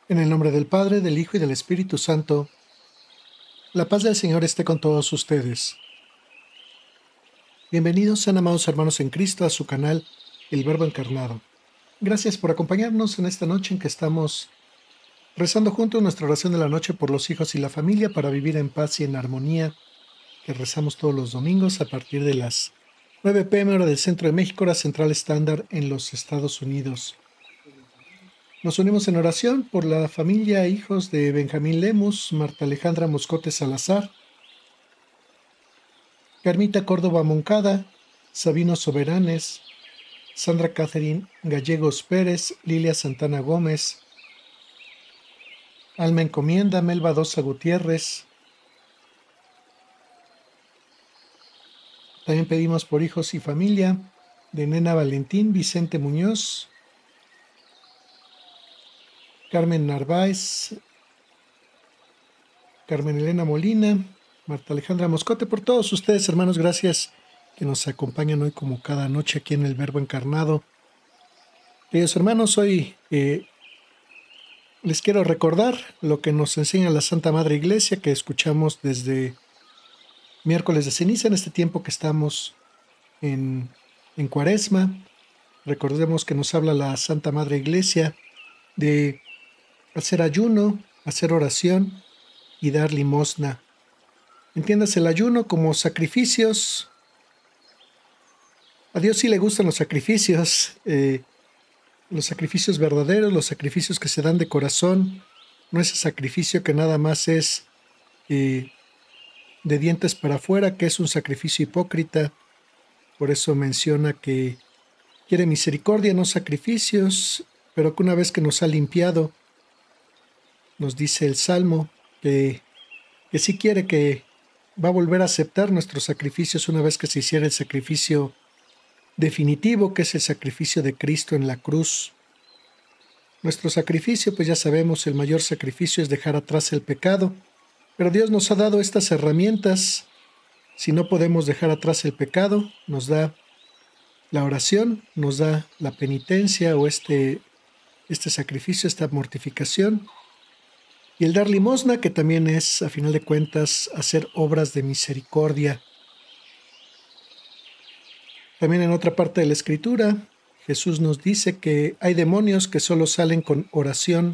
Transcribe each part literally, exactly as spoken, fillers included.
En el nombre del Padre, del Hijo y del Espíritu Santo, la paz del Señor esté con todos ustedes. Bienvenidos, sean amados hermanos en Cristo, a su canal, El Verbo Encarnado. Gracias por acompañarnos en esta noche en que estamos rezando juntos nuestra oración de la noche por los hijos y la familia para vivir en paz y en armonía, que rezamos todos los domingos a partir de las nueve p m hora del Centro de México, hora central estándar en los Estados Unidos. Nos unimos en oración por la familia e hijos de Benjamín Lemus, Marta Alejandra Moscote Salazar, Carmita Córdoba Moncada, Sabino Soberanes, Sandra Catherine Gallegos Pérez, Lilia Santana Gómez, Alma Encomienda, Melba Dosa Gutiérrez. También pedimos por hijos y familia de Nena Valentín, Vicente Muñoz, Carmen Narváez, Carmen Elena Molina, Marta Alejandra Moscote, por todos ustedes, hermanos, gracias que nos acompañan hoy como cada noche aquí en el Verbo Encarnado. Queridos hermanos, hoy eh, les quiero recordar lo que nos enseña la Santa Madre Iglesia, que escuchamos desde miércoles de ceniza, en este tiempo que estamos en, en Cuaresma. Recordemos que nos habla la Santa Madre Iglesia de hacer ayuno, hacer oración y dar limosna. Entiéndase el ayuno como sacrificios. A Dios sí le gustan los sacrificios, eh, los sacrificios verdaderos, los sacrificios que se dan de corazón, no ese sacrificio que nada más es eh, de dientes para afuera, que es un sacrificio hipócrita. Por eso menciona que quiere misericordia, no sacrificios, pero que una vez que nos ha limpiado, nos dice el Salmo que, que sí quiere que va a volver a aceptar nuestros sacrificios una vez que se hiciera el sacrificio definitivo, que es el sacrificio de Cristo en la cruz. Nuestro sacrificio, pues ya sabemos, el mayor sacrificio es dejar atrás el pecado, pero Dios nos ha dado estas herramientas. Si no podemos dejar atrás el pecado, nos da la oración, nos da la penitencia o este, este sacrificio, esta mortificación, y el dar limosna, que también es, a final de cuentas, hacer obras de misericordia. También en otra parte de la Escritura, Jesús nos dice que hay demonios que solo salen con oración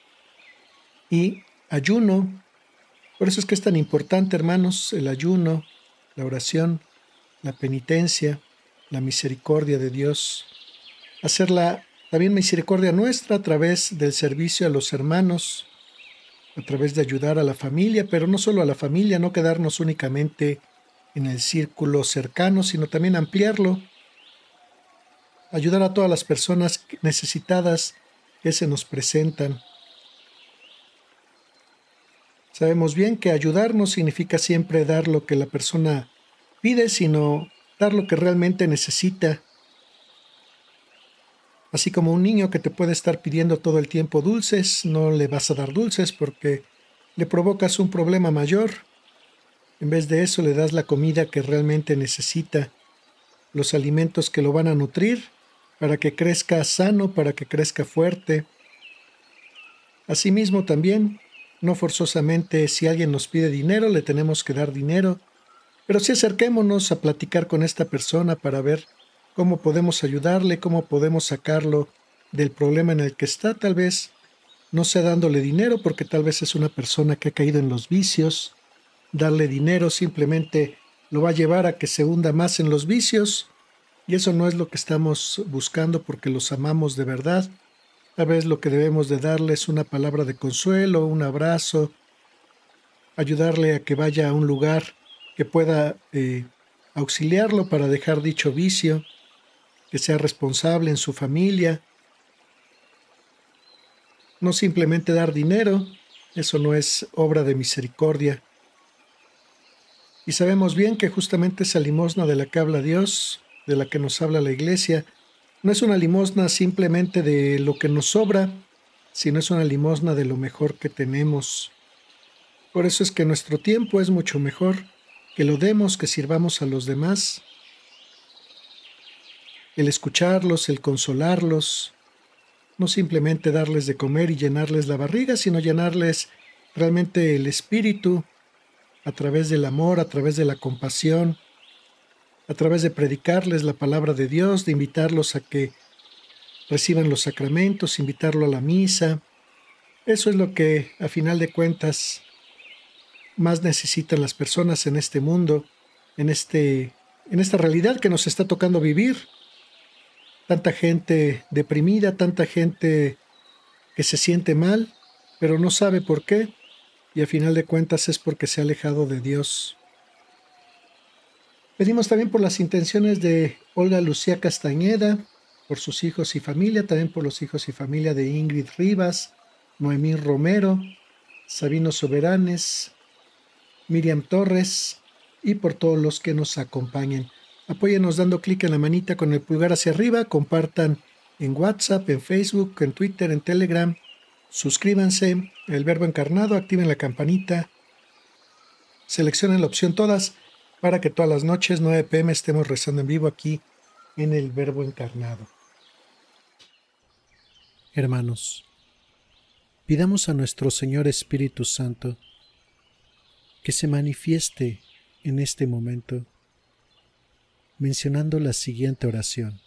y ayuno. Por eso es que es tan importante, hermanos, el ayuno, la oración, la penitencia, la misericordia de Dios. Hacerla también misericordia nuestra a través del servicio a los hermanos, a través de ayudar a la familia, pero no solo a la familia, no quedarnos únicamente en el círculo cercano, sino también ampliarlo, ayudar a todas las personas necesitadas que se nos presentan. Sabemos bien que ayudar no significa siempre dar lo que la persona pide, sino dar lo que realmente necesita. Así como un niño que te puede estar pidiendo todo el tiempo dulces, no le vas a dar dulces porque le provocas un problema mayor. En vez de eso le das la comida que realmente necesita, los alimentos que lo van a nutrir para que crezca sano, para que crezca fuerte. Asimismo también, no forzosamente si alguien nos pide dinero, le tenemos que dar dinero, pero sí acerquémonos a platicar con esta persona para ver cómo podemos ayudarle, cómo podemos sacarlo del problema en el que está. Tal vez no sea dándole dinero, porque tal vez es una persona que ha caído en los vicios. Darle dinero simplemente lo va a llevar a que se hunda más en los vicios, y eso no es lo que estamos buscando porque los amamos de verdad. Tal vez lo que debemos de darle es una palabra de consuelo, un abrazo, ayudarle a que vaya a un lugar que pueda eh, auxiliarlo para dejar dicho vicio, que sea responsable en su familia. No simplemente dar dinero, eso no es obra de misericordia. Y sabemos bien que justamente esa limosna de la que habla Dios, de la que nos habla la Iglesia, no es una limosna simplemente de lo que nos sobra, sino es una limosna de lo mejor que tenemos. Por eso es que nuestro tiempo es mucho mejor, que lo demos, que sirvamos a los demás. El escucharlos, el consolarlos, no simplemente darles de comer y llenarles la barriga, sino llenarles realmente el espíritu a través del amor, a través de la compasión, a través de predicarles la palabra de Dios, de invitarlos a que reciban los sacramentos, invitarlo a la misa. Eso es lo que, a final de cuentas, más necesitan las personas en este mundo, en, este, en esta realidad que nos está tocando vivir. Tanta gente deprimida, tanta gente que se siente mal, pero no sabe por qué, y a final de cuentas es porque se ha alejado de Dios. Pedimos también por las intenciones de Olga Lucía Castañeda, por sus hijos y familia, también por los hijos y familia de Ingrid Rivas, Noemí Romero, Sabino Soberanes, Miriam Torres y por todos los que nos acompañen. Apóyenos dando clic en la manita con el pulgar hacia arriba, compartan en WhatsApp, en Facebook, en Twitter, en Telegram, suscríbanse, el Verbo Encarnado, activen la campanita, seleccionen la opción todas para que todas las noches, nueve p m, estemos rezando en vivo aquí en el Verbo Encarnado. Hermanos, pidamos a nuestro Señor Espíritu Santo que se manifieste en este momento mencionando la siguiente oración.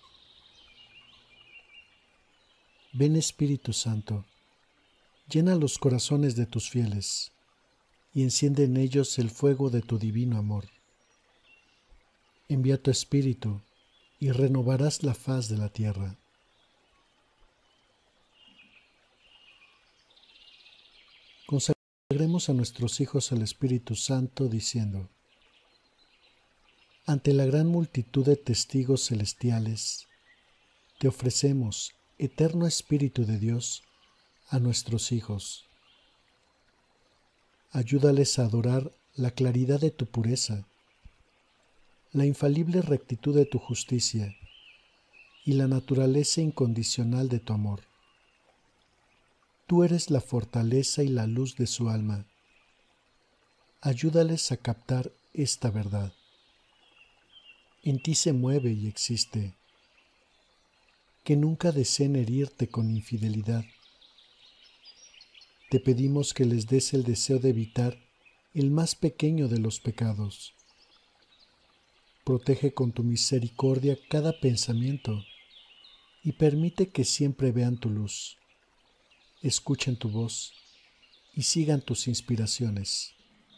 Ven Espíritu Santo, llena los corazones de tus fieles y enciende en ellos el fuego de tu divino amor. Envía tu Espíritu y renovarás la faz de la tierra. Consagremos a nuestros hijos al Espíritu Santo diciendo: ante la gran multitud de testigos celestiales, te ofrecemos, eterno Espíritu de Dios, a nuestros hijos. Ayúdales a adorar la claridad de tu pureza, la infalible rectitud de tu justicia y la naturaleza incondicional de tu amor. Tú eres la fortaleza y la luz de su alma. Ayúdales a captar esta verdad. En ti se mueve y existe. Que nunca deseen herirte con infidelidad. Te pedimos que les des el deseo de evitar el más pequeño de los pecados. Protege con tu misericordia cada pensamiento y permite que siempre vean tu luz, escuchen tu voz y sigan tus inspiraciones.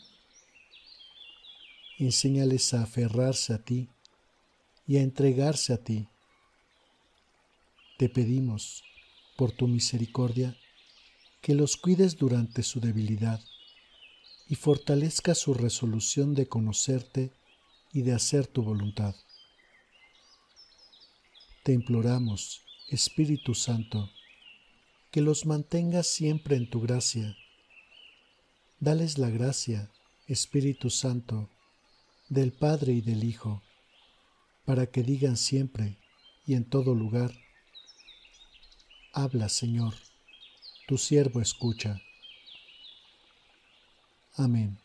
Enséñales a aferrarse a ti y a entregarse a ti. Te pedimos, por tu misericordia, que los cuides durante su debilidad y fortalezca su resolución de conocerte y de hacer tu voluntad. Te imploramos, Espíritu Santo, que los mantengas siempre en tu gracia. Dales la gracia, Espíritu Santo, del Padre y del Hijo, para que digan siempre y en todo lugar: habla, Señor, tu siervo escucha. Amén.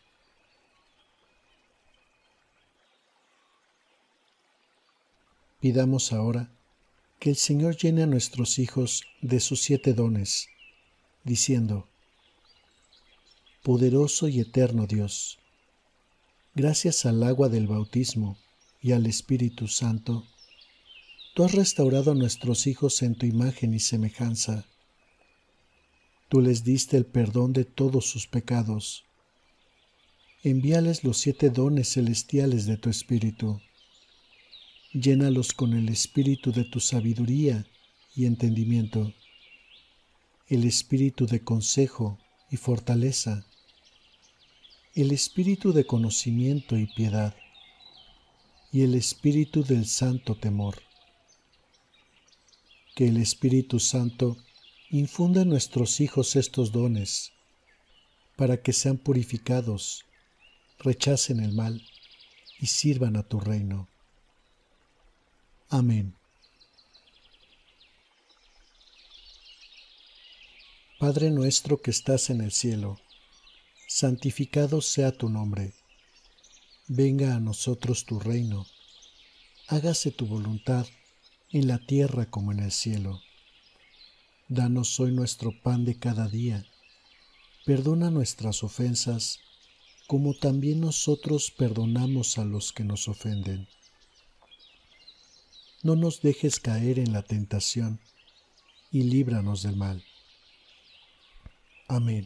Pidamos ahora que el Señor llene a nuestros hijos de sus siete dones, diciendo: poderoso y eterno Dios, gracias al agua del bautismo y al Espíritu Santo, tú has restaurado a nuestros hijos en tu imagen y semejanza. Tú les diste el perdón de todos sus pecados. Envíales los siete dones celestiales de tu Espíritu. Llénalos con el espíritu de tu sabiduría y entendimiento, el espíritu de consejo y fortaleza, el espíritu de conocimiento y piedad, y el espíritu del santo temor. Que el Espíritu Santo infunda en nuestros hijos estos dones, para que sean purificados, rechacen el mal y sirvan a tu reino. Amén. Padre nuestro que estás en el cielo, santificado sea tu nombre. Venga a nosotros tu reino. Hágase tu voluntad en la tierra como en el cielo. Danos hoy nuestro pan de cada día. Perdona nuestras ofensas, como también nosotros perdonamos a los que nos ofenden. No nos dejes caer en la tentación, y líbranos del mal. Amén.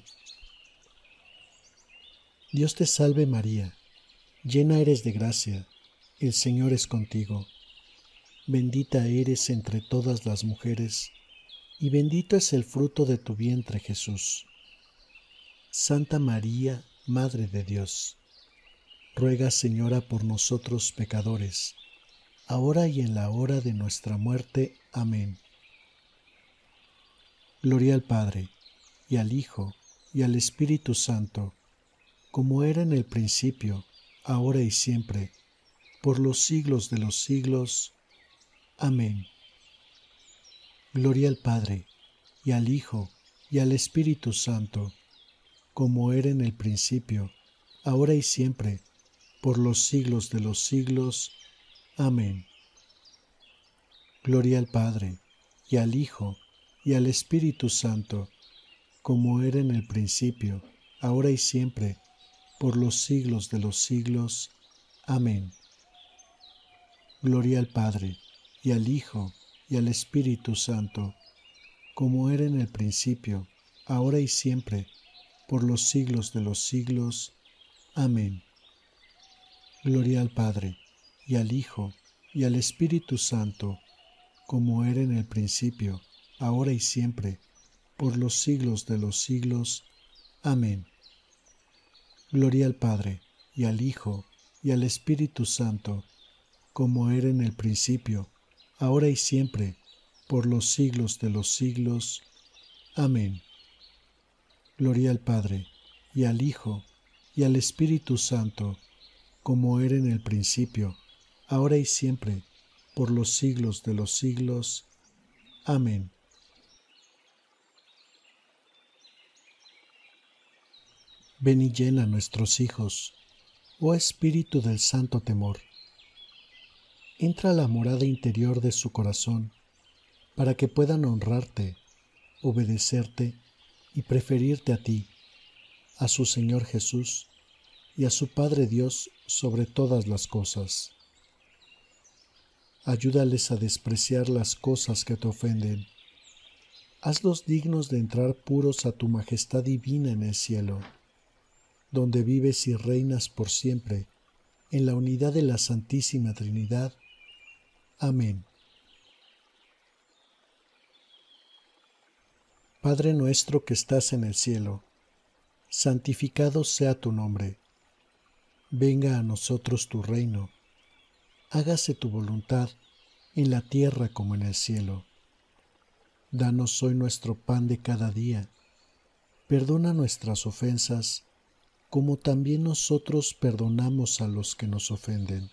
Dios te salve María, llena eres de gracia, el Señor es contigo. Bendita eres entre todas las mujeres, y bendito es el fruto de tu vientre Jesús. Santa María, Madre de Dios, ruega Señora por nosotros pecadores, ahora y en la hora de nuestra muerte. Amén. Gloria al Padre, y al Hijo, y al Espíritu Santo, como era en el principio, ahora y siempre, por los siglos de los siglos. Amén. Gloria al Padre, y al Hijo, y al Espíritu Santo, como era en el principio, ahora y siempre, por los siglos de los siglos. Amén. Gloria al Padre, y al Hijo, y al Espíritu Santo, como era en el principio, ahora y siempre, por los siglos de los siglos. Amén. Gloria al Padre, y al Hijo, y al Espíritu Santo, como era en el principio, ahora y siempre, por los siglos de los siglos. Amén. Gloria al Padre, y al Hijo, y al Espíritu Santo, como era en el principio, ahora y siempre, por los siglos de los siglos. Amén. Gloria al Padre, y al Hijo, y al Espíritu Santo, como era en el principio, ahora y siempre, por los siglos de los siglos. Amén. Gloria al Padre, y al Hijo, y al Espíritu Santo, como era en el principio, ahora y siempre, por los siglos de los siglos. Amén. Ven y llena nuestros hijos, oh Espíritu del santo temor. Entra a la morada interior de su corazón, para que puedan honrarte, obedecerte y preferirte a ti, a su Señor Jesús y a su Padre Dios sobre todas las cosas. Ayúdales a despreciar las cosas que te ofenden. Hazlos dignos de entrar puros a tu majestad divina en el cielo, donde vives y reinas por siempre, en la unidad de la Santísima Trinidad. Amén. Padre nuestro que estás en el cielo, santificado sea tu nombre. Venga a nosotros tu reino. Hágase tu voluntad en la tierra como en el cielo. Danos hoy nuestro pan de cada día. Perdona nuestras ofensas, como también nosotros perdonamos a los que nos ofenden.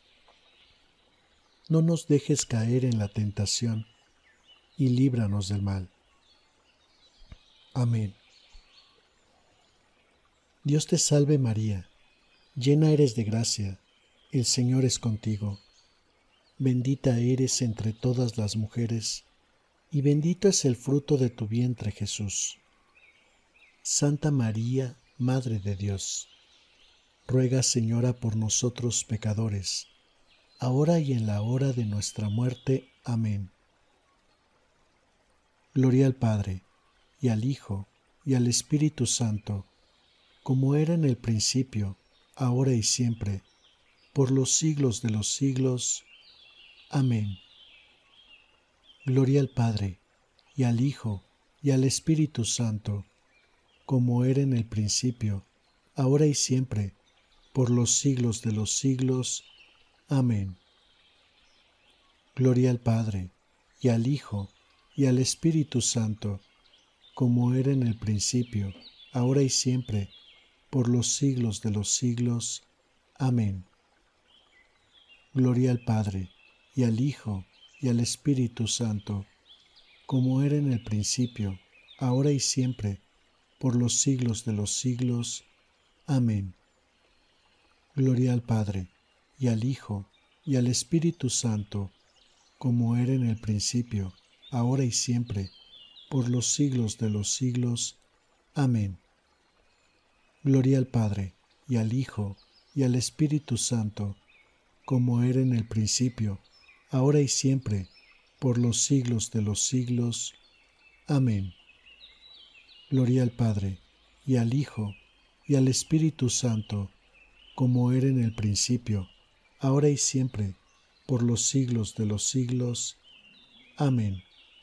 No nos dejes caer en la tentación, y líbranos del mal. Amén. Dios te salve María, llena eres de gracia, el Señor es contigo. Bendita eres entre todas las mujeres, y bendito es el fruto de tu vientre Jesús. Santa María, Madre de Dios, ruega Señora por nosotros pecadores, ahora y en la hora de nuestra muerte. Amén. Gloria al Padre, y al Hijo, y al Espíritu Santo, como era en el principio, ahora y siempre, por los siglos de los siglos. Amén. Gloria al Padre, y al Hijo, y al Espíritu Santo, como era en el principio, ahora y siempre, por los siglos de los siglos. Amén. Gloria al Padre, y al Hijo, y al Espíritu Santo, como era en el principio, ahora y siempre, por los siglos de los siglos. Amén. Gloria al Padre, y al Hijo, y al Espíritu Santo, como era en el principio, ahora y siempre, por los siglos de los siglos. Amén. Gloria al Padre, y al Hijo, y al Espíritu Santo, como era en el principio, ahora y siempre, por los siglos de los siglos. Amén. Gloria al Padre, y al Hijo, y al Espíritu Santo, como era en el principio, ahora y siempre, por los siglos de los siglos. Amén. Gloria al Padre, y al Hijo, y al Espíritu Santo, como era en el principio, ahora y siempre, por los siglos de los siglos. Amén.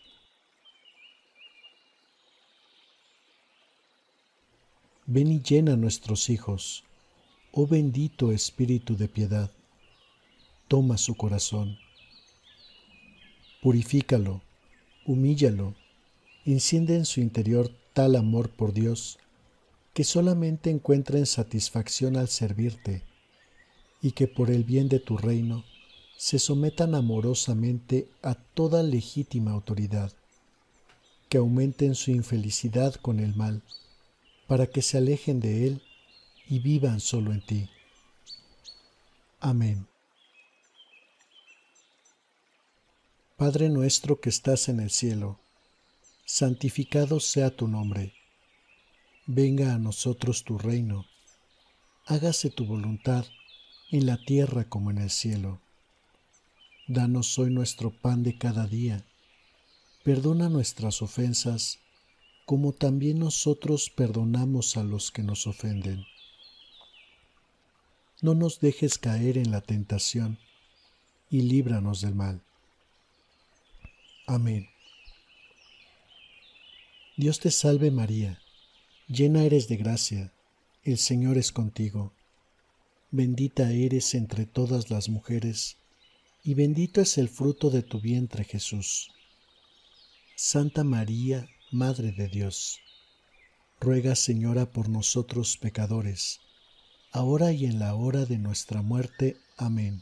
Ven y llena nuestros hijos, oh bendito Espíritu de piedad. Toma su corazón, purifícalo, humíllalo, enciende en su interior tal amor por Dios que solamente encuentren satisfacción al servirte y que por el bien de tu reino se sometan amorosamente a toda legítima autoridad, que aumenten su infelicidad con el mal, para que se alejen de él y vivan solo en ti. Amén. Padre nuestro que estás en el cielo, santificado sea tu nombre. Venga a nosotros tu reino. Hágase tu voluntad en la tierra como en el cielo. Danos hoy nuestro pan de cada día. Perdona nuestras ofensas, como también nosotros perdonamos a los que nos ofenden. No nos dejes caer en la tentación, y líbranos del mal. Amén. Dios te salve María, llena eres de gracia, el Señor es contigo. Bendita eres entre todas las mujeres, y bendito es el fruto de tu vientre Jesús. Santa María, Madre de Dios, ruega Señora por nosotros pecadores, ahora y en la hora de nuestra muerte. Amén.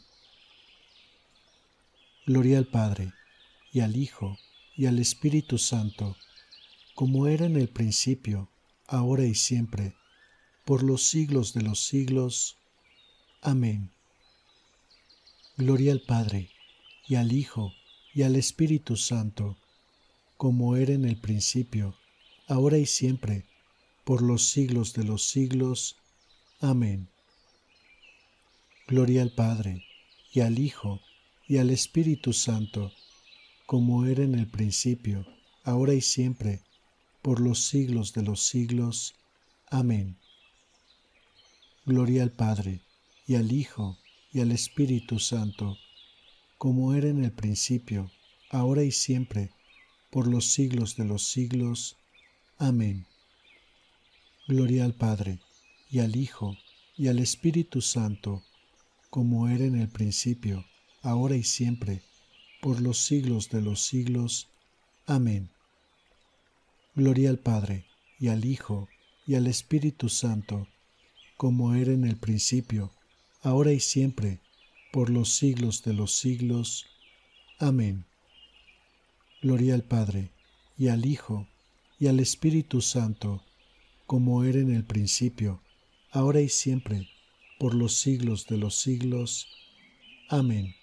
Gloria al Padre, y al Hijo, y al Espíritu Santo, como era en el principio, ahora y siempre, por los siglos de los siglos. Amén. Gloria al Padre, y al Hijo, y al Espíritu Santo, como era en el principio, ahora y siempre, por los siglos de los siglos. Amén. Gloria al Padre, y al Hijo, y al Espíritu Santo, como era en el principio, ahora y siempre, por los siglos de los siglos. Amén. Gloria al Padre, y al Hijo, y al Espíritu Santo, como era en el principio, ahora y siempre, por los siglos de los siglos. Amén. Gloria al Padre, y al Hijo, y al Espíritu Santo, como era en el principio, ahora y siempre, por los siglos de los siglos. Amén. Gloria al Padre, y al Hijo, y al Espíritu Santo, como era en el principio, ahora y siempre, por los siglos de los siglos. Amén. Gloria al Padre, y al Hijo, y al Espíritu Santo, como era en el principio, ahora y siempre, por los siglos de los siglos. Amén.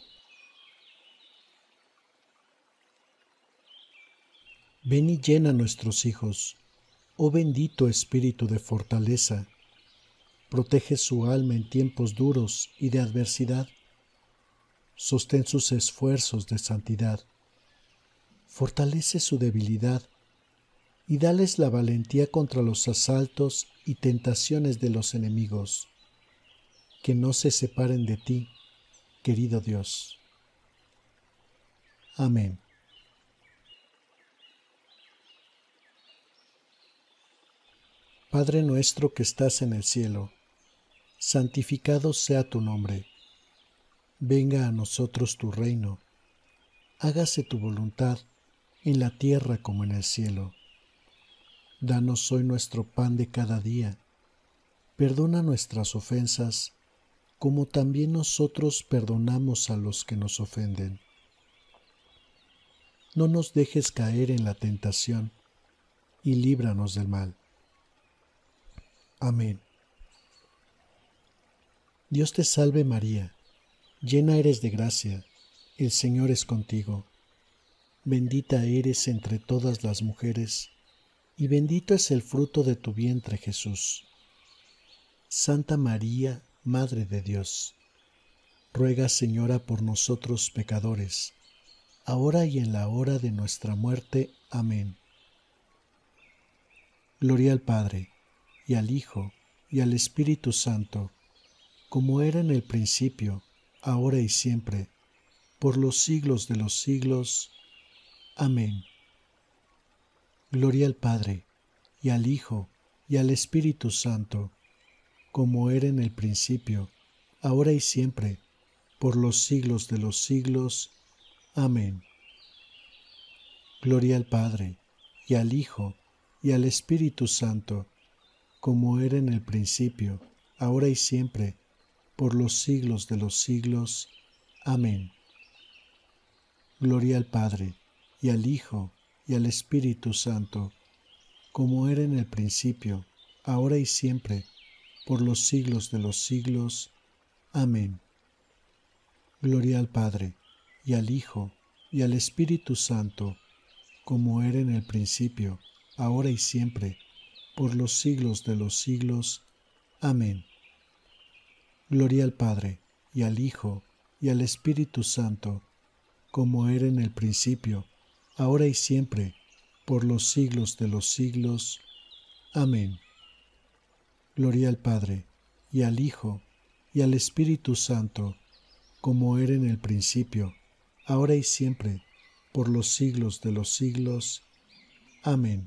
Ven y llena nuestros hijos, oh bendito Espíritu de fortaleza. Protege su alma en tiempos duros y de adversidad. Sostén sus esfuerzos de santidad. Fortalece su debilidad y dales la valentía contra los asaltos y tentaciones de los enemigos. Que no se separen de ti, querido Dios. Amén. Padre nuestro que estás en el cielo, santificado sea tu nombre. Venga a nosotros tu reino. Hágase tu voluntad en la tierra como en el cielo. Danos hoy nuestro pan de cada día. Perdona nuestras ofensas, como también nosotros perdonamos a los que nos ofenden. No nos dejes caer en la tentación, y líbranos del mal. Amén. Dios te salve María, llena eres de gracia, el Señor es contigo. bendita eres entre todas las mujeres, y bendito es el fruto de tu vientre, Jesús. Santa María, Madre de Dios, ruega, Señora, por nosotros pecadores, ahora y en la hora de nuestra muerte. Amén. Gloria al Padre, y al Hijo, y al Espíritu Santo, como era en el principio, ahora y siempre, por los siglos de los siglos. Amén. Gloria al Padre, y al Hijo, y al Espíritu Santo, como era en el principio, ahora y siempre, por los siglos de los siglos. Amén. Gloria al Padre, y al Hijo, y al Espíritu Santo, como era en el principio, ahora y siempre, por los siglos de los siglos. Amén. Gloria al Padre, y al Hijo, y al Espíritu Santo, como era en el principio, ahora y siempre, por los siglos de los siglos. Amén. Gloria al Padre, y al Hijo, y al Espíritu Santo, como era en el principio, ahora y siempre, por los siglos de los siglos. Amén. Gloria al Padre, y al Hijo, y al Espíritu Santo, como era en el principio, ahora y siempre, por los siglos de los siglos. Amén. Gloria al Padre, y al Hijo, y al Espíritu Santo, como era en el principio, ahora y siempre, por los siglos de los siglos. Amén.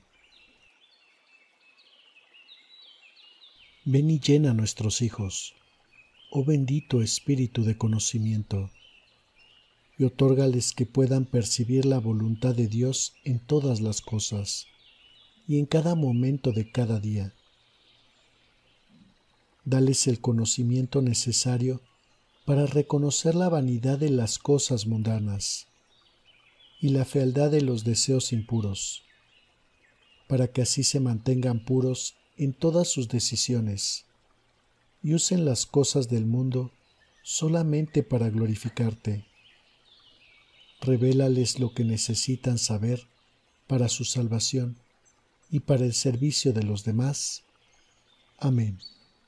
Ven y llena nuestros hijos, oh bendito Espíritu de conocimiento, y otórgales que puedan percibir la voluntad de Dios en todas las cosas y en cada momento de cada día. Dales el conocimiento necesario para reconocer la vanidad de las cosas mundanas y la fealdad de los deseos impuros, para que así se mantengan puros en todas sus decisiones y usen las cosas del mundo solamente para glorificarte. Revélales lo que necesitan saber para su salvación y para el servicio de los demás. Amén.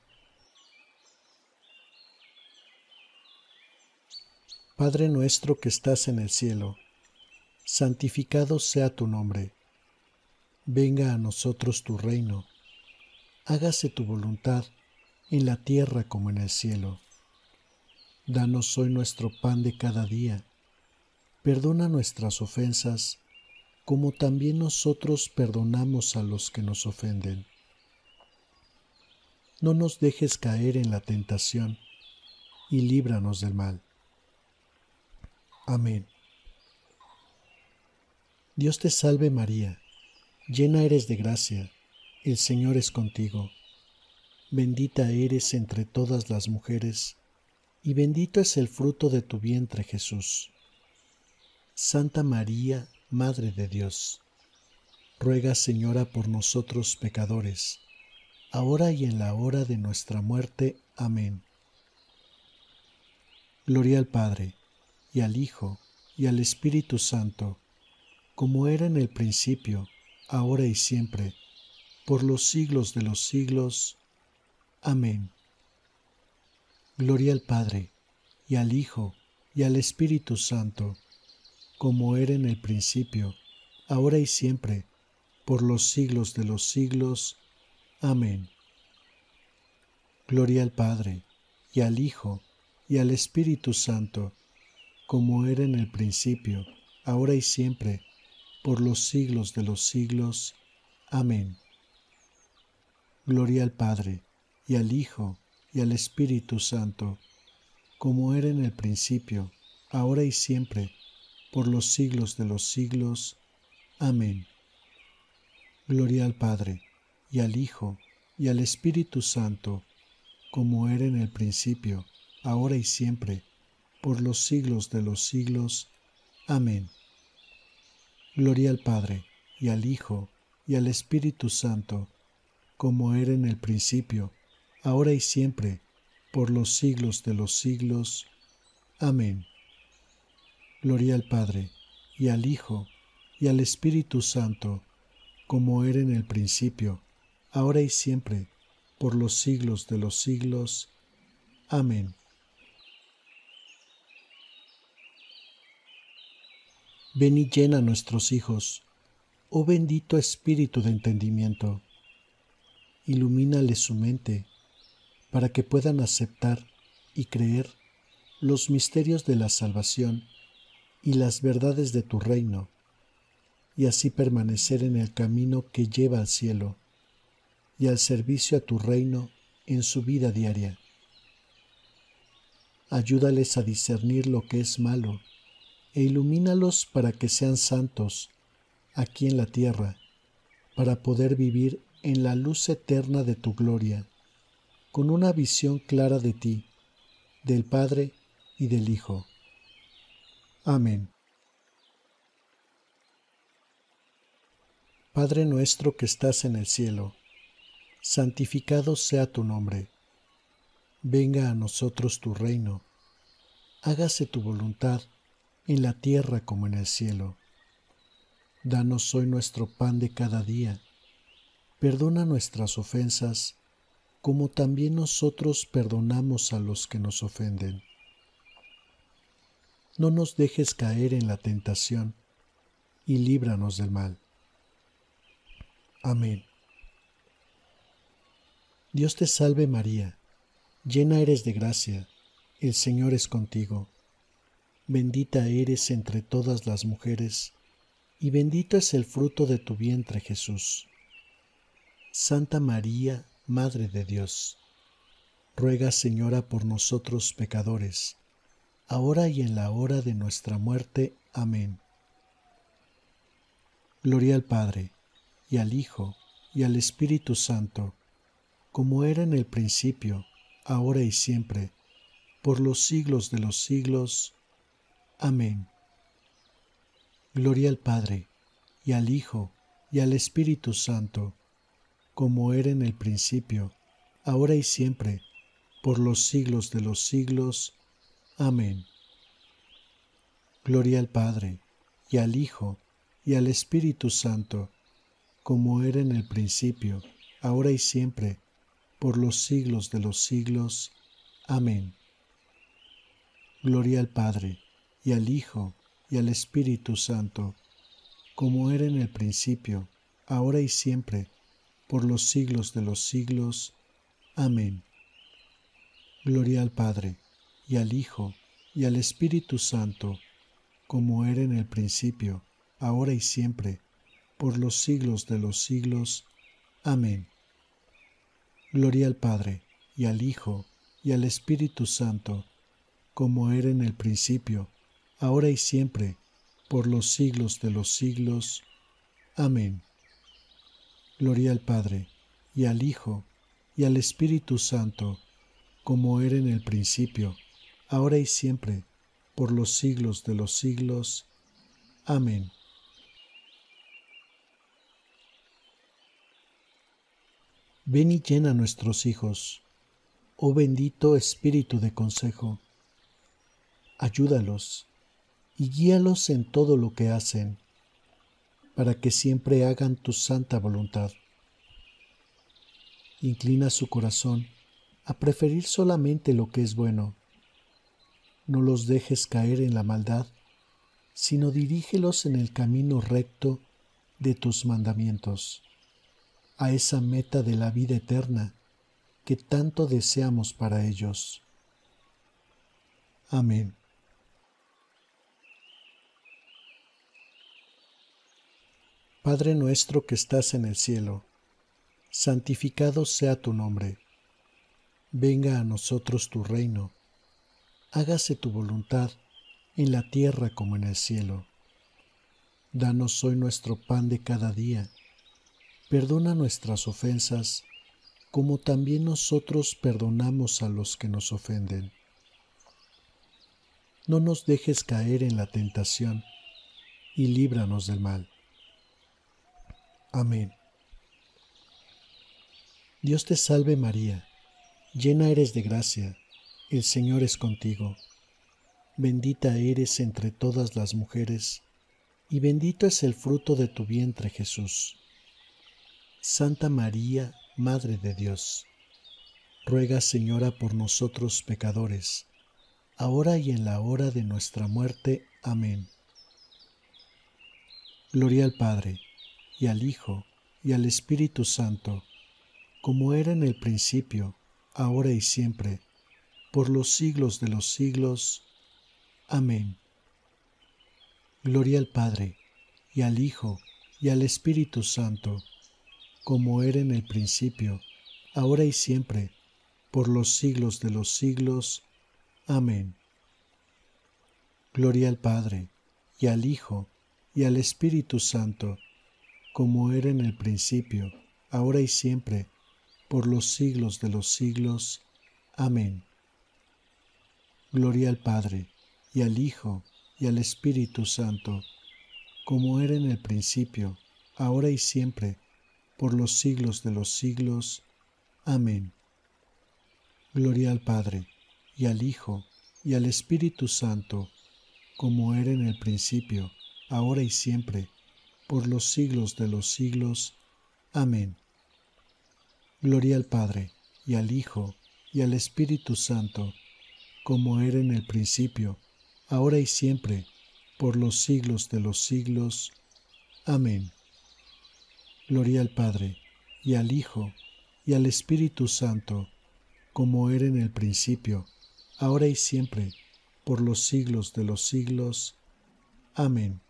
Padre nuestro que estás en el cielo, santificado sea tu nombre. Venga a nosotros tu reino. Hágase tu voluntad en la tierra como en el cielo. Danos hoy nuestro pan de cada día. Perdona nuestras ofensas, como también nosotros perdonamos a los que nos ofenden. No nos dejes caer en la tentación, y líbranos del mal. Amén. Dios te salve María, llena eres de gracia, el Señor es contigo. Bendita eres entre todas las mujeres, y bendito es el fruto de tu vientre, Jesús. Santa María, Madre de Dios, ruega, Señora, por nosotros pecadores, ahora y en la hora de nuestra muerte. Amén. Gloria al Padre, y al Hijo, y al Espíritu Santo, como era en el principio, ahora y siempre, por los siglos de los siglos. Amén. Gloria al Padre, y al Hijo, y al Espíritu Santo, como era en el principio, ahora y siempre, por los siglos de los siglos. Amén. Gloria al Padre, y al Hijo, y al Espíritu Santo, como era en el principio, ahora y siempre, por los siglos de los siglos. Amén. Gloria al Padre, y al Hijo, y al Espíritu Santo, como era en el principio, ahora y siempre, por los siglos de los siglos. Amén. Gloria al Padre, y al Hijo, y al Espíritu Santo, como era en el principio, ahora y siempre, por los siglos de los siglos. Amén. Gloria al Padre, y al Hijo, y al Espíritu Santo, como era en el principio, ahora y siempre, por los siglos de los siglos. Amén. Gloria al Padre, y al Hijo, y al Espíritu Santo, como era en el principio, ahora y siempre, por los siglos de los siglos. Amén. Ven y llena nuestros hijos, oh bendito Espíritu de entendimiento. Ilumínale su mente, para que puedan aceptar y creer los misterios de la salvación y las verdades de tu reino, y así permanecer en el camino que lleva al cielo y al servicio a tu reino en su vida diaria. Ayúdales a discernir lo que es malo e ilumínalos para que sean santos aquí en la tierra, para poder vivir en la luz eterna de tu gloria, con una visión clara de ti, del Padre y del Hijo. Amén. Padre nuestro que estás en el cielo, santificado sea tu nombre. Venga a nosotros tu reino. Hágase tu voluntad en la tierra como en el cielo. Danos hoy nuestro pan de cada día. Perdona nuestras ofensas, como también nosotros perdonamos a los que nos ofenden. No nos dejes caer en la tentación, y líbranos del mal. Amén. Dios te salve María, llena eres de gracia, el Señor es contigo. Bendita eres entre todas las mujeres, y bendito es el fruto de tu vientre Jesús. Santa María, Madre de Dios, ruega Señora por nosotros pecadores, ahora y en la hora de nuestra muerte. Amén. Gloria al Padre, y al Hijo, y al Espíritu Santo, como era en el principio, ahora y siempre, por los siglos de los siglos. Amén. Gloria al Padre, y al Hijo, y al Espíritu Santo, como era en el principio, ahora y siempre, por los siglos de los siglos. Amén. Gloria al Padre, y al Hijo, y al Espíritu Santo, como era en el principio, ahora y siempre, por los siglos de los siglos. Amén. Gloria al Padre, y al Hijo, y al Espíritu Santo, como era en el principio, ahora y siempre, por los siglos de los siglos. Amén. Gloria al Padre, y al Hijo, y al Espíritu Santo, como era en el principio, ahora y siempre, por los siglos de los siglos. Amén. Gloria al Padre, y al Hijo, y al Espíritu Santo, como era en el principio, ahora y siempre, por los siglos de los siglos. Amén. Gloria al Padre, y al Hijo, y al Espíritu Santo, como era en el principio, ahora y siempre, por los siglos de los siglos. Amén. Ven y llena nuestros hijos, oh bendito Espíritu de consejo. Ayúdalos y guíalos en todo lo que hacen, para que siempre hagan tu santa voluntad. Inclina su corazón a preferir solamente lo que es bueno. No los dejes caer en la maldad, sino dirígelos en el camino recto de tus mandamientos, a esa meta de la vida eterna que tanto deseamos para ellos. Amén. Padre nuestro que estás en el cielo, santificado sea tu nombre. Venga a nosotros tu reino. Hágase tu voluntad en la tierra como en el cielo. Danos hoy nuestro pan de cada día. Perdona nuestras ofensas, como también nosotros perdonamos a los que nos ofenden. No nos dejes caer en la tentación, y líbranos del mal. Amén. Dios te salve María, llena eres de gracia, el Señor es contigo. Bendita eres entre todas las mujeres, y bendito es el fruto de tu vientre, Jesús. Santa María, Madre de Dios, ruega, Señora, por nosotros pecadores, ahora y en la hora de nuestra muerte. Amén. Gloria al Padre, y al Hijo, y al Espíritu Santo, como era en el principio, ahora y siempre, por los siglos de los siglos. Amén. Gloria al Padre, y al Hijo, y al Espíritu Santo, como era en el principio, ahora y siempre, por los siglos de los siglos. Amén. Gloria al Padre, y al Hijo, y al Espíritu Santo, como era en el principio, ahora y siempre, por los siglos de los siglos. Amén. Gloria al Padre, y al Hijo, y al Espíritu Santo, como era en el principio, ahora y siempre, por los siglos de los siglos. Amén. Gloria al Padre, y al Hijo, y al Espíritu Santo, como era en el principio, ahora y siempre, por los siglos de los siglos. Amén. Gloria al Padre, y al Hijo, y al Espíritu Santo, como era en el principio, ahora y siempre, por los siglos de los siglos. Amén. Gloria al Padre, y al Hijo, y al Espíritu Santo, como era en el principio, ahora y siempre, por los siglos de los siglos. Amén.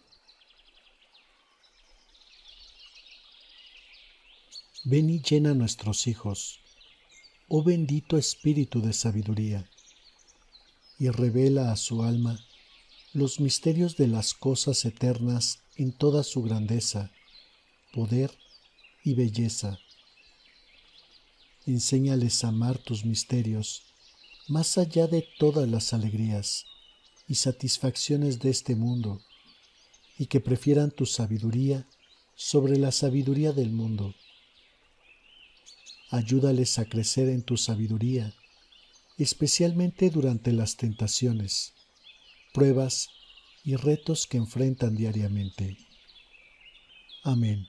Ven y llena nuestros hijos, oh bendito Espíritu de sabiduría, y revela a su alma los misterios de las cosas eternas en toda su grandeza, poder y belleza. Enséñales a amar tus misterios más allá de todas las alegrías y satisfacciones de este mundo, y que prefieran tu sabiduría sobre la sabiduría del mundo. Ayúdales a crecer en tu sabiduría, especialmente durante las tentaciones, pruebas y retos que enfrentan diariamente. Amén.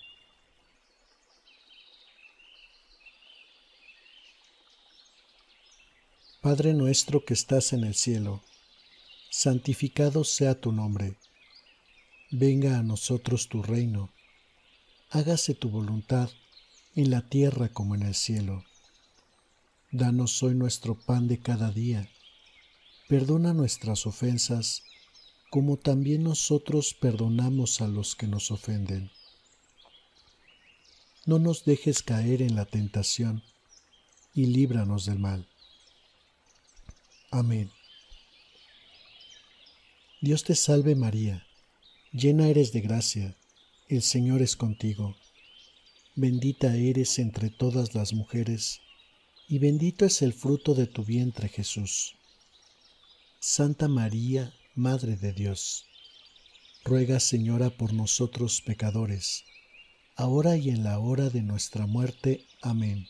Padre nuestro que estás en el cielo, santificado sea tu nombre. Venga a nosotros tu reino. Hágase tu voluntad en la tierra como en el cielo. Danos hoy nuestro pan de cada día. Perdona nuestras ofensas, como también nosotros perdonamos a los que nos ofenden. No nos dejes caer en la tentación, y líbranos del mal. Amén. Dios te salve María, llena eres de gracia, el Señor es contigo. Bendita eres entre todas las mujeres, y bendito es el fruto de tu vientre, Jesús. Santa María, Madre de Dios, ruega, Señora, por nosotros pecadores, ahora y en la hora de nuestra muerte. Amén.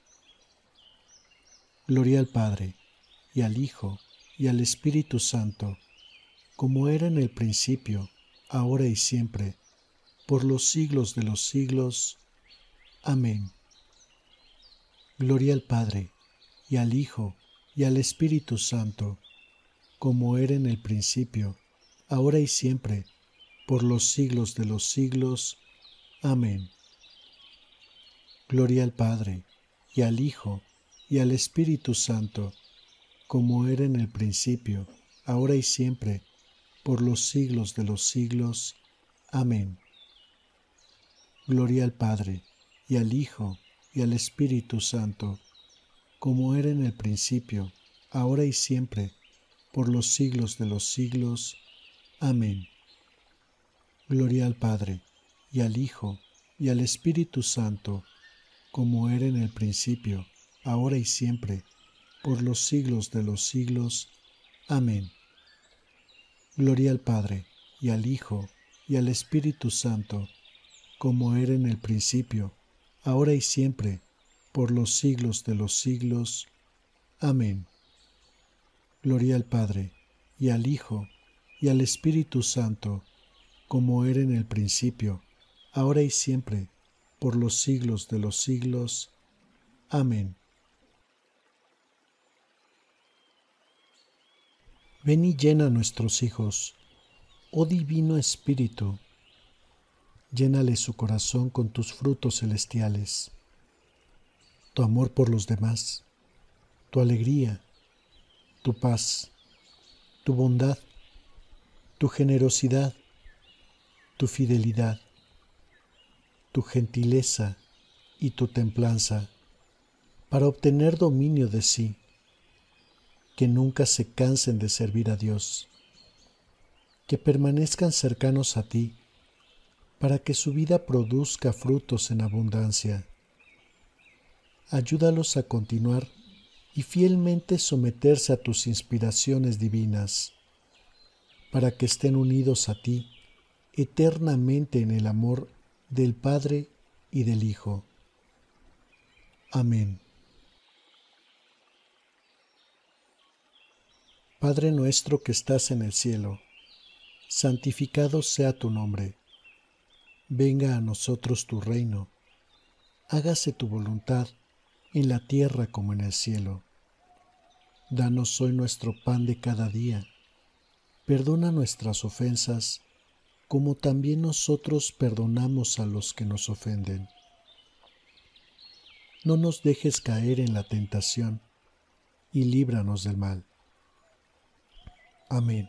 Gloria al Padre, y al Hijo, y al Espíritu Santo, como era en el principio, ahora y siempre, por los siglos de los siglos. Amén. Gloria al Padre, y al Hijo, y al Espíritu Santo, como era en el principio, ahora y siempre, por los siglos de los siglos. Amén. Gloria al Padre, y al Hijo, y al Espíritu Santo, como era en el principio, ahora y siempre, por los siglos de los siglos. Amén. Gloria al Padre, y al Hijo, y al Espíritu Santo, como era en el principio, ahora y siempre, por los siglos de los siglos. Amén. Gloria al Padre, y al Hijo, y al Espíritu Santo, como era en el principio, ahora y siempre, por los siglos de los siglos. Amén. Gloria al Padre, y al Hijo, y al Espíritu Santo, como era en el principio, ahora y siempre, por los siglos de los siglos. Amén. Gloria al Padre, y al Hijo, y al Espíritu Santo, como era en el principio, ahora y siempre, por los siglos de los siglos. Amén. Ven y llena a nuestros hijos, oh Divino Espíritu, llénale su corazón con tus frutos celestiales, tu amor por los demás, tu alegría, tu paz, tu bondad, tu generosidad, tu fidelidad, tu gentileza y tu templanza, para obtener dominio de sí, que nunca se cansen de servir a Dios, que permanezcan cercanos a ti, para que su vida produzca frutos en abundancia. Ayúdalos a continuar y fielmente someterse a tus inspiraciones divinas, para que estén unidos a ti eternamente en el amor del Padre y del Hijo. Amén. Padre nuestro que estás en el cielo, santificado sea tu nombre. Venga a nosotros tu reino. Hágase tu voluntad en la tierra como en el cielo. Danos hoy nuestro pan de cada día. Perdona nuestras ofensas, como también nosotros perdonamos a los que nos ofenden. No nos dejes caer en la tentación, y líbranos del mal. Amén.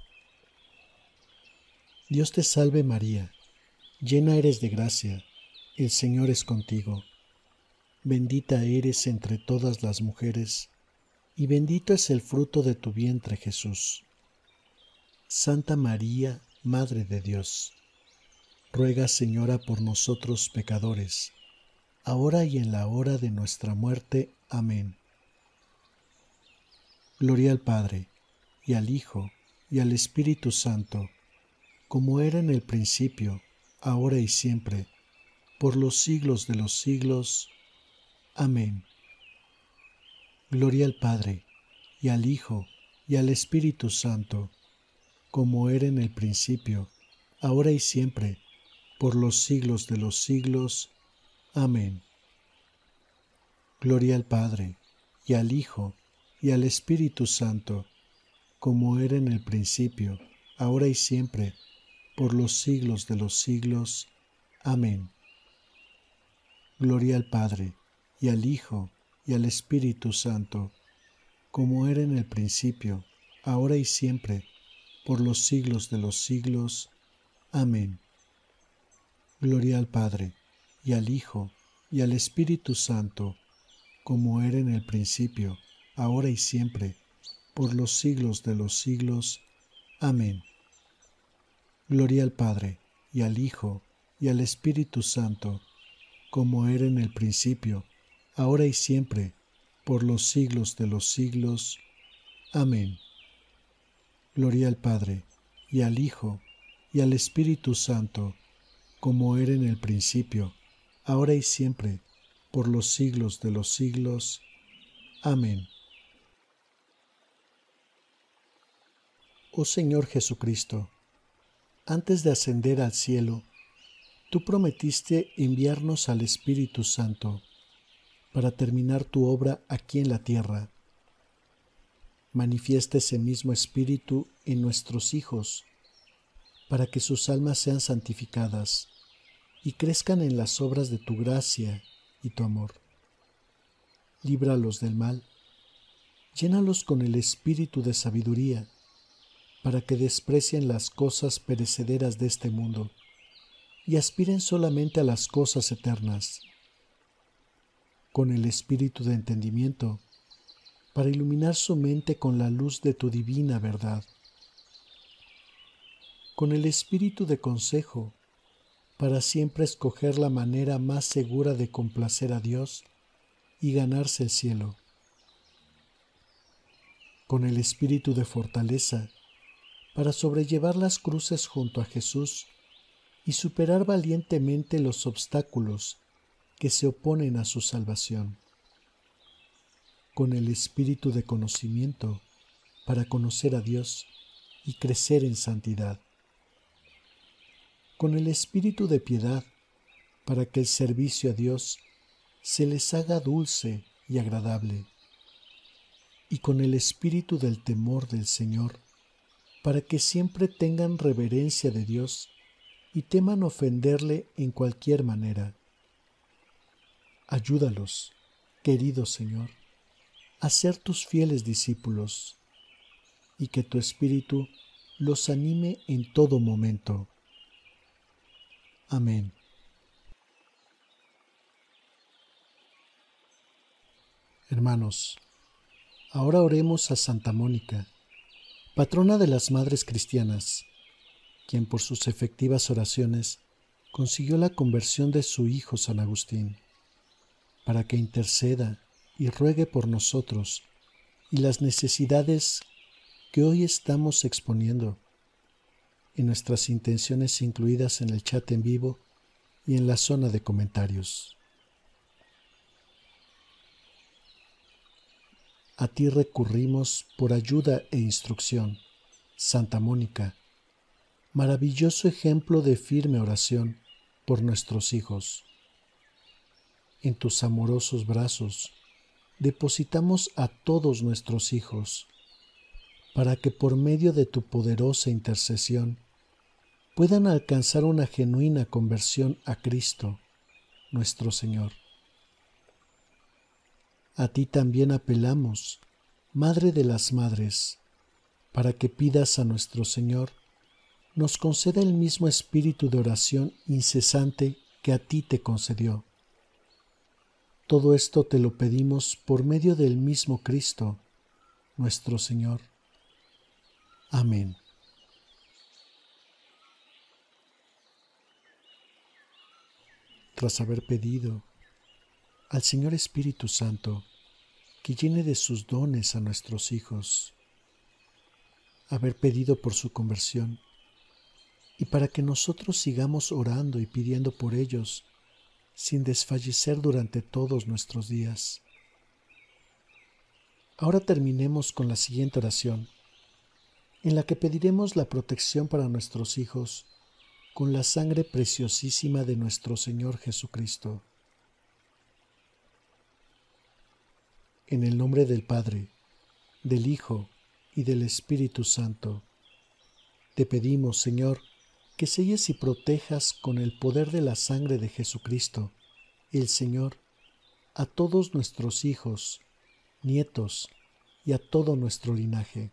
Dios te salve María, llena eres de gracia, el Señor es contigo. Bendita eres entre todas las mujeres, y bendito es el fruto de tu vientre Jesús. Santa María, Madre de Dios, ruega Señora por nosotros pecadores, ahora y en la hora de nuestra muerte. Amén. Gloria al Padre, y al Hijo, y al Espíritu Santo, como era en el principio, ahora y siempre, por los siglos de los siglos. Amén. Gloria al Padre, y al Hijo, y al Espíritu Santo, como era en el principio, ahora y siempre, por los siglos de los siglos. Amén. Gloria al Padre, y al Hijo, y al Espíritu Santo, como era en el principio, ahora y siempre, por los siglos de los siglos. Amén. Gloria al Padre, y al Hijo, y al Espíritu Santo, como era en el principio, ahora y siempre, por los siglos de los siglos. Amén. Gloria al Padre, y al Hijo, y al Espíritu Santo, como era en el principio, ahora y siempre, por los siglos de los siglos. Amén. Gloria al Padre, y al Hijo, y al Espíritu Santo, como era en el principio, ahora y siempre, por los siglos de los siglos. Amén. Gloria al Padre, y al Hijo, y al Espíritu Santo, como era en el principio, ahora y siempre, por los siglos de los siglos. Amén. Oh Señor Jesucristo, antes de ascender al cielo, tú prometiste enviarnos al Espíritu Santo para terminar tu obra aquí en la tierra. Manifiesta ese mismo Espíritu en nuestros hijos, para que sus almas sean santificadas y crezcan en las obras de tu gracia y tu amor. Líbralos del mal, llénalos con el espíritu de sabiduría, para que desprecien las cosas perecederas de este mundo y aspiren solamente a las cosas eternas. Con el espíritu de entendimiento, para iluminar su mente con la luz de tu divina verdad. Con el espíritu de consejo, para siempre escoger la manera más segura de complacer a Dios y ganarse el cielo. Con el espíritu de fortaleza, para sobrellevar las cruces junto a Jesús y superar valientemente los obstáculos que se oponen a su salvación. Con el espíritu de conocimiento, para conocer a Dios y crecer en santidad. con el espíritu de piedad, para que el servicio a Dios se les haga dulce y agradable, y con el espíritu del temor del Señor, para que siempre tengan reverencia de Dios y teman ofenderle en cualquier manera. Ayúdalos, querido Señor, a ser tus fieles discípulos, y que tu espíritu los anime en todo momento. Amén. Hermanos, ahora oremos a Santa Mónica, patrona de las madres cristianas, quien por sus efectivas oraciones consiguió la conversión de su hijo San Agustín, para que interceda y ruegue por nosotros y las necesidades que hoy estamos exponiendo en nuestras intenciones incluidas en el chat en vivo y en la zona de comentarios. A ti recurrimos por ayuda e instrucción, Santa Mónica, maravilloso ejemplo de firme oración por nuestros hijos. En tus amorosos brazos depositamos a todos nuestros hijos, para que por medio de tu poderosa intercesión puedan alcanzar una genuina conversión a Cristo, nuestro Señor. A ti también apelamos, Madre de las Madres, para que pidas a nuestro Señor nos conceda el mismo espíritu de oración incesante que a ti te concedió. Todo esto te lo pedimos por medio del mismo Cristo, nuestro Señor. Amén. Tras haber pedido al Señor Espíritu Santo que llene de sus dones a nuestros hijos, haber pedido por su conversión y para que nosotros sigamos orando y pidiendo por ellos sin desfallecer durante todos nuestros días. Ahora terminemos con la siguiente oración, en la que pediremos la protección para nuestros hijos con la sangre preciosísima de nuestro Señor Jesucristo. En el nombre del Padre, del Hijo y del Espíritu Santo, te pedimos, Señor, que selles y protejas con el poder de la sangre de Jesucristo, el Señor, a todos nuestros hijos, nietos y a todo nuestro linaje.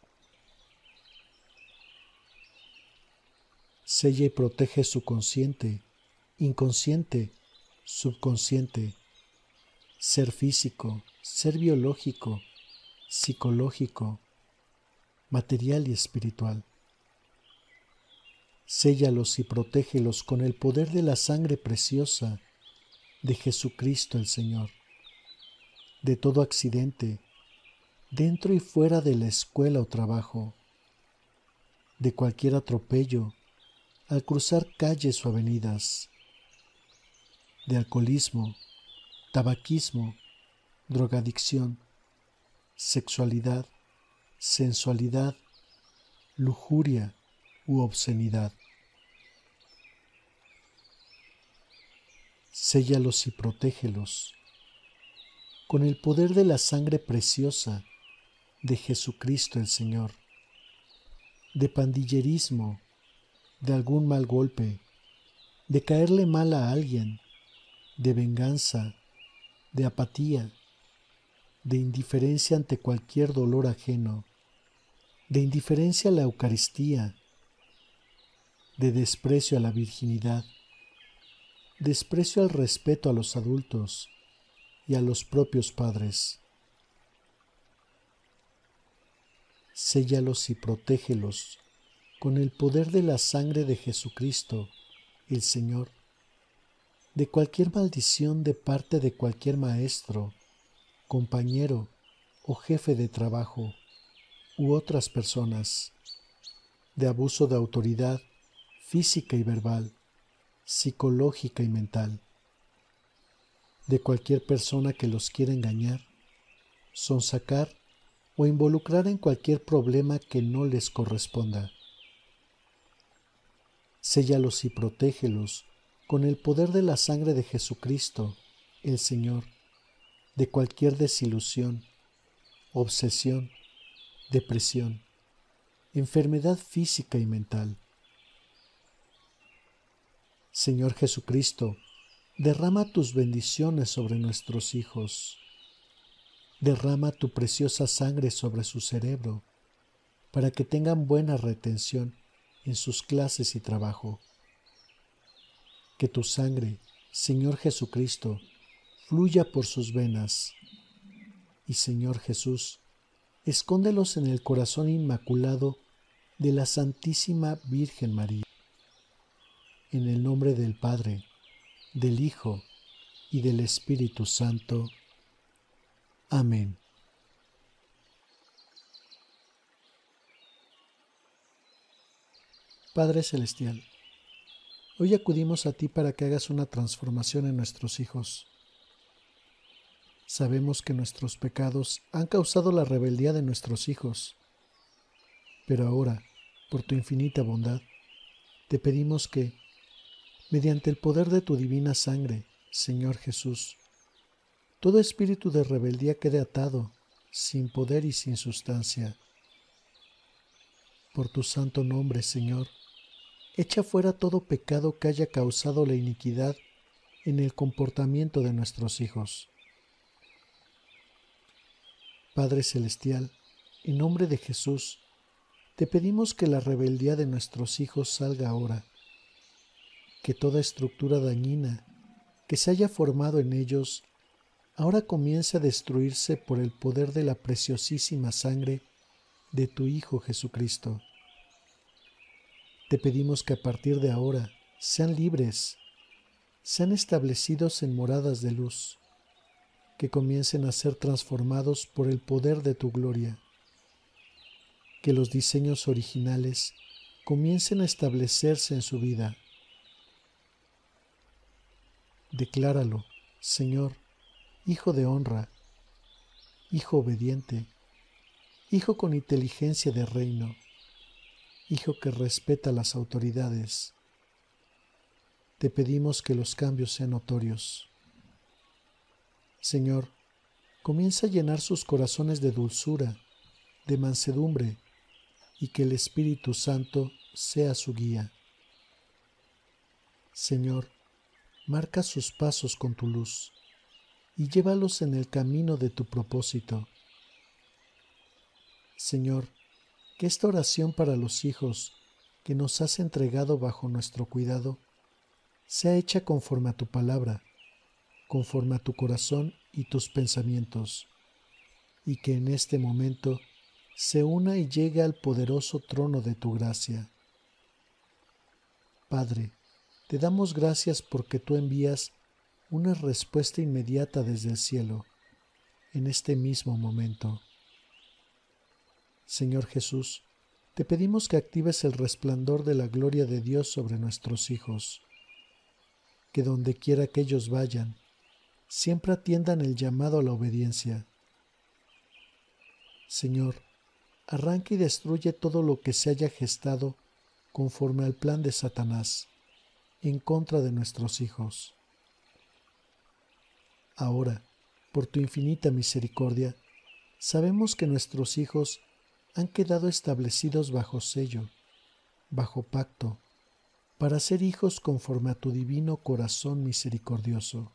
Sella y protege su consciente, inconsciente, subconsciente, ser físico, ser biológico, psicológico, material y espiritual. Séllalos y protégelos con el poder de la sangre preciosa de Jesucristo el Señor, de todo accidente, dentro y fuera de la escuela o trabajo, de cualquier atropello al cruzar calles o avenidas, de alcoholismo, tabaquismo, drogadicción, sexualidad, sensualidad, lujuria u obscenidad. Séllalos y protégelos con el poder de la sangre preciosa de Jesucristo el Señor, de pandillerismo, de algún mal golpe, de caerle mal a alguien, de venganza, de apatía, de indiferencia ante cualquier dolor ajeno, de indiferencia a la Eucaristía, de desprecio a la virginidad, desprecio al respeto a los adultos y a los propios padres. Séllalos y protégelos con el poder de la sangre de Jesucristo, el Señor, de cualquier maldición de parte de cualquier maestro, compañero o jefe de trabajo u otras personas, de abuso de autoridad física y verbal, psicológica y mental, de cualquier persona que los quiera engañar, sonsacar o involucrar en cualquier problema que no les corresponda. Séllalos y protégelos con el poder de la sangre de Jesucristo, el Señor, de cualquier desilusión, obsesión, depresión, enfermedad física y mental. Señor Jesucristo, derrama tus bendiciones sobre nuestros hijos. Derrama tu preciosa sangre sobre su cerebro para que tengan buena retención en sus clases y trabajo. Que tu sangre, Señor Jesucristo, fluya por sus venas. Y Señor Jesús, escóndelos en el corazón inmaculado de la Santísima Virgen María. En el nombre del Padre, del Hijo y del Espíritu Santo. Amén. Padre Celestial, hoy acudimos a ti para que hagas una transformación en nuestros hijos. Sabemos que nuestros pecados han causado la rebeldía de nuestros hijos, pero ahora, por tu infinita bondad, te pedimos que, mediante el poder de tu divina sangre, Señor Jesús, todo espíritu de rebeldía quede atado, sin poder y sin sustancia. Por tu santo nombre, Señor, echa fuera todo pecado que haya causado la iniquidad en el comportamiento de nuestros hijos. Padre Celestial, en nombre de Jesús, te pedimos que la rebeldía de nuestros hijos salga ahora, que toda estructura dañina que se haya formado en ellos ahora comience a destruirse por el poder de la preciosísima sangre de tu Hijo Jesucristo. Te pedimos que a partir de ahora sean libres, sean establecidos en moradas de luz, que comiencen a ser transformados por el poder de tu gloria, que los diseños originales comiencen a establecerse en su vida. Decláralo, Señor, Hijo de honra, Hijo obediente, Hijo con inteligencia de reino, Hijo que respeta las autoridades. Te pedimos que los cambios sean notorios. Señor, comienza a llenar sus corazones de dulzura, de mansedumbre, y que el Espíritu Santo sea su guía. Señor, marca sus pasos con tu luz y llévalos en el camino de tu propósito. Señor, que esta oración para los hijos que nos has entregado bajo nuestro cuidado sea hecha conforme a tu palabra, conforme a tu corazón y tus pensamientos, y que en este momento se una y llegue al poderoso trono de tu gracia. Padre, te damos gracias porque tú envías una respuesta inmediata desde el cielo, en este mismo momento. Señor Jesús, te pedimos que actives el resplandor de la gloria de Dios sobre nuestros hijos, que donde quiera que ellos vayan, siempre atiendan el llamado a la obediencia. Señor, arranca y destruye todo lo que se haya gestado conforme al plan de Satanás, en contra de nuestros hijos. Ahora, por tu infinita misericordia, sabemos que nuestros hijos han quedado establecidos bajo sello, bajo pacto, para ser hijos conforme a tu divino corazón misericordioso.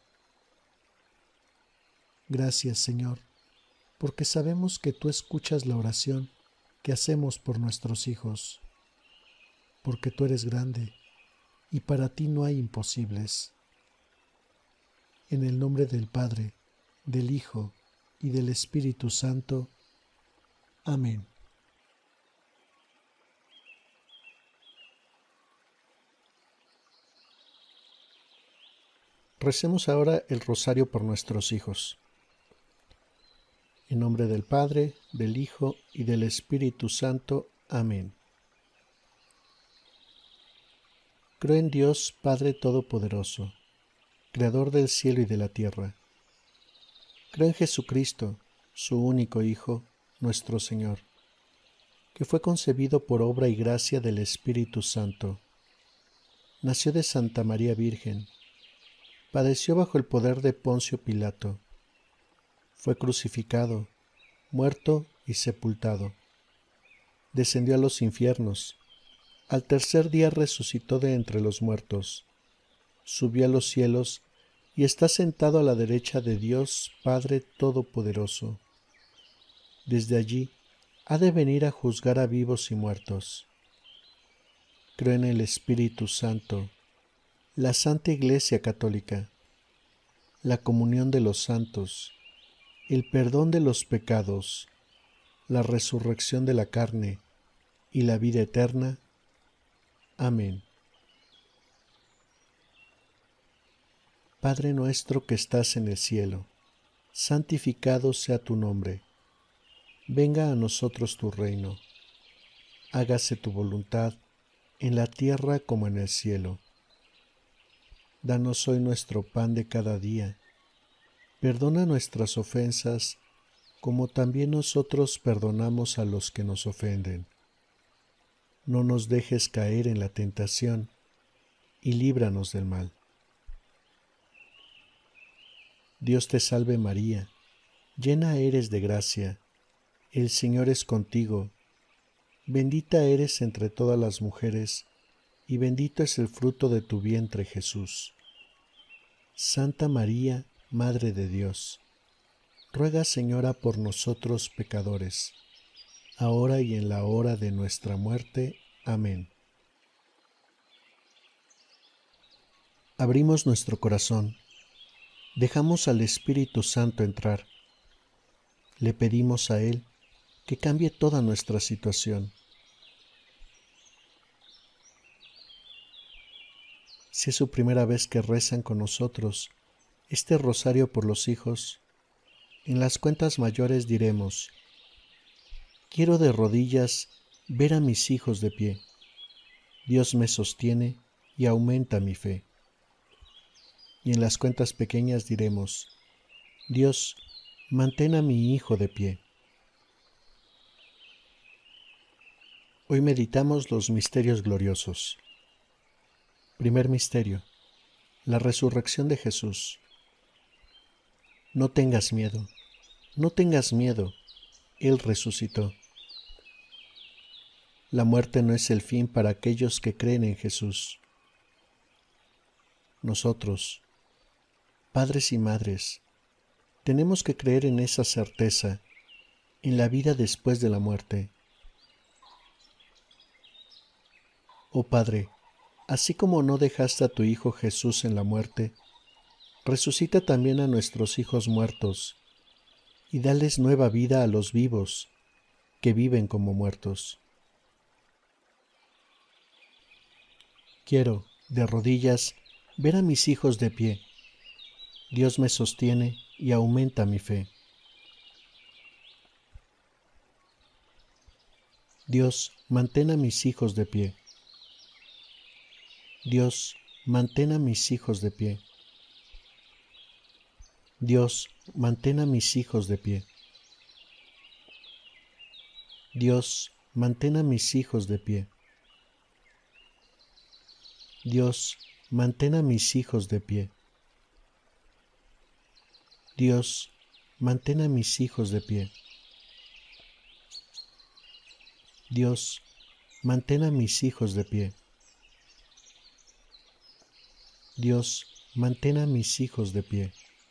Gracias, Señor, porque sabemos que tú escuchas la oración que hacemos por nuestros hijos, porque tú eres grande y para ti no hay imposibles. En el nombre del Padre, del Hijo y del Espíritu Santo. Amén. Recemos ahora el rosario por nuestros hijos. En nombre del Padre, del Hijo y del Espíritu Santo. Amén. Creo en Dios, Padre Todopoderoso, Creador del cielo y de la tierra. Creo en Jesucristo, su único Hijo, nuestro Señor, que fue concebido por obra y gracia del Espíritu Santo. nació de Santa María Virgen, padeció bajo el poder de Poncio Pilato, fue crucificado, muerto y sepultado, descendió a los infiernos, al tercer día resucitó de entre los muertos, subió a los cielos y está sentado a la derecha de Dios Padre Todopoderoso. Desde allí ha de venir a juzgar a vivos y muertos. Creo en el Espíritu Santo, la Santa Iglesia Católica, la comunión de los santos, el perdón de los pecados, la resurrección de la carne y la vida eterna. Amén. Padre nuestro que estás en el cielo, santificado sea tu nombre. Venga a nosotros tu reino. Hágase tu voluntad en la tierra como en el cielo. Danos hoy nuestro pan de cada día. Perdona nuestras ofensas, como también nosotros perdonamos a los que nos ofenden. No nos dejes caer en la tentación, y líbranos del mal. Dios te salve María, llena eres de gracia, el Señor es contigo, bendita eres entre todas las mujeres, y bendito es el fruto de tu vientre Jesús. Santa María, Madre de Dios, ruega Señora por nosotros pecadores, ahora y en la hora de nuestra muerte. Amén. Abrimos nuestro corazón, dejamos al Espíritu Santo entrar, le pedimos a Él que cambie toda nuestra situación. Si es su primera vez que rezan con nosotros este rosario por los hijos, en las cuentas mayores diremos: quiero de rodillas ver a mis hijos de pie. Dios me sostiene y aumenta mi fe. Y en las cuentas pequeñas diremos: Dios, mantén a mi hijo de pie. Hoy meditamos los misterios gloriosos. Primer misterio: la resurrección de Jesús. No tengas miedo, no tengas miedo, Él resucitó. La muerte no es el fin para aquellos que creen en Jesús. Nosotros, padres y madres, tenemos que creer en esa certeza, en la vida después de la muerte. Oh Padre, así como no dejaste a tu Hijo Jesús en la muerte, resucita también a nuestros hijos muertos y dales nueva vida a los vivos que viven como muertos. Quiero, de rodillas, ver a mis hijos de pie. Dios me sostiene y aumenta mi fe. Dios, mantén a mis hijos de pie. Dios, mantén a mis hijos de pie. Dios, mantén a mis hijos de pie. Dios, mantén a mis hijos de pie. Dios, mantén a mis hijos de pie. Dios, mantén a mis hijos de pie. Dios, mantén a mis hijos de pie. Dios, mantén a mis hijos de pie.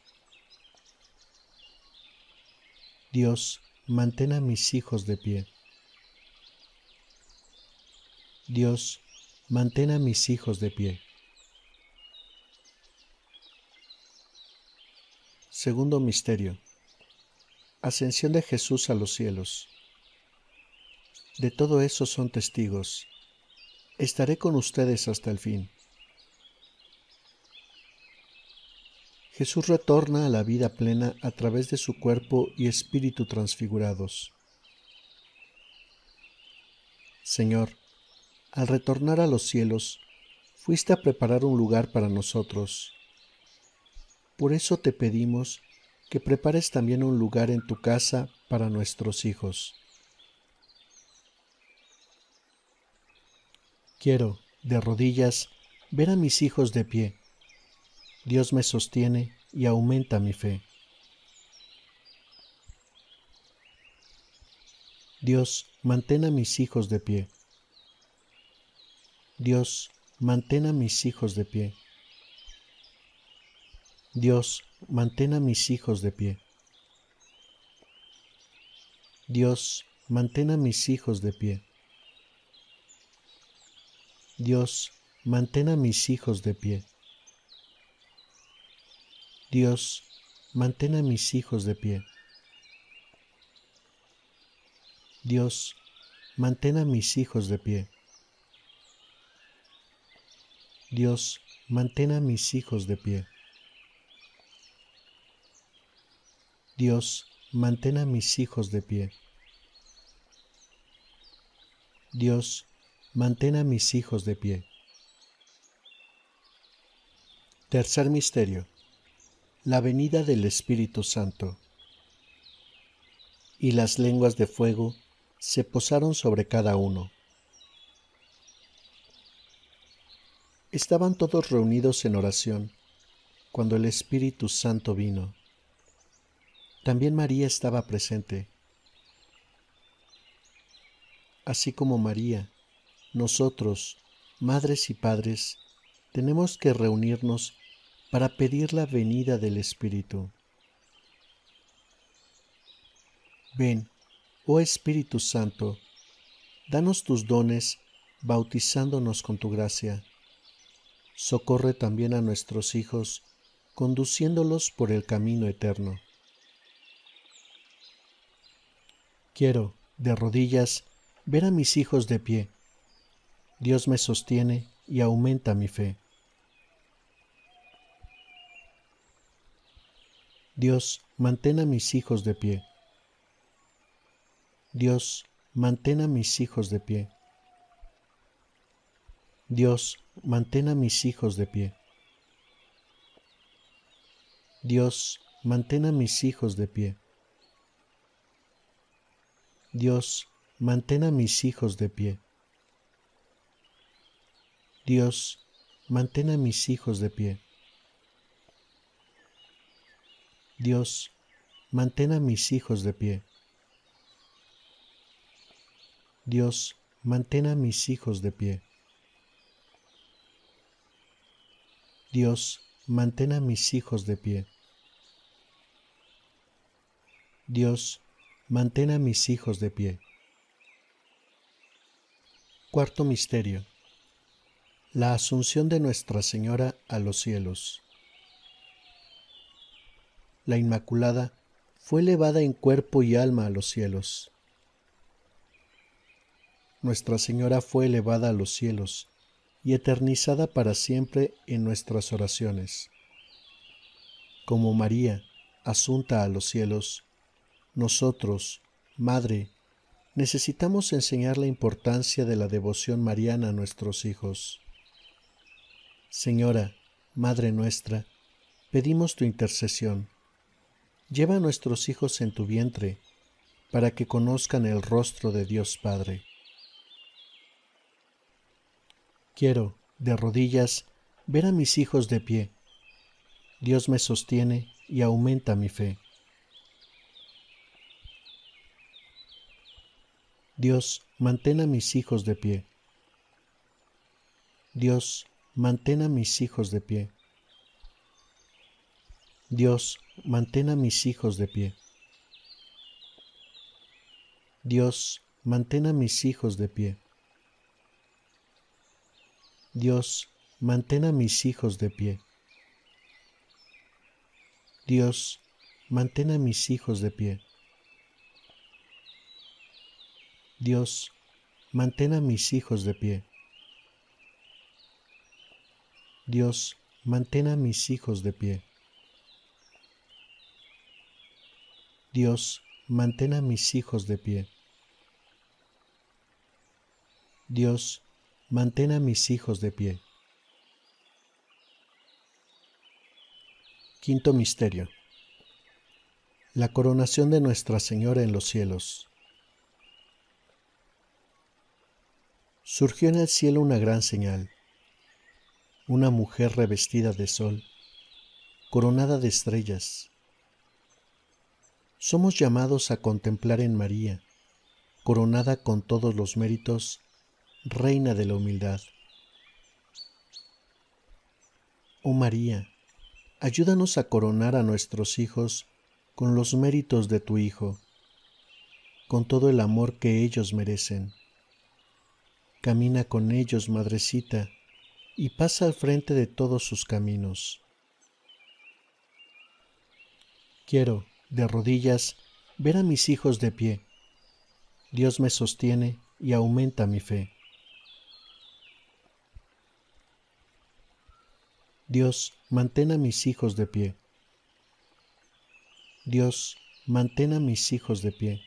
Dios, mantén a mis hijos de pie. Dios, mantén a mis hijos de pie. Segundo misterio: ascensión de Jesús a los cielos. De todo eso son testigos. Estaré con ustedes hasta el fin. Jesús retorna a la vida plena a través de su cuerpo y espíritu transfigurados. Señor, al retornar a los cielos, fuiste a preparar un lugar para nosotros. Por eso te pedimos que prepares también un lugar en tu casa para nuestros hijos. Quiero, de rodillas, ver a mis hijos de pie. Dios me sostiene y aumenta mi fe. Dios, mantén a mis hijos de pie. Dios, mantén a mis hijos de pie. Dios, mantén a mis hijos de pie. Dios, mantén a mis hijos de pie. Dios, mantén a mis hijos de pie. Dios, mantén a mis hijos de pie. Dios, mantén a mis hijos de pie. Dios, mantén a mis hijos de pie. Dios, mantén a mis hijos de pie. Dios, mantén a mis hijos de pie. Tercer misterio: la venida del Espíritu Santo. Y las lenguas de fuego se posaron sobre cada uno. Estaban todos reunidos en oración cuando el Espíritu Santo vino. También María estaba presente. Así como María, nosotros, madres y padres, tenemos que reunirnos para pedir la venida del Espíritu. Ven, oh Espíritu Santo, danos tus dones, bautizándonos con tu gracia. Socorre también a nuestros hijos, conduciéndolos por el camino eterno. Quiero, de rodillas, ver a mis hijos de pie. Dios me sostiene y aumenta mi fe. Dios, mantén a mis hijos de pie. Dios, mantén a mis hijos de pie. Dios, mantén a mis hijos de pie. Dios, mantén a mis hijos de pie. Dios, mantén a mis hijos de pie. Dios, mantén a mis hijos de pie. Dios, mantén a mis hijos de pie. Dios, mantén a mis hijos de pie. Dios, mantén a mis hijos de pie. Dios, mantén a mis hijos de pie. Cuarto misterio: la Asunción de Nuestra Señora a los cielos. La Inmaculada fue elevada en cuerpo y alma a los cielos. Nuestra Señora fue elevada a los cielos y eternizada para siempre en nuestras oraciones. Como María, asunta a los cielos, nosotros, Madre, necesitamos enseñar la importancia de la devoción mariana a nuestros hijos. Señora, Madre nuestra, pedimos tu intercesión. Lleva a nuestros hijos en tu vientre, para que conozcan el rostro de Dios Padre. Quiero, de rodillas, ver a mis hijos de pie. Dios me sostiene y aumenta mi fe. Dios, mantén a mis hijos de pie. Dios, mantén a mis hijos de pie. Dios, mantén a mis hijos de pie. Dios, mantén a mis hijos de pie. Dios, mantén a mis hijos de pie. Dios, mantén a mis hijos de pie. Dios, mantén a mis hijos de pie. Dios, mantén a mis hijos de pie. Dios, mantén a mis hijos de pie. Dios, mantén a mis hijos de pie. Quinto misterio: la coronación de Nuestra Señora en los cielos. Surgió en el cielo una gran señal, una mujer revestida de sol, coronada de estrellas. Somos llamados a contemplar en María, coronada con todos los méritos, reina de la humildad. Oh María, ayúdanos a coronar a nuestros hijos con los méritos de tu Hijo, con todo el amor que ellos merecen. Camina con ellos, Madrecita, y pasa al frente de todos sus caminos. Quiero, de rodillas, ver a mis hijos de pie. Dios me sostiene y aumenta mi fe. Dios, mantén a mis hijos de pie. Dios, mantén a mis hijos de pie.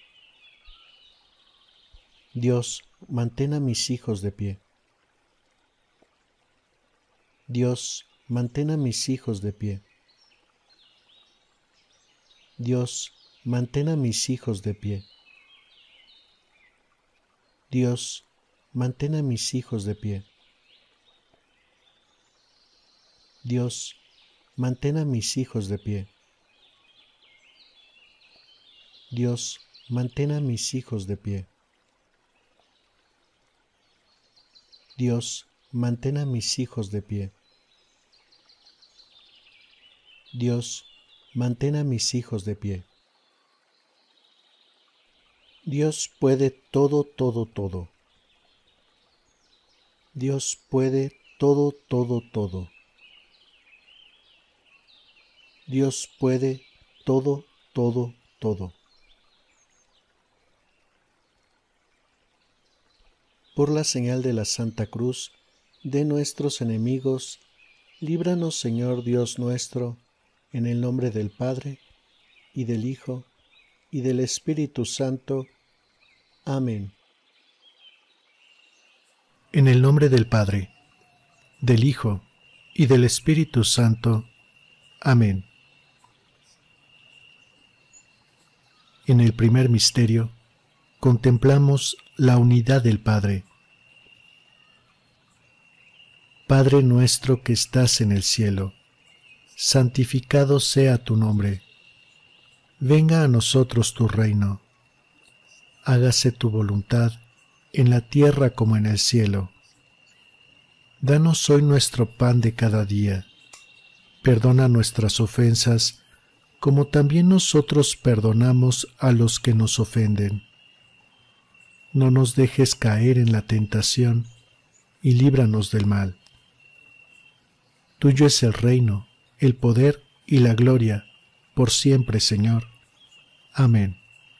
Dios, mantén a mis hijos de pie. Dios, mantén a mis hijos de pie. Dios, mantén a mis hijos de pie. Dios, mantén a mis hijos de pie. Dios, mantén a mis hijos de pie. Dios, mantén a mis hijos de pie. Dios, mantén a mis hijos de pie. Dios, mantén a mis hijos de pie. Dios puede todo, todo, todo. Dios puede todo, todo, todo. Dios puede todo, todo, todo. Por la señal de la Santa Cruz de nuestros enemigos, líbranos, Señor Dios nuestro, en el nombre del Padre, y del Hijo, y del Espíritu Santo. Amén. En el nombre del Padre, del Hijo, y del Espíritu Santo. Amén. En el primer misterio, contemplamos la unidad del Padre. Padre nuestro que estás en el cielo, santificado sea tu nombre. Venga a nosotros tu reino. Hágase tu voluntad en la tierra como en el cielo. Danos hoy nuestro pan de cada día. Perdona nuestras ofensas, como también nosotros perdonamos a los que nos ofenden. No nos dejes caer en la tentación, y líbranos del mal. Tuyo es el reino, el poder y la gloria, por siempre, Señor. Amén.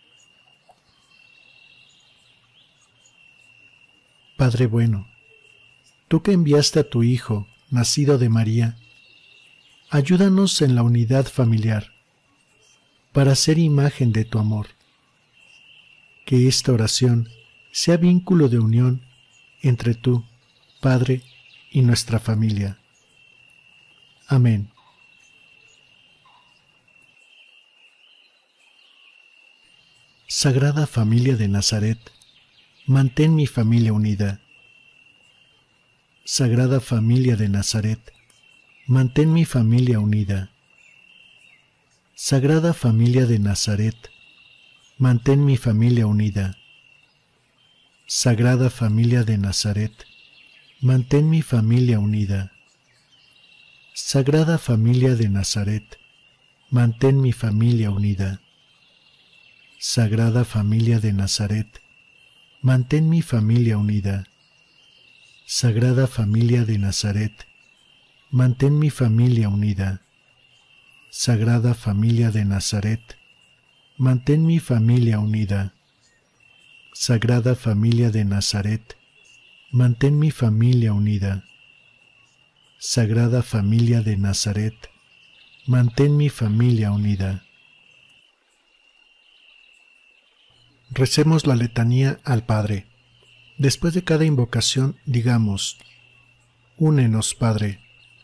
Padre bueno, tú que enviaste a tu Hijo, nacido de María, ayúdanos en la unidad familiar, para ser imagen de tu amor. Que esta oración sea vínculo de unión entre tú, Padre, y nuestra familia. Amén. Sagrada Familia de Nazaret, mantén mi familia unida. Sagrada Familia de Nazaret, mantén mi familia unida. Sagrada Familia de Nazaret, mantén mi familia unida. Sagrada Familia de Nazaret, mantén mi familia unida. Sagrada Familia de Nazaret, mantén mi familia unida. Sagrada Familia de Nazaret, mantén mi familia unida. Sagrada Familia de Nazaret, mantén mi familia unida. Sagrada Familia de Nazaret, mantén mi familia unida. Sagrada Familia de Nazaret, mantén mi familia unida. Sagrada Familia de Nazaret, mantén mi familia unida. Recemos la letanía al Padre. Después de cada invocación, digamos: únenos, Padre.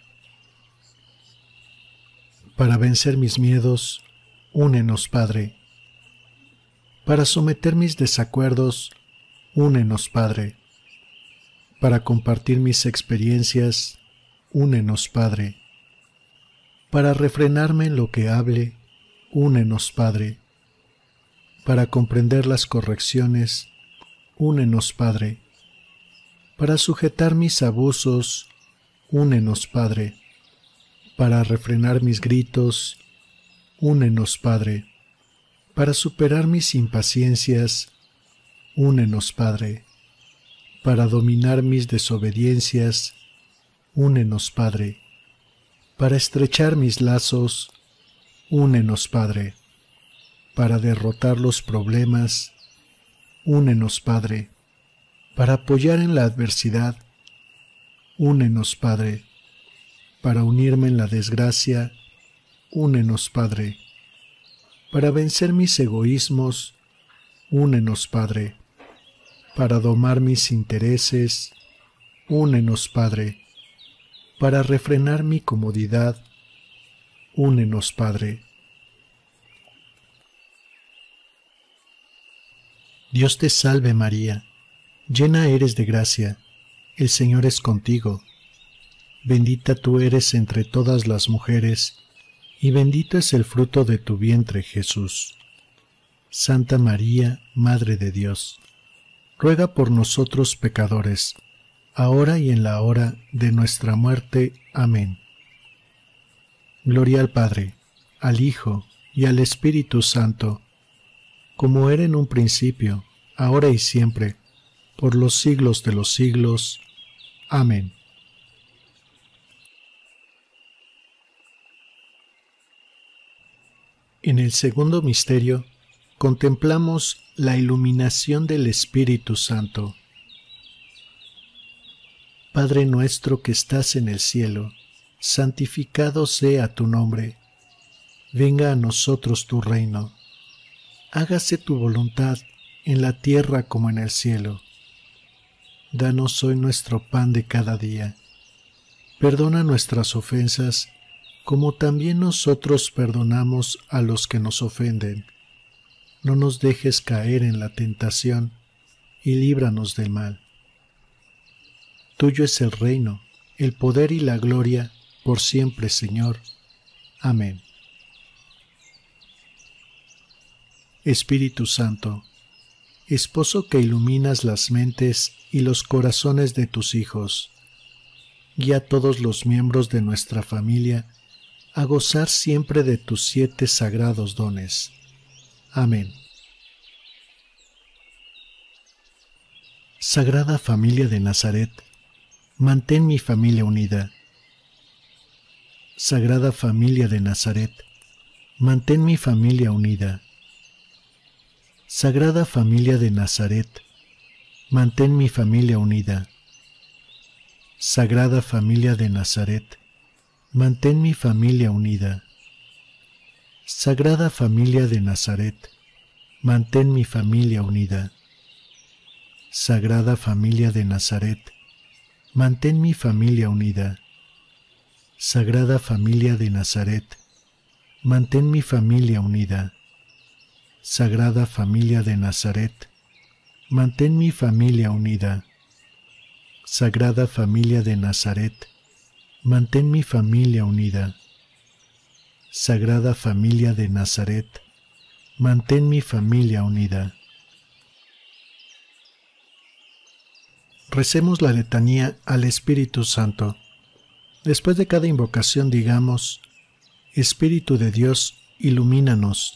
Para vencer mis miedos, únenos, Padre. Para someter mis desacuerdos, únenos, Padre. Para compartir mis experiencias, únenos, Padre. Para refrenarme en lo que hable, únenos, Padre. Para comprender las correcciones, únenos, Padre. Para sujetar mis abusos, únenos, Padre. Para refrenar mis gritos, únenos, Padre. Para superar mis impaciencias, únenos, Padre. Para dominar mis desobediencias, únenos, Padre. Para estrechar mis lazos, únenos, Padre. Para derrotar los problemas, únenos, Padre. Para apoyar en la adversidad, únenos, Padre. Para unirme en la desgracia, únenos, Padre. Para vencer mis egoísmos, únenos, Padre. Para domar mis intereses, únenos, Padre. Para refrenar mi comodidad, únenos, Padre. Dios te salve, María, llena eres de gracia, el Señor es contigo. Bendita tú eres entre todas las mujeres, y bendito es el fruto de tu vientre, Jesús. Santa María, Madre de Dios, ruega por nosotros pecadores, ahora y en la hora de nuestra muerte. Amén. Gloria al Padre, al Hijo y al Espíritu Santo, como era en un principio, ahora y siempre, por los siglos de los siglos. Amén. En el segundo misterio, contemplamos la iluminación del Espíritu Santo. Padre nuestro que estás en el cielo, santificado sea tu nombre. Venga a nosotros tu reino. Hágase tu voluntad en la tierra como en el cielo. Danos hoy nuestro pan de cada día. Perdona nuestras ofensas, como también nosotros perdonamos a los que nos ofenden. No nos dejes caer en la tentación, y líbranos del mal. Tuyo es el reino, el poder y la gloria, por siempre, Señor. Amén. Espíritu Santo, Esposo que iluminas las mentes y los corazones de tus hijos, guía a todos los miembros de nuestra familia a gozar siempre de tus siete sagrados dones. Amén. Sagrada Familia de Nazaret, mantén mi familia unida. Sagrada Familia de Nazaret, mantén mi familia unida. Sagrada Familia de Nazaret, mantén mi familia unida. Sagrada Familia de Nazaret, mantén mi familia unida. Sagrada Familia de Nazaret, mantén mi familia unida. Sagrada Familia de Nazaret, mantén mi familia unida. Sagrada Familia de Nazaret, mantén mi familia unida. Sagrada Familia de Nazaret, mantén mi familia unida. Sagrada Familia de Nazaret, mantén mi familia unida. Sagrada Familia de Nazaret, mantén mi familia unida. Recemos la letanía al Espíritu Santo. Después de cada invocación digamos: Espíritu de Dios, ilumínanos.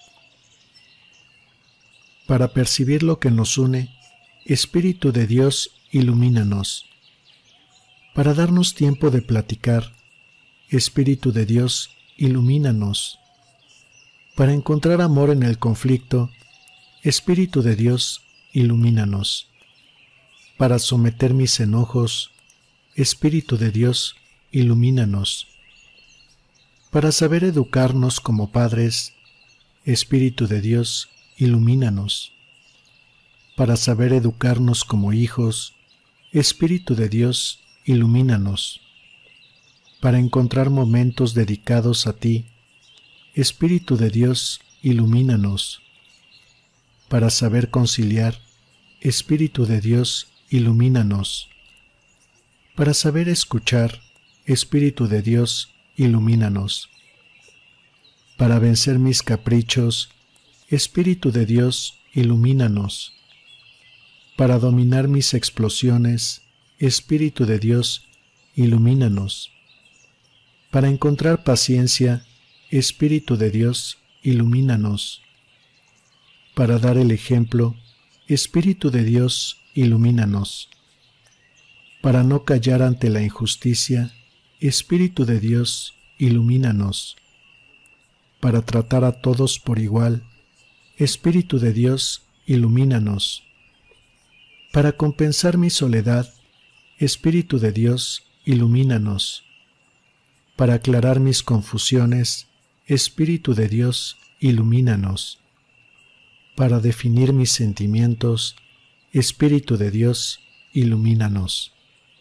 Para percibir lo que nos une, Espíritu de Dios, ilumínanos. Para darnos tiempo de platicar, Espíritu de Dios, ilumínanos. Para encontrar amor en el conflicto, Espíritu de Dios, ilumínanos. Para someter mis enojos, Espíritu de Dios, ilumínanos. Para saber educarnos como padres, Espíritu de Dios, ilumínanos. Para saber educarnos como hijos, Espíritu de Dios, ilumínanos. Para encontrar momentos dedicados a ti, Espíritu de Dios, ilumínanos. Para saber conciliar, Espíritu de Dios, ilumínanos. Para saber escuchar, Espíritu de Dios, ilumínanos. Para vencer mis caprichos, Espíritu de Dios, ilumínanos. Para dominar mis explosiones, Espíritu de Dios, ilumínanos. Para encontrar paciencia, Espíritu de Dios, ilumínanos. Para dar el ejemplo, Espíritu de Dios, ilumínanos. Para no callar ante la injusticia, Espíritu de Dios, ilumínanos. Para tratar a todos por igual, Espíritu de Dios, ilumínanos. Para compensar mi soledad, Espíritu de Dios, ilumínanos. Para aclarar mis confusiones, Espíritu de Dios, ilumínanos. Para definir mis sentimientos, Espíritu de Dios, ilumínanos.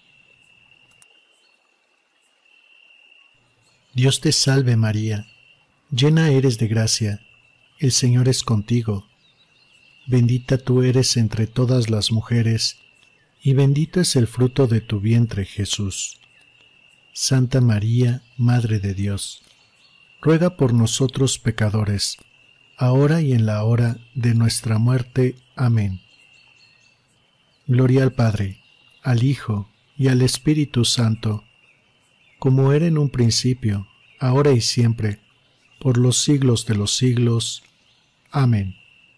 Dios te salve María, llena eres de gracia, el Señor es contigo. Bendita tú eres entre todas las mujeres, y bendito es el fruto de tu vientre, Jesús. Santa María, Madre de Dios, ruega por nosotros pecadores, ahora y en la hora de nuestra muerte. Amén. Gloria al Padre, al Hijo y al Espíritu Santo, como era en un principio, ahora y siempre, por los siglos de los siglos. Amén.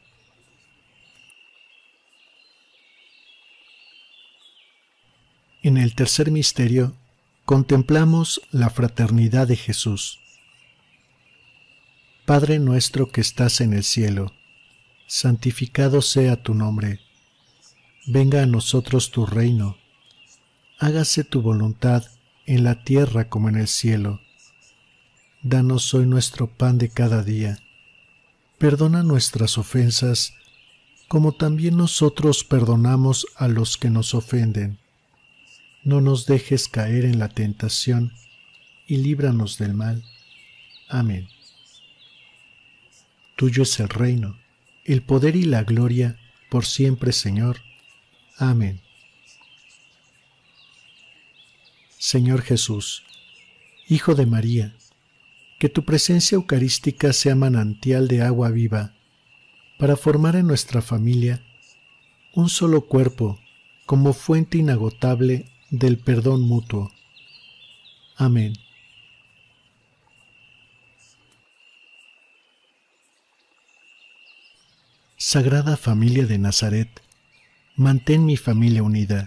En el tercer misterio, contemplamos la fraternidad de Jesús. Padre nuestro que estás en el cielo, santificado sea tu nombre. Venga a nosotros tu reino. Hágase tu voluntad en la tierra como en el cielo. Danos hoy nuestro pan de cada día. Perdona nuestras ofensas, como también nosotros perdonamos a los que nos ofenden. No nos dejes caer en la tentación, y líbranos del mal. Amén. Tuyo es el reino, el poder y la gloria, por siempre, Señor. Amén. Señor Jesús, Hijo de María, que tu presencia eucarística sea manantial de agua viva, para formar en nuestra familia un solo cuerpo, como fuente inagotable del perdón mutuo. Amén. Sagrada Familia de Nazaret, mantén mi familia unida.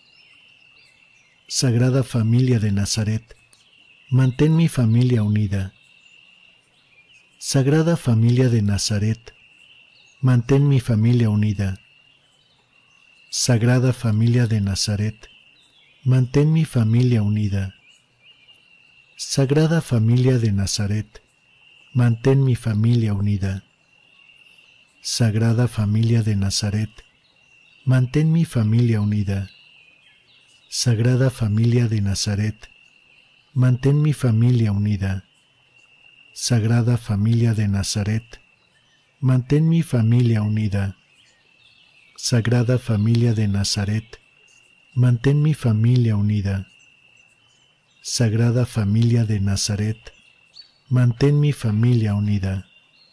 Sagrada Familia de Nazaret, mantén mi familia unida. Sagrada Familia de Nazaret, mantén mi familia unida. Sagrada Familia de Nazaret, mantén mi familia unida. Sagrada Familia de Nazaret, mantén mi familia unida. Sagrada Familia de Nazaret, mantén mi familia unida. Sagrada Familia de Nazaret, mantén mi familia unida. Sagrada Familia de Nazaret, mantén mi familia unida. Sagrada Familia de Nazaret, mantén mi familia unida. Sagrada Familia de Nazaret, mantén mi familia unida.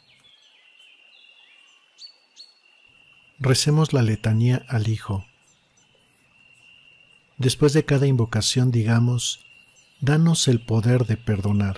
Recemos la letanía al Hijo. Después de cada invocación digamos: danos el poder de perdonar.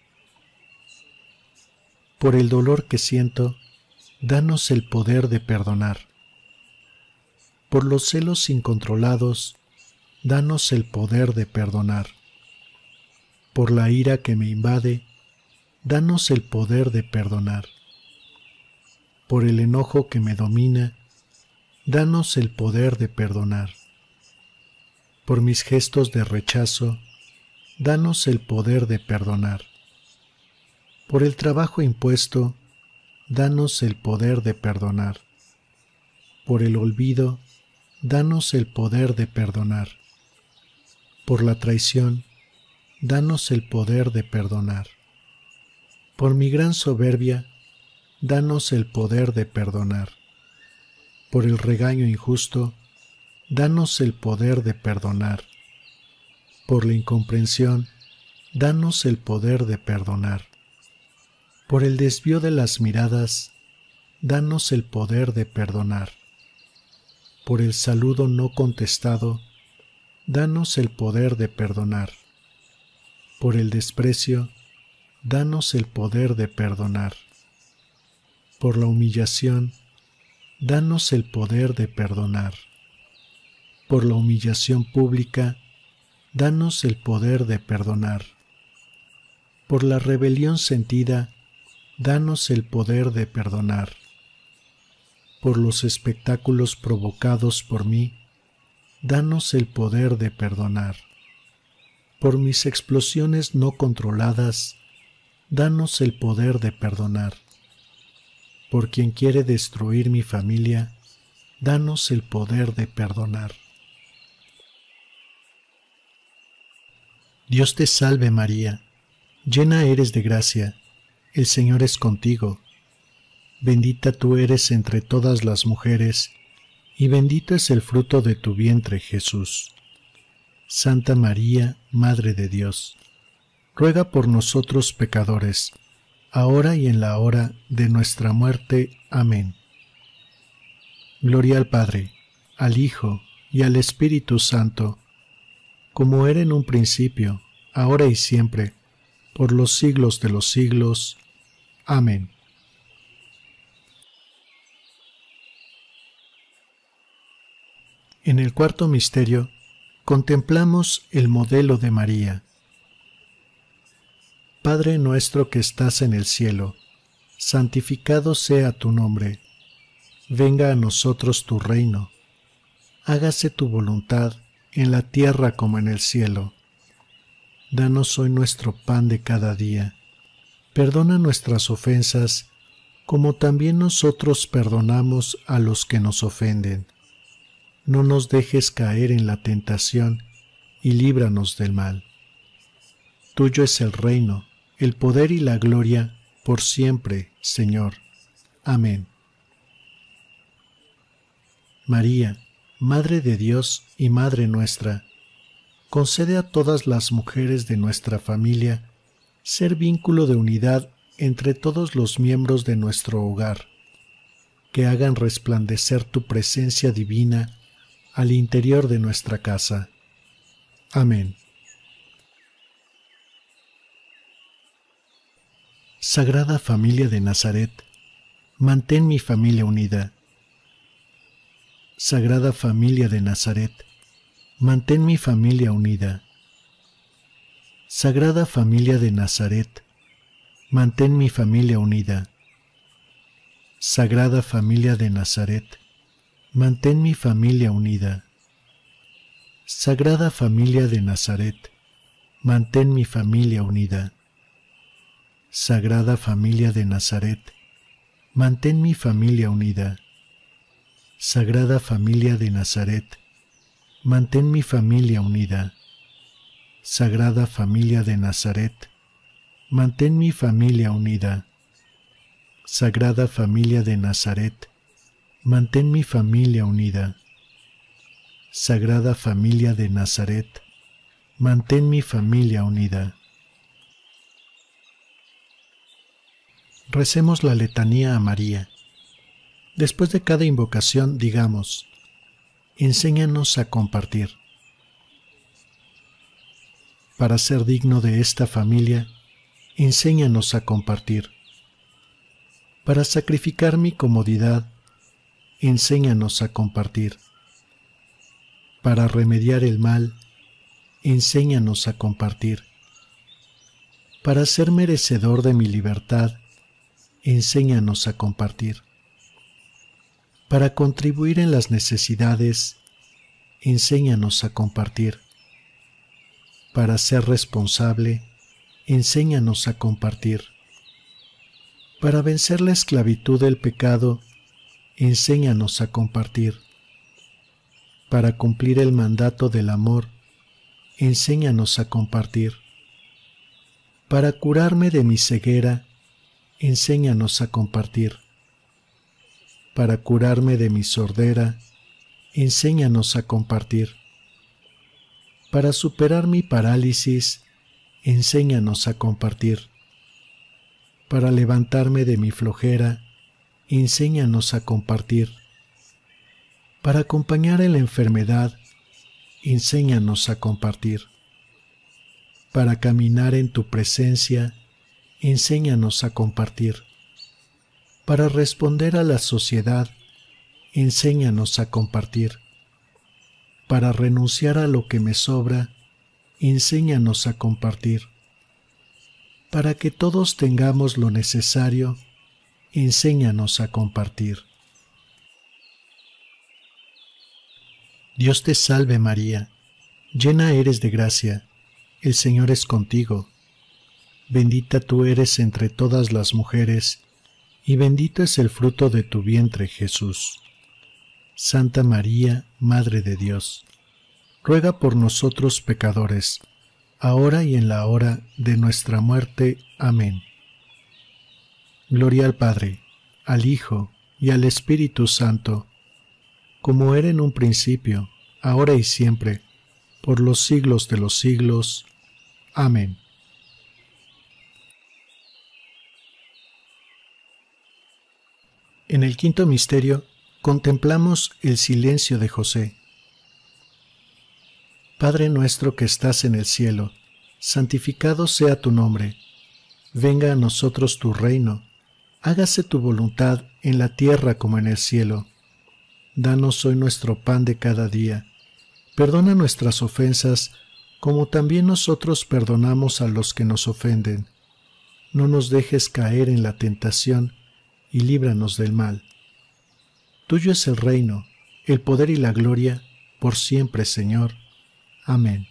Por el dolor que siento, danos el poder de perdonar. Por los celos incontrolados, danos el poder de perdonar. Por la ira que me invade, danos el poder de perdonar. Por el enojo que me domina, danos el poder de perdonar. Por mis gestos de rechazo, danos el poder de perdonar. Por el trabajo impuesto, danos el poder de perdonar. Por el olvido, danos el poder de perdonar. Por la traición, danos el poder de perdonar. Por mi gran soberbia, danos el poder de perdonar. Por el regaño injusto, danos el poder de perdonar. por la incomprensión, danos el poder de perdonar. Por el desvío de las miradas, danos el poder de perdonar. Por el saludo no contestado, danos el poder de perdonar. Por el desprecio, danos el poder de perdonar. Por la humillación, danos el poder de perdonar. Por la humillación pública, danos el poder de perdonar. Por la rebelión sentida, danos el poder de perdonar. Por los espectáculos provocados por mí, danos el poder de perdonar. Por mis explosiones no controladas, danos el poder de perdonar. Por quien quiere destruir mi familia, danos el poder de perdonar. Dios te salve María, llena eres de gracia, el Señor es contigo. Bendita tú eres entre todas las mujeres, y bendito es el fruto de tu vientre, Jesús. Santa María, Madre de Dios, ruega por nosotros pecadores, ahora y en la hora de nuestra muerte. Amén. Gloria al Padre, al Hijo y al Espíritu Santo, como era en un principio, ahora y siempre, por los siglos de los siglos. Amén. En el cuarto misterio, contemplamos el modelo de María. Padre nuestro que estás en el cielo, santificado sea tu nombre. Venga a nosotros tu reino. Hágase tu voluntad en la tierra como en el cielo. Danos hoy nuestro pan de cada día. Perdona nuestras ofensas, como también nosotros perdonamos a los que nos ofenden. No nos dejes caer en la tentación, y líbranos del mal. Tuyo es el reino, el poder y la gloria, por siempre, Señor. Amén. María, Madre de Dios y Madre nuestra, concede a todas las mujeres de nuestra familia ser vínculo de unidad entre todos los miembros de nuestro hogar, que hagan resplandecer tu presencia divina al interior de nuestra casa. Amén. Sagrada Familia de Nazaret, mantén mi familia unida. Sagrada Familia de Nazaret, mantén mi familia unida. Sagrada Familia de Nazaret, mantén mi familia unida. Sagrada Familia de Nazaret, mantén mi familia unida. Sagrada Familia de Nazaret, mantén mi familia unida. Sagrada Familia de Nazaret, mantén mi familia unida. Sagrada Familia de Nazaret, mantén mi familia unida. Sagrada Familia de Nazaret, mantén mi familia unida. Sagrada Familia de Nazaret, mantén mi familia unida. Sagrada Familia de Nazaret, mantén mi familia unida. Recemos la letanía a María. Después de cada invocación digamos: enséñanos a compartir. Para ser digno de esta familia, enséñanos a compartir. Para sacrificar mi comodidad, enséñanos a compartir. Para remediar el mal, enséñanos a compartir. Para ser merecedor de mi libertad, enséñanos a compartir. Para contribuir en las necesidades, enséñanos a compartir. Para ser responsable, enséñanos a compartir. Para vencer la esclavitud del pecado, enséñanos a compartir. Para cumplir el mandato del amor, enséñanos a compartir. Para curarme de mi ceguera, enséñanos a compartir. Para curarme de mi sordera, enséñanos a compartir. Para superar mi parálisis, enséñanos a compartir. Para levantarme de mi flojera, enséñanos a compartir. Para acompañar en la enfermedad, enséñanos a compartir. Para caminar en tu presencia, enséñanos a compartir. Para responder a la sociedad, enséñanos a compartir. Para renunciar a lo que me sobra, enséñanos a compartir. Para que todos tengamos lo necesario, enséñanos a compartir. Dios te salve María, llena eres de gracia, el Señor es contigo. Bendita tú eres entre todas las mujeres, y bendito es el fruto de tu vientre, Jesús. Santa María, Madre de Dios, ruega por nosotros pecadores, ahora y en la hora de nuestra muerte. Amén. Gloria al Padre, al Hijo y al Espíritu Santo, como era en un principio, ahora y siempre, por los siglos de los siglos. Amén. En el quinto misterio, contemplamos el silencio de José. Padre nuestro que estás en el cielo, santificado sea tu nombre. Venga a nosotros tu reino. Hágase tu voluntad en la tierra como en el cielo. Danos hoy nuestro pan de cada día. Perdona nuestras ofensas, como también nosotros perdonamos a los que nos ofenden. No nos dejes caer en la tentación, y líbranos del mal. Tuyo es el reino, el poder y la gloria, por siempre, Señor. Amén.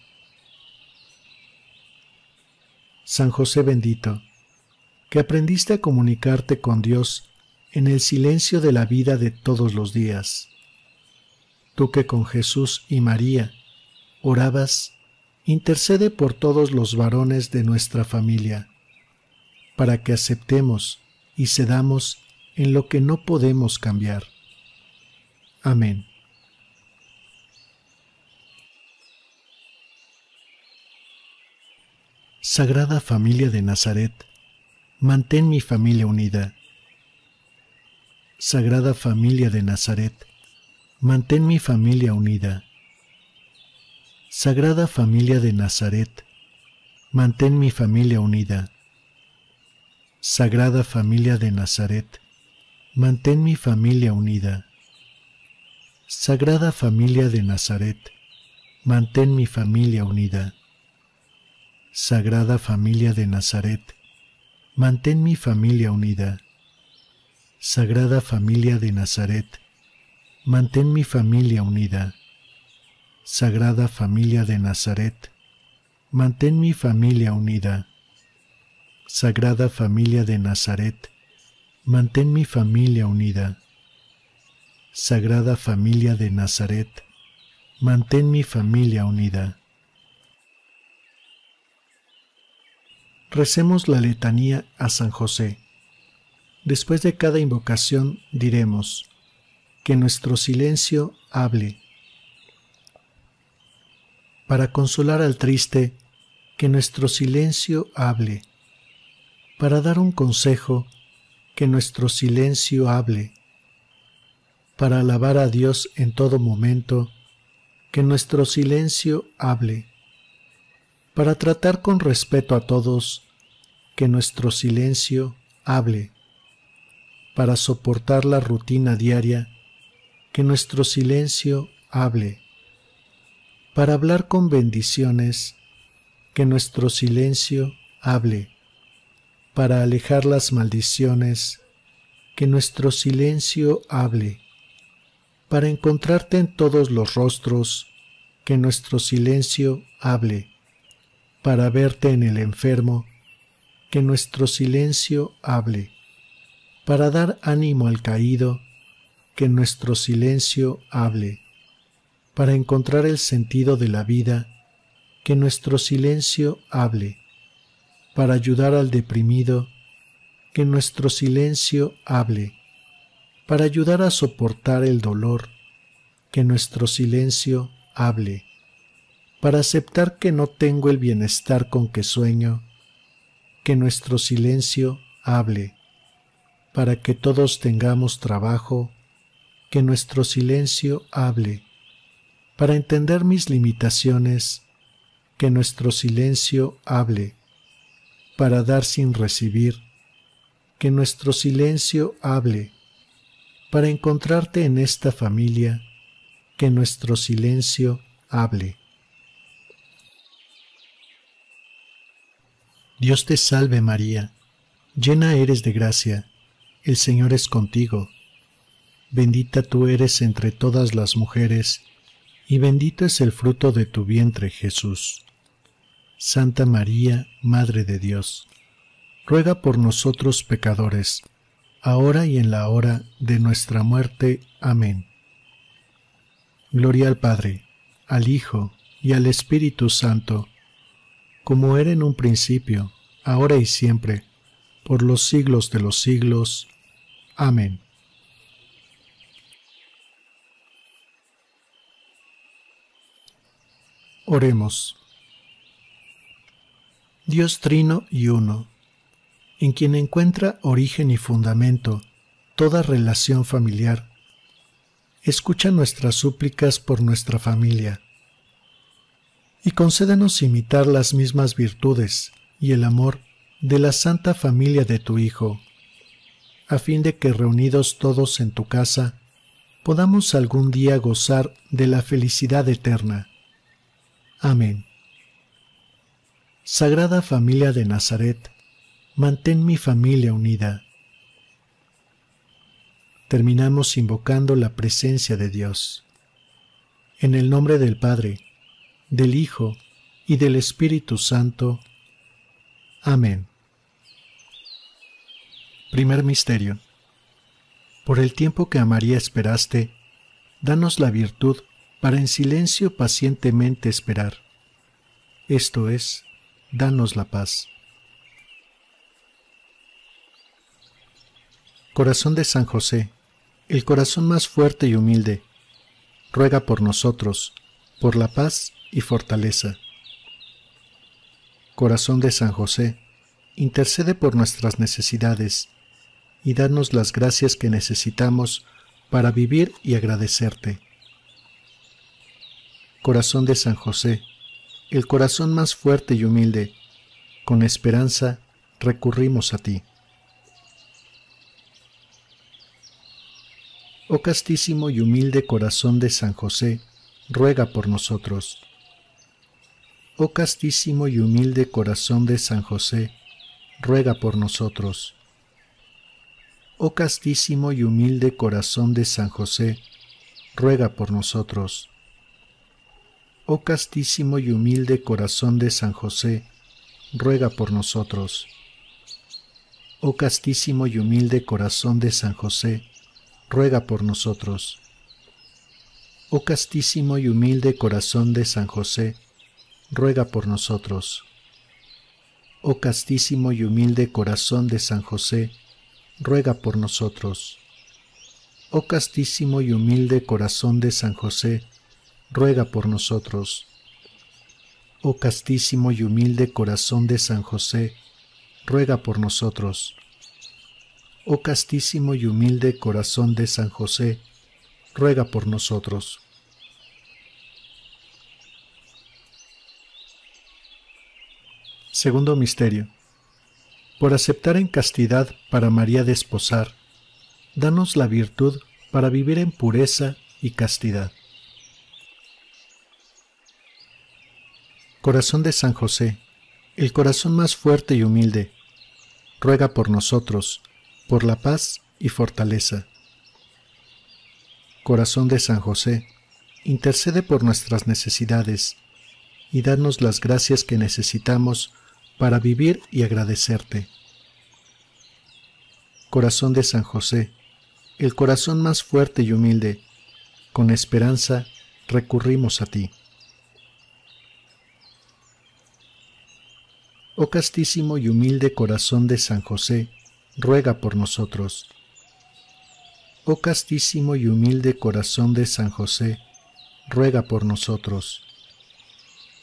San José bendito, que aprendiste a comunicarte con Dios en el silencio de la vida de todos los días. Tú que con Jesús y María orabas, intercede por todos los varones de nuestra familia, para que aceptemos y cedamos en lo que no podemos cambiar. Amén. Sagrada Familia de Nazaret, mantén mi familia unida. Sagrada Familia de Nazaret, mantén mi familia unida. Sagrada Familia de Nazaret, mantén mi familia unida. Sagrada Familia de Nazaret, mantén mi familia unida. Sagrada Familia de Nazaret, mantén mi familia unida. Sagrada Familia de Nazaret, mantén mi familia unida. Sagrada Familia de Nazaret, mantén mi familia unida. Sagrada Familia de Nazaret, mantén mi familia unida. Sagrada Familia de Nazaret, mantén mi familia unida. Sagrada Familia de Nazaret, mantén mi familia unida. Recemos la letanía a San José. Después de cada invocación diremos: que nuestro silencio hable. Para consolar al triste, que nuestro silencio hable. Para dar un consejo, que nuestro silencio hable. Para alabar a Dios en todo momento, que nuestro silencio hable. Para tratar con respeto a todos, que nuestro silencio hable. Para soportar la rutina diaria, que nuestro silencio hable. Para hablar con bendiciones, que nuestro silencio hable. Para alejar las maldiciones, que nuestro silencio hable. Para encontrarte en todos los rostros, que nuestro silencio hable. Para verte en el enfermo, que nuestro silencio hable. Para dar ánimo al caído, que nuestro silencio hable. Para encontrar el sentido de la vida, que nuestro silencio hable. Para ayudar al deprimido, que nuestro silencio hable. Para ayudar a soportar el dolor, que nuestro silencio hable. para aceptar que no tengo el bienestar con que sueño, que nuestro silencio hable, para que todos tengamos trabajo, que nuestro silencio hable, para entender mis limitaciones, que nuestro silencio hable, para dar sin recibir, que nuestro silencio hable, para encontrarte en esta familia, que nuestro silencio hable. Dios te salve María, llena eres de gracia, el Señor es contigo. Bendita tú eres entre todas las mujeres, y bendito es el fruto de tu vientre, Jesús. Santa María, Madre de Dios, ruega por nosotros pecadores, ahora y en la hora de nuestra muerte. Amén. Gloria al Padre, al Hijo y al Espíritu Santo, como era en un principio, ahora y siempre, por los siglos de los siglos. Amén. Oremos. Dios trino y uno, en quien encuentra origen y fundamento toda relación familiar, escucha nuestras súplicas por nuestra familia y concédenos imitar las mismas virtudes y el amor de la santa familia de tu Hijo, a fin de que reunidos todos en tu casa podamos algún día gozar de la felicidad eterna. Amén. Sagrada Familia de Nazaret, mantén mi familia unida. Terminamos invocando la presencia de Dios. En el nombre del Padre, del Hijo y del Espíritu Santo. Amén. Primer misterio. Por el tiempo que a María esperaste, danos la virtud para en silencio pacientemente esperar. Esto es, danos la paz. Corazón de San José, el corazón más fuerte y humilde, ruega por nosotros, por la paz y fortaleza. Corazón de San José, intercede por nuestras necesidades y danos las gracias que necesitamos para vivir y agradecerte. Corazón de San José, el corazón más fuerte y humilde, con esperanza recurrimos a ti. Oh castísimo y humilde corazón de San José, ruega por nosotros. Oh castísimo y humilde corazón de San José, ruega por nosotros. Oh castísimo y humilde corazón de San José, ruega por nosotros. Oh castísimo y humilde corazón de San José, ruega por nosotros. Oh castísimo y humilde corazón de San José, ruega por nosotros. Oh castísimo y humilde corazón de San José, ruega por nosotros. Oh castísimo y humilde corazón de San José, ruega por nosotros. Oh castísimo y humilde corazón de San José, ruega por nosotros. Oh castísimo y humilde corazón de San José, ruega por nosotros. Oh castísimo y humilde corazón de San José, ruega por nosotros. Segundo misterio. Por aceptar en castidad para María desposar, danos la virtud para vivir en pureza y castidad. Corazón de San José, el corazón más fuerte y humilde, ruega por nosotros, por la paz y fortaleza. Corazón de San José, intercede por nuestras necesidades y danos las gracias que necesitamos para vivir y agradecerte. Corazón de San José, el corazón más fuerte y humilde, con esperanza recurrimos a ti. Oh castísimo y humilde corazón de San José, ruega por nosotros. Oh castísimo y humilde corazón de San José, ruega por nosotros.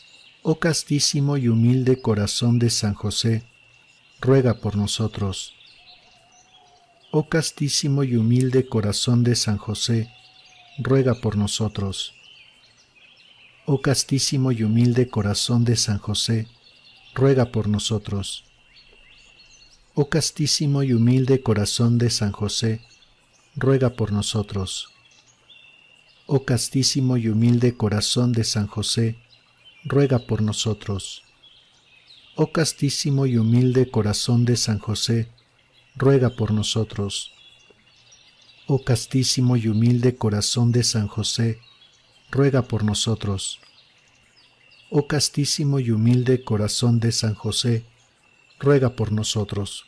Oh castísimo y humilde corazón de San José, ruega por nosotros. Oh castísimo y humilde corazón de San José, ruega por nosotros. Oh castísimo y humilde corazón de San José, ruega por nosotros. Oh castísimo y humilde corazón de San José, ruega por nosotros. Oh castísimo y humilde corazón de San José, ruega por nosotros. Oh castísimo y humilde corazón de San José, ruega por nosotros. Oh castísimo y humilde corazón de San José, ruega por nosotros. Oh castísimo y humilde corazón de San José, ruega por nosotros.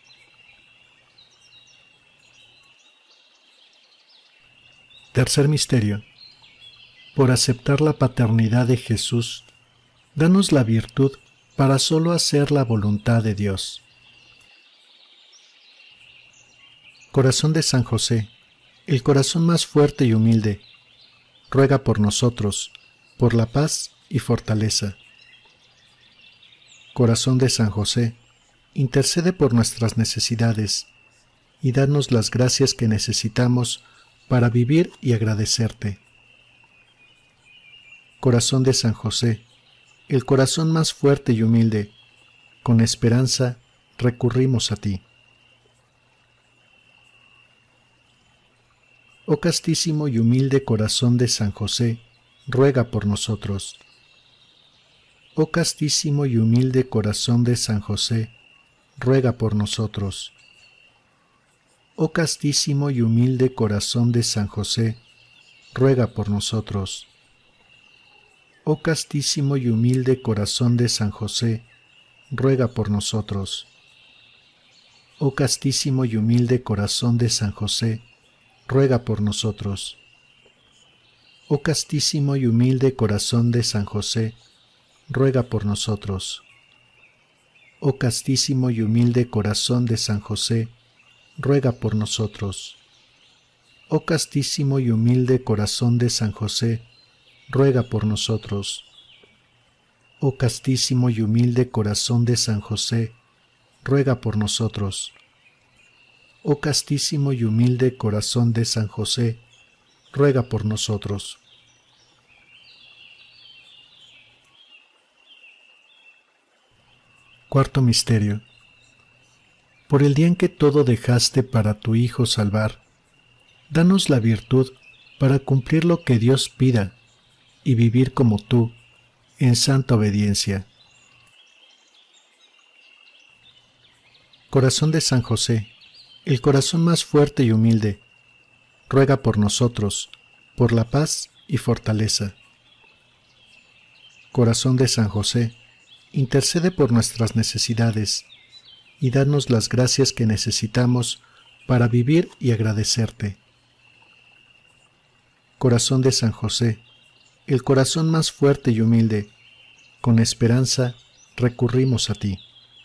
Tercer misterio. Por aceptar la paternidad de Jesús, danos la virtud para solo hacer la voluntad de Dios. Corazón de San José, el corazón más fuerte y humilde, ruega por nosotros, por la paz y fortaleza. Corazón de San José, intercede por nuestras necesidades y danos las gracias que necesitamos para vivir y agradecerte. Corazón de San José, el corazón más fuerte y humilde, con esperanza recurrimos a ti. Oh castísimo y humilde corazón de San José, ruega por nosotros. Oh castísimo y humilde corazón de San José, ruega por nosotros. Oh castísimo y humilde corazón de San José, ruega por nosotros. Oh castísimo y humilde corazón de San José, ruega por nosotros. Oh castísimo y humilde corazón de San José, ruega por nosotros. Oh castísimo y humilde corazón de San José, ruega por nosotros. Oh castísimo y humilde corazón de San José, ruega por nosotros. Oh castísimo y humilde corazón de San José, ruega por nosotros. Oh castísimo y humilde corazón de San José, ruega por nosotros. Oh castísimo y humilde corazón de San José, ruega por nosotros. Cuarto misterio. Por el día en que todo dejaste para tu Hijo salvar, danos la virtud para cumplir lo que Dios pida y vivir como tú, en santa obediencia. Corazón de San José, el corazón más fuerte y humilde, ruega por nosotros, por la paz y fortaleza. Corazón de San José, intercede por nuestras necesidades y danos las gracias que necesitamos para vivir y agradecerte. Corazón de San José, el corazón más fuerte y humilde, con esperanza recurrimos a ti.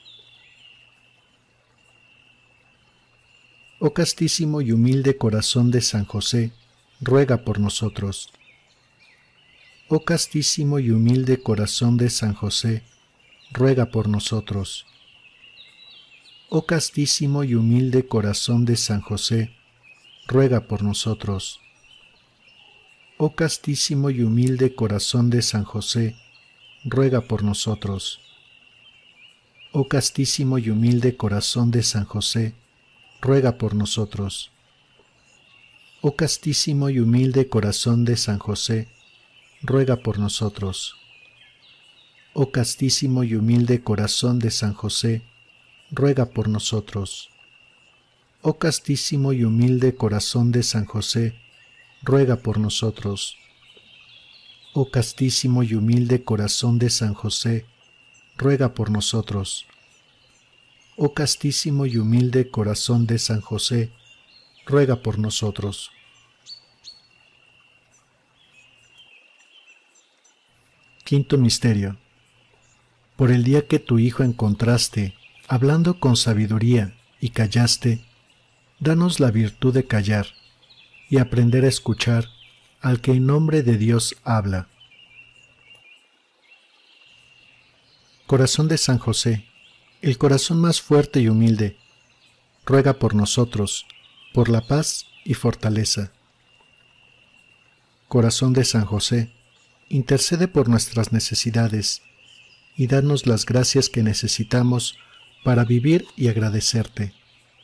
Oh castísimo y humilde corazón de San José, ruega por nosotros. Oh castísimo y humilde corazón de San José, ruega por nosotros. Oh castísimo y humilde corazón de San José, ruega por nosotros. Oh castísimo y humilde corazón de San José, ruega por nosotros. Oh castísimo y humilde corazón de San José, ruega por nosotros. Oh castísimo y humilde corazón de San José, ruega por nosotros. Oh castísimo y humilde corazón de San José, ruega por nosotros. Oh castísimo y humilde corazón de San José, ruega por nosotros. Oh castísimo y humilde corazón de San José, ruega por nosotros. Oh castísimo y humilde corazón de San José, ruega por nosotros. Quinto misterio. Por el día que tu Hijo encontraste, hablando con sabiduría, y callaste, danos la virtud de callar y aprender a escuchar al que en nombre de Dios habla. Corazón de San José, el corazón más fuerte y humilde, ruega por nosotros, por la paz y fortaleza. Corazón de San José, intercede por nuestras necesidades y danos las gracias que necesitamos para vivir y agradecerte.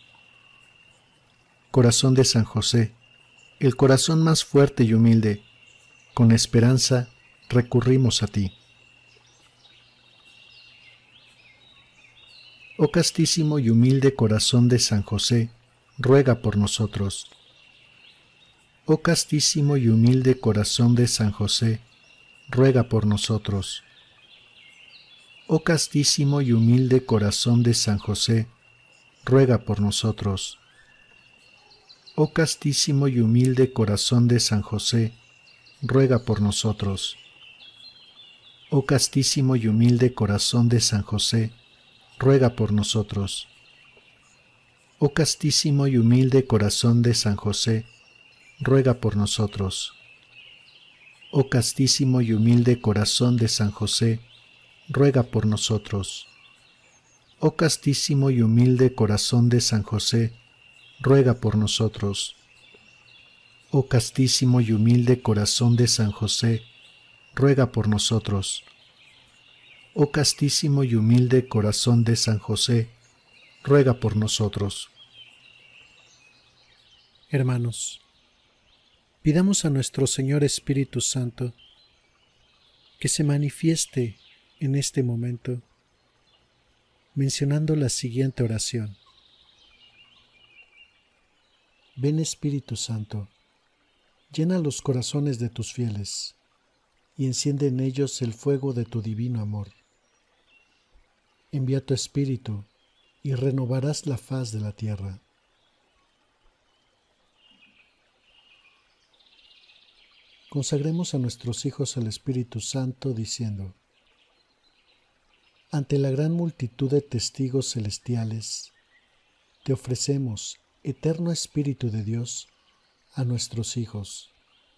Corazón de San José, el corazón más fuerte y humilde, con esperanza recurrimos a ti. Oh castísimo y humilde corazón de San José, ruega por nosotros. Oh castísimo y humilde corazón de San José, ruega por nosotros. Oh castísimo y humilde corazón de San José, ruega por nosotros. Oh castísimo y humilde corazón de San José, ruega por nosotros. Oh castísimo y humilde corazón de San José, ruega por nosotros. Oh castísimo y humilde corazón de San José, ruega por nosotros. Oh castísimo y humilde corazón de San José, ruega por nosotros. Oh castísimo y humilde corazón de San José, ruega por nosotros. Oh castísimo y humilde corazón de San José, ruega por nosotros. Oh castísimo y humilde corazón de San José, ruega por nosotros. Hermanos, pidamos a nuestro Señor Espíritu Santo que se manifieste en este momento mencionando la siguiente oración. Ven Espíritu Santo, llena los corazones de tus fieles y enciende en ellos el fuego de tu divino amor. Envía tu Espíritu y renovarás la faz de la tierra. Consagremos a nuestros hijos al Espíritu Santo diciendo: ante la gran multitud de testigos celestiales, te ofrecemos, eterno Espíritu de Dios, a nuestros hijos.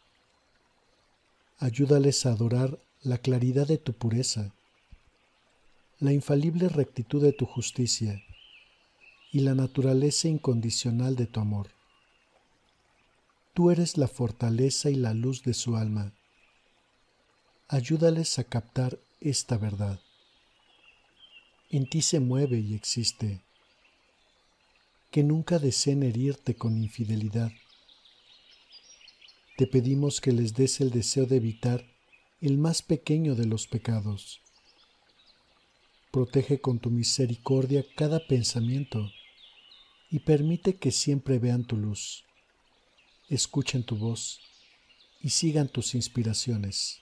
Ayúdales a adorar la claridad de tu pureza, la infalible rectitud de tu justicia y la naturaleza incondicional de tu amor. Tú eres la fortaleza y la luz de su alma. Ayúdales a captar esta verdad. En ti se mueve y existe. Que nunca deseen herirte con infidelidad. Te pedimos que les des el deseo de evitar el más pequeño de los pecados. Protege con tu misericordia cada pensamiento y permite que siempre vean tu luz, escuchen tu voz y sigan tus inspiraciones.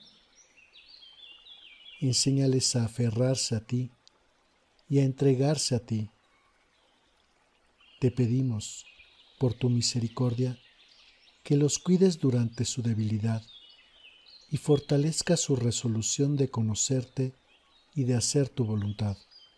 Enséñales a aferrarse a ti y a entregarse a ti. Te pedimos, por tu misericordia, que los cuides durante su debilidad y fortalezca su resolución de conocerte y de hacer tu voluntad.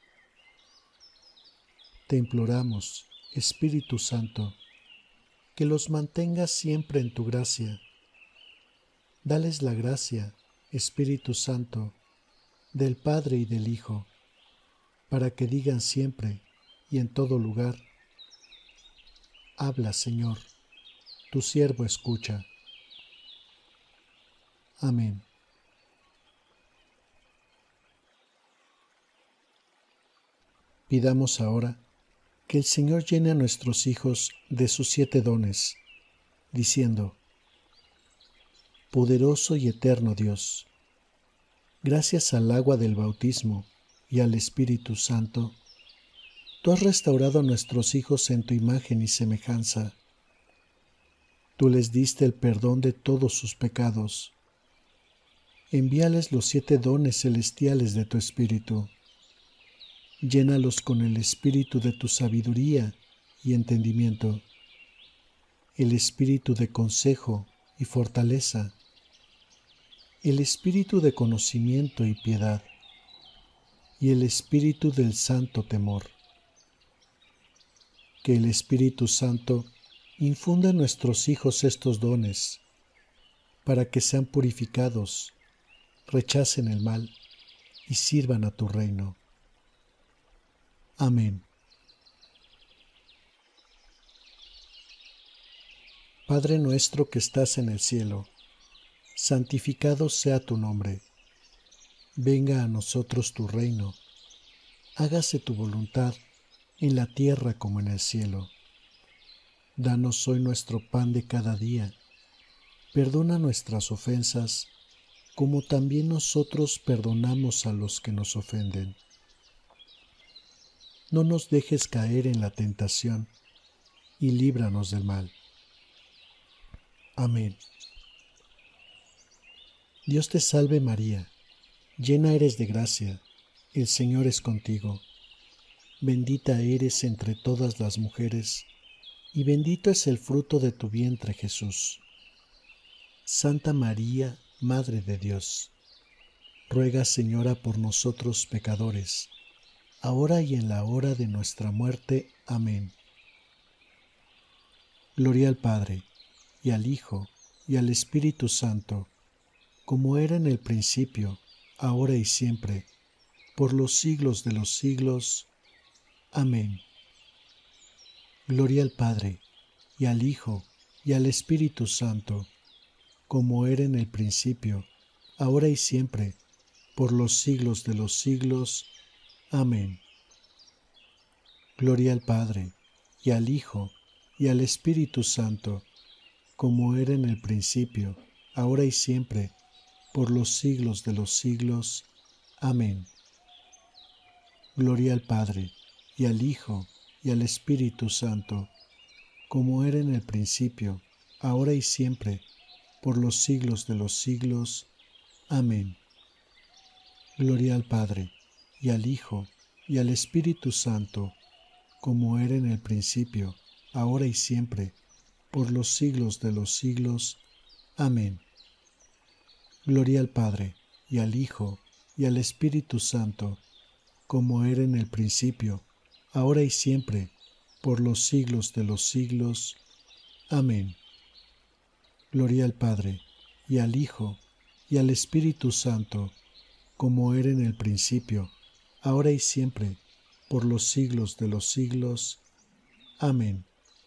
Te imploramos, Espíritu Santo, que los mantengas siempre en tu gracia. Dales la gracia, Espíritu Santo, del Padre y del Hijo, para que digan siempre y en todo lugar: habla, Señor, tu siervo escucha. Amén. Pidamos ahora que el Señor llene a nuestros hijos de sus siete dones, diciendo: poderoso y eterno Dios, gracias al agua del bautismo y al Espíritu Santo, tú has restaurado a nuestros hijos en tu imagen y semejanza. Tú les diste el perdón de todos sus pecados. Envíales los siete dones celestiales de tu Espíritu. Llénalos con el espíritu de tu sabiduría y entendimiento, el espíritu de consejo y fortaleza, el espíritu de conocimiento y piedad, y el espíritu del santo temor. Que el Espíritu Santo infunda a nuestros hijos estos dones, para que sean purificados, rechacen el mal y sirvan a tu reino. Amén. Padre nuestro que estás en el cielo, santificado sea tu nombre. Venga a nosotros tu reino. Hágase tu voluntad en la tierra como en el cielo. Danos hoy nuestro pan de cada día. Perdona nuestras ofensas, como también nosotros perdonamos a los que nos ofenden. No nos dejes caer en la tentación, y líbranos del mal. Amén. Dios te salve María, llena eres de gracia, el Señor es contigo. Bendita eres entre todas las mujeres, y bendito es el fruto de tu vientre Jesús. Santa María, Madre de Dios, ruega Señora por nosotros pecadores, ahora y en la hora de nuestra muerte. Amén. Gloria al Padre, y al Hijo, y al Espíritu Santo, como era en el principio, ahora y siempre, por los siglos de los siglos. Amén. Gloria al Padre, y al Hijo, y al Espíritu Santo, como era en el principio, ahora y siempre, por los siglos de los siglos. Amén. Gloria al Padre, y al Hijo, y al Espíritu Santo, como era en el principio, ahora y siempre, por los siglos de los siglos. Amén. Gloria al Padre, y al Hijo, y al Espíritu Santo, como era en el principio, ahora y siempre, por los siglos de los siglos. Amén. Gloria al Padre, y al Hijo, y al Espíritu Santo, como era en el principio, ahora y siempre, por los siglos de los siglos. Amén. Gloria al Padre, y al Hijo, y al Espíritu Santo, como era en el principio, ahora y siempre, por los siglos de los siglos. Amén. Gloria al Padre, y al Hijo, y al Espíritu Santo, como era en el principio, ahora y siempre, por los siglos de los siglos. Amén.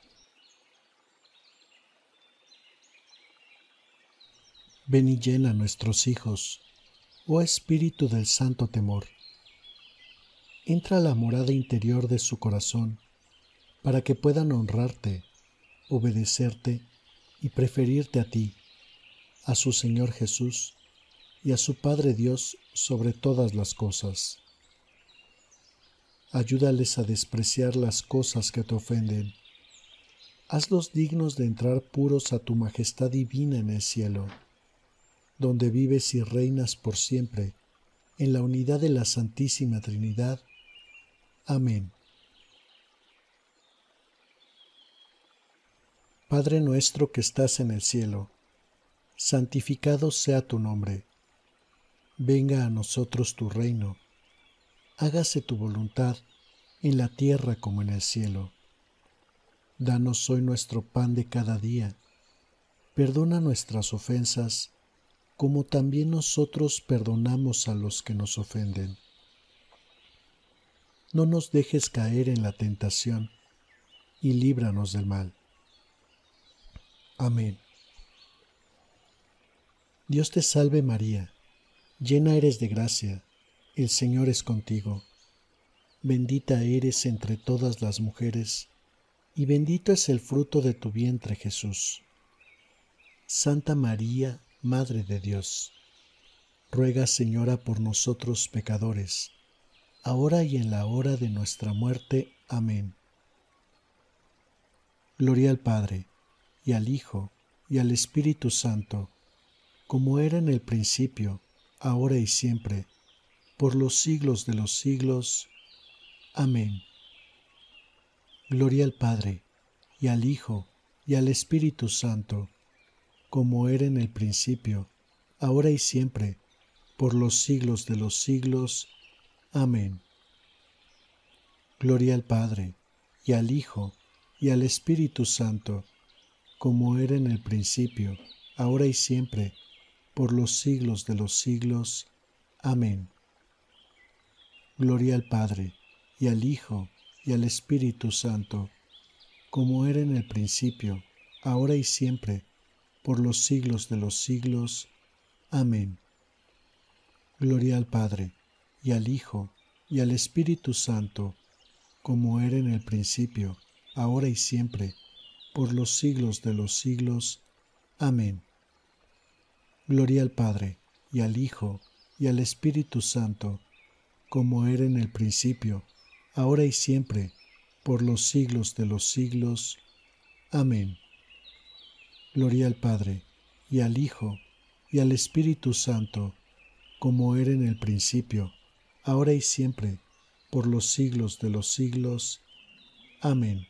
Ven y llena nuestros hijos, oh Espíritu del santo temor. Entra a la morada interior de su corazón, para que puedan honrarte, obedecerte y preferirte a ti, a su Señor Jesús y a su Padre Dios sobre todas las cosas. Ayúdales a despreciar las cosas que te ofenden. Hazlos dignos de entrar puros a tu majestad divina en el cielo, donde vives y reinas por siempre, en la unidad de la Santísima Trinidad. Amén. Padre nuestro que estás en el cielo, santificado sea tu nombre. Venga a nosotros tu reino. Hágase tu voluntad en la tierra como en el cielo. Danos hoy nuestro pan de cada día. Perdona nuestras ofensas, como también nosotros perdonamos a los que nos ofenden. No nos dejes caer en la tentación, y líbranos del mal. Amén. Dios te salve María, llena eres de gracia, el Señor es contigo. Bendita eres entre todas las mujeres, y bendito es el fruto de tu vientre Jesús. Santa María, Madre de Dios, ruega Señora por nosotros pecadores, ahora y en la hora de nuestra muerte. Amén. Gloria al Padre, y al Hijo, y al Espíritu Santo, como era en el principio, ahora y siempre, por los siglos de los siglos. Amén. Gloria al Padre, y al Hijo, y al Espíritu Santo, como era en el principio, ahora y siempre, por los siglos de los siglos. Amén. Gloria al Padre, y al Hijo, y al Espíritu Santo, como era en el principio, ahora y siempre, por los siglos de los siglos. Amén. Gloria al Padre, y al Hijo, y al Espíritu Santo, como era en el principio, ahora y siempre, por los siglos de los siglos. Amén. Gloria al Padre, y al Hijo, y al Espíritu Santo, como era en el principio, ahora y siempre, por los siglos de los siglos. Amén. Gloria al Padre, y al Hijo, y al Espíritu Santo, como era en el principio, ahora y siempre, por los siglos de los siglos. Amén. Gloria al Padre, y al Hijo, y al Espíritu Santo, como era en el principio, ahora y siempre, por los siglos de los siglos. Amén.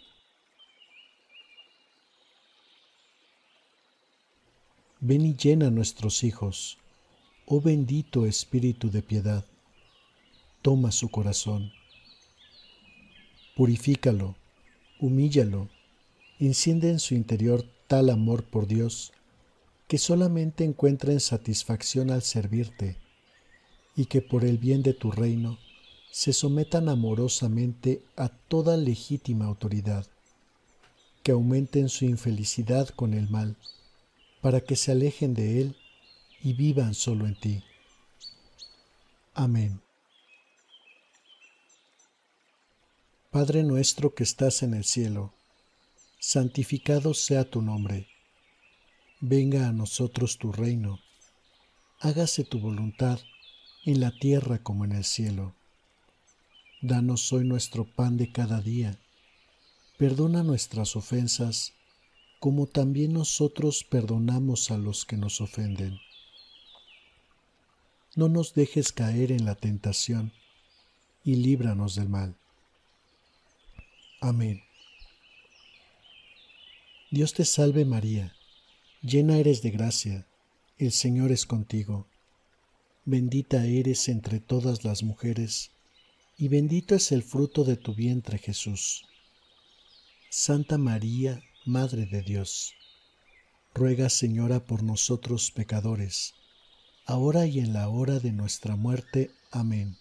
Ven y llena nuestros hijos, oh bendito Espíritu de piedad. Toma su corazón, purifícalo, humíllalo, enciende en su interior tal amor por Dios que solamente encuentren satisfacción al servirte, y que por el bien de tu reino se sometan amorosamente a toda legítima autoridad, que aumenten su infelicidad con el mal, para que se alejen de él y vivan solo en ti. Amén. Padre nuestro que estás en el cielo, santificado sea tu nombre. Venga a nosotros tu reino. Hágase tu voluntad en la tierra como en el cielo. Danos hoy nuestro pan de cada día. Perdona nuestras ofensas, como también nosotros perdonamos a los que nos ofenden. No nos dejes caer en la tentación, y líbranos del mal. Amén. Dios te salve María, llena eres de gracia, el Señor es contigo. Bendita eres entre todas las mujeres, y bendito es el fruto de tu vientre Jesús. Santa María, Madre de Dios, ruega Señora por nosotros pecadores, ahora y en la hora de nuestra muerte. Amén.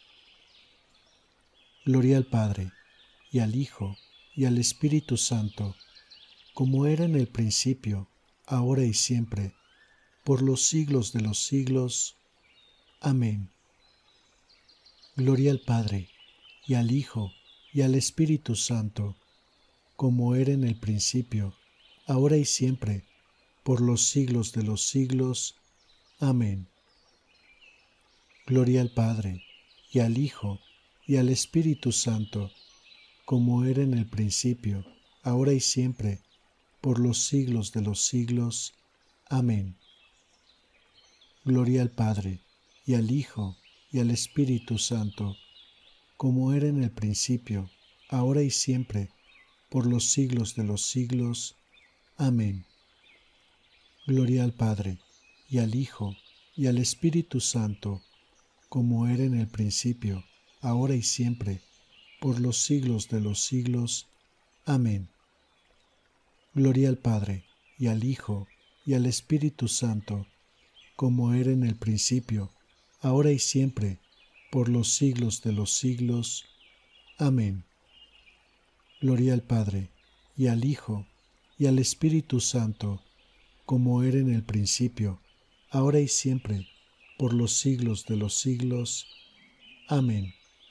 Gloria al Padre, y al Hijo, y al Espíritu Santo, como era en el principio, ahora y siempre, por los siglos de los siglos. Amén. Gloria al Padre, y al Hijo, y al Espíritu Santo, como era en el principio, ahora y siempre, por los siglos de los siglos. Amén. Gloria al Padre, y al Hijo, y al Espíritu Santo, como era en el principio, ahora y siempre, por los siglos de los siglos. Amén. Gloria al Padre, y al Hijo, y al Espíritu Santo, como era en el principio, ahora y siempre, por los siglos de los siglos. Amén. Gloria al Padre, y al Hijo, y al Espíritu Santo, como era en el principio, ahora y siempre, por los siglos de los siglos. Amén. Gloria al Padre, y al Hijo, y al Espíritu Santo, como era en el principio, ahora y siempre, por los siglos de los siglos. Amén. Gloria al Padre, y al Hijo, y al Espíritu Santo, como era en el principio, ahora y siempre, por los siglos de los siglos. Amén.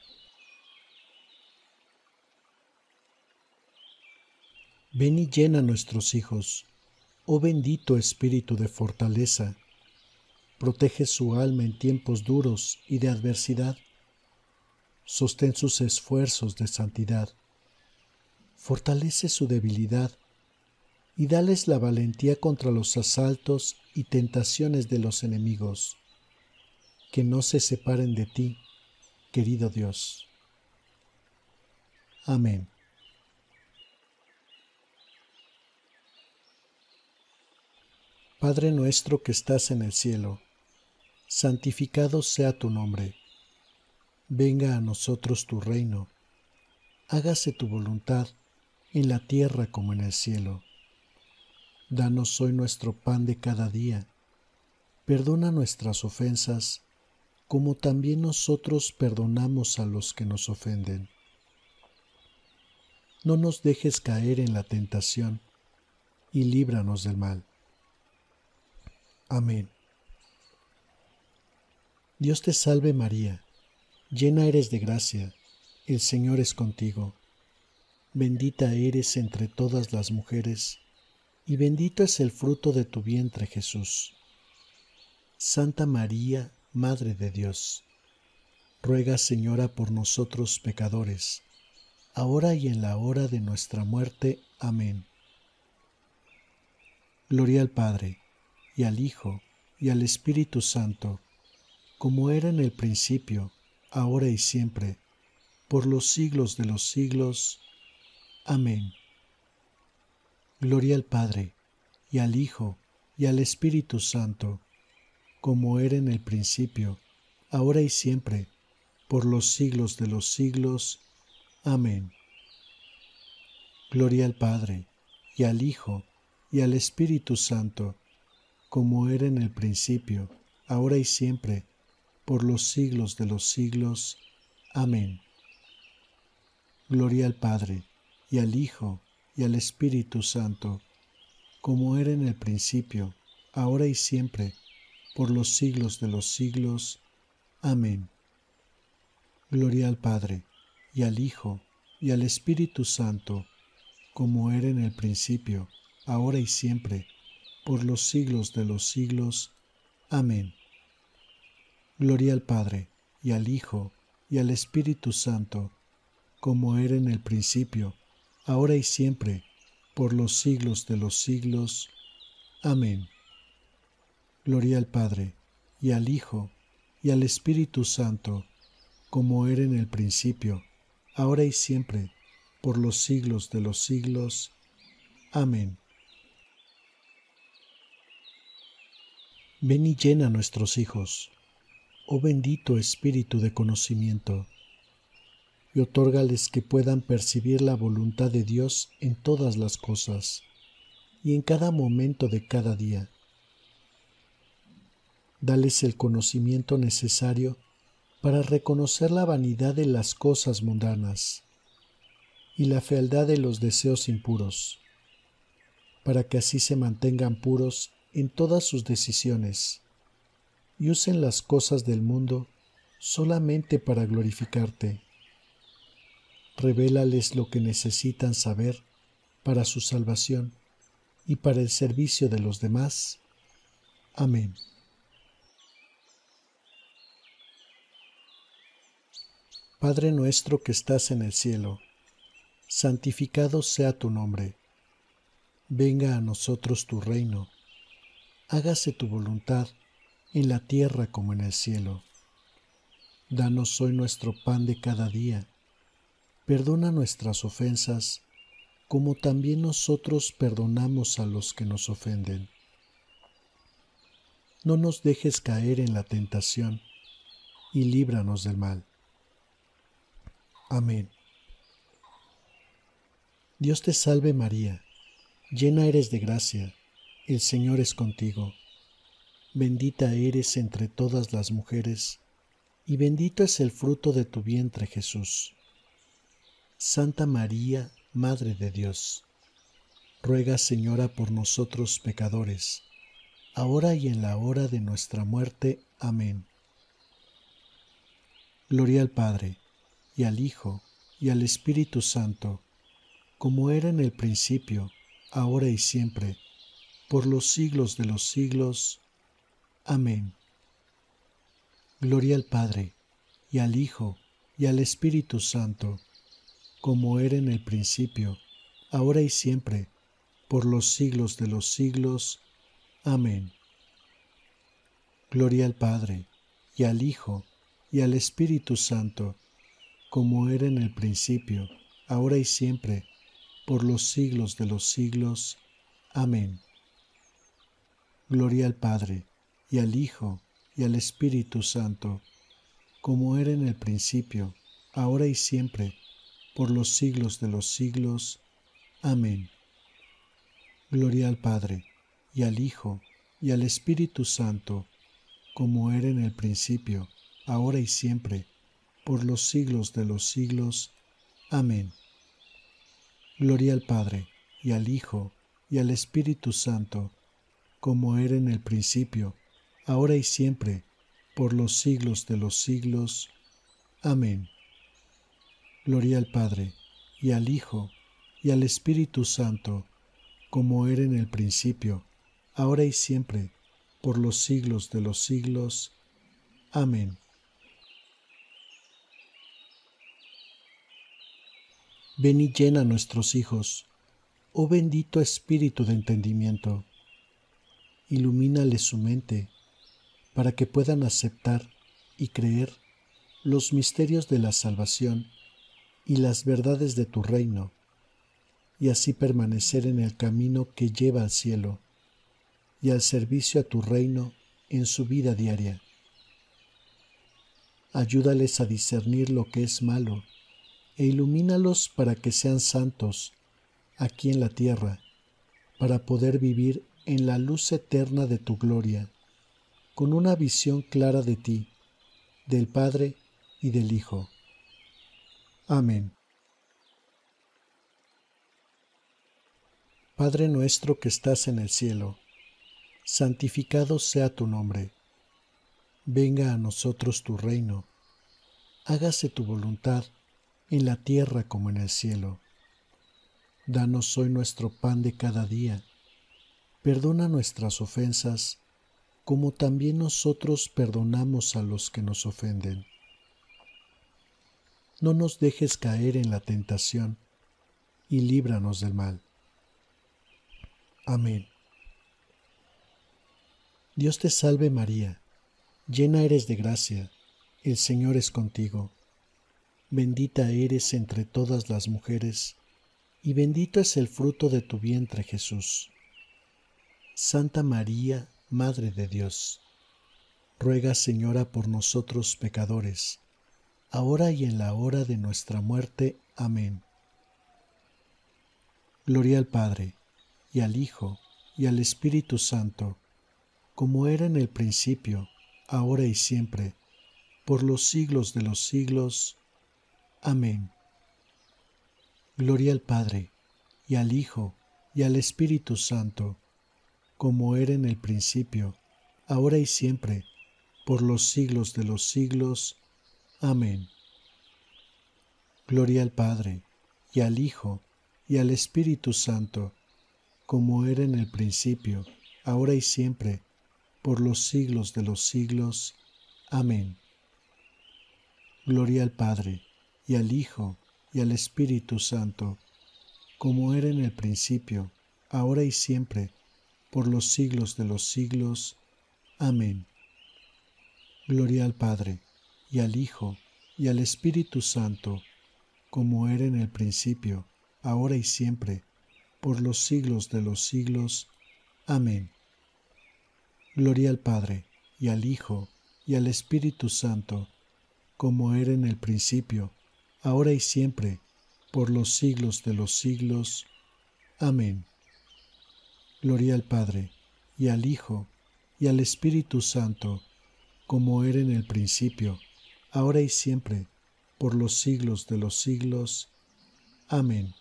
Ven y llena nuestros hijos, oh bendito Espíritu de fortaleza. Protege su alma en tiempos duros y de adversidad. Sostén sus esfuerzos de santidad. Fortalece su debilidad y dales la valentía contra los asaltos y tentaciones de los enemigos. Que no se separen de ti, querido Dios. Amén. Padre nuestro que estás en el cielo, santificado sea tu nombre. Venga a nosotros tu reino. Hágase tu voluntad en la tierra como en el cielo. Danos hoy nuestro pan de cada día. Perdona nuestras ofensas, como también nosotros perdonamos a los que nos ofenden. No nos dejes caer en la tentación, y líbranos del mal. Amén. Dios te salve María, llena eres de gracia, el Señor es contigo. Bendita eres entre todas las mujeres, y bendito es el fruto de tu vientre Jesús. Santa María, Madre de Dios, ruega Señora por nosotros pecadores, ahora y en la hora de nuestra muerte. Amén. Gloria al Padre, y al Hijo, y al Espíritu Santo, como era en el principio, ahora y siempre, por los siglos de los siglos. Amén. Gloria al Padre, y al Hijo, y al Espíritu Santo, como era en el principio, ahora y siempre, por los siglos de los siglos. Amén. Gloria al Padre, y al Hijo, y al Espíritu Santo, como era en el principio, ahora y siempre, por los siglos de los siglos. Amén. Gloria al Padre, y al Hijo, y al Espíritu Santo, como era en el principio, ahora y siempre, por los siglos de los siglos. Amén. Gloria al Padre, y al Hijo, y al Espíritu Santo, como era en el principio, ahora y siempre, por los siglos de los siglos. Amén. Gloria al Padre, y al Hijo, y al Espíritu Santo, como era en el principio, ahora y siempre, por los siglos de los siglos. Amén. Gloria al Padre, y al Hijo, y al Espíritu Santo, como era en el principio, ahora y siempre, por los siglos de los siglos. Amén. Ven y llena nuestros hijos, oh bendito Espíritu de conocimiento, y otórgales que puedan percibir la voluntad de Dios en todas las cosas y en cada momento de cada día. Dales el conocimiento necesario para reconocer la vanidad de las cosas mundanas y la fealdad de los deseos impuros, para que así se mantengan puros en todas sus decisiones y usen las cosas del mundo solamente para glorificarte. Revélales lo que necesitan saber para su salvación y para el servicio de los demás. Amén. Padre nuestro que estás en el cielo, santificado sea tu nombre. Venga a nosotros tu reino. Hágase tu voluntad en la tierra como en el cielo. Danos hoy nuestro pan de cada día. Perdona nuestras ofensas, como también nosotros perdonamos a los que nos ofenden. No nos dejes caer en la tentación, y líbranos del mal. Amén. Dios te salve María, llena eres de gracia, el Señor es contigo. Bendita eres entre todas las mujeres, y bendito es el fruto de tu vientre Jesús. Santa María, Madre de Dios, ruega Señora por nosotros pecadores, ahora y en la hora de nuestra muerte. Amén. Gloria al Padre, y al Hijo, y al Espíritu Santo, como era en el principio, ahora y siempre, por los siglos de los siglos. Amén. Gloria al Padre, y al Hijo, y al Espíritu Santo, como era en el principio, ahora y siempre, por los siglos de los siglos. Amén. Gloria al Padre, y al Hijo, y al Espíritu Santo, como era en el principio, ahora y siempre, por los siglos de los siglos. Amén. Gloria al Padre, y al Hijo, y al Espíritu Santo, como era en el principio, ahora y siempre, por los siglos de los siglos. Amén. Gloria al Padre, y al Hijo, y al Espíritu Santo, como era en el principio, ahora y siempre, por los siglos de los siglos. Amén. Gloria al Padre, y al Hijo, y al Espíritu Santo, como era en el principio, ahora y siempre, por los siglos de los siglos. Amén. Gloria al Padre, y al Hijo, y al Espíritu Santo, como era en el principio, ahora y siempre, por los siglos de los siglos. Amén. Ven y llena nuestros hijos, oh bendito Espíritu de entendimiento. Ilumínale su mente, para que puedan aceptar y creer los misterios de la salvación y las verdades de tu reino, y así permanecer en el camino que lleva al cielo y al servicio a tu reino en su vida diaria. Ayúdales a discernir lo que es malo e ilumínalos para que sean santos aquí en la tierra, para poder vivir en la luz eterna de tu gloria, con una visión clara de ti, del Padre y del Hijo. Amén. Padre nuestro que estás en el cielo, santificado sea tu nombre. Venga a nosotros tu reino. Hágase tu voluntad en la tierra como en el cielo. Danos hoy nuestro pan de cada día. Perdona nuestras ofensas, como también nosotros perdonamos a los que nos ofenden. No nos dejes caer en la tentación, y líbranos del mal. Amén. Dios te salve María, llena eres de gracia, el Señor es contigo. Bendita eres entre todas las mujeres, y bendito es el fruto de tu vientre Jesús. Santa María, Madre de Dios, ruega Señora por nosotros pecadores, ahora y en la hora de nuestra muerte. Amén. Gloria al Padre, y al Hijo, y al Espíritu Santo, como era en el principio, ahora y siempre, por los siglos de los siglos. Amén. Gloria al Padre, y al Hijo, y al Espíritu Santo, como era en el principio, ahora y siempre, por los siglos de los siglos. Amén. Gloria al Padre, y al Hijo, y al Espíritu Santo, como era en el principio, ahora y siempre, por los siglos de los siglos. Amén. Gloria al Padre, y al Hijo, y al Espíritu Santo, como era en el principio, ahora y siempre, por los siglos de los siglos. Amén. Gloria al Padre, y al Hijo, y al Espíritu Santo, como era en el principio, ahora y siempre, por los siglos de los siglos. Amén. Gloria al Padre, y al Hijo, y al Espíritu Santo, como era en el principio, ahora y siempre, por los siglos de los siglos. Amén. Gloria al Padre, y al Hijo, y al Espíritu Santo, como era en el principio, ahora y siempre, por los siglos de los siglos. Amén.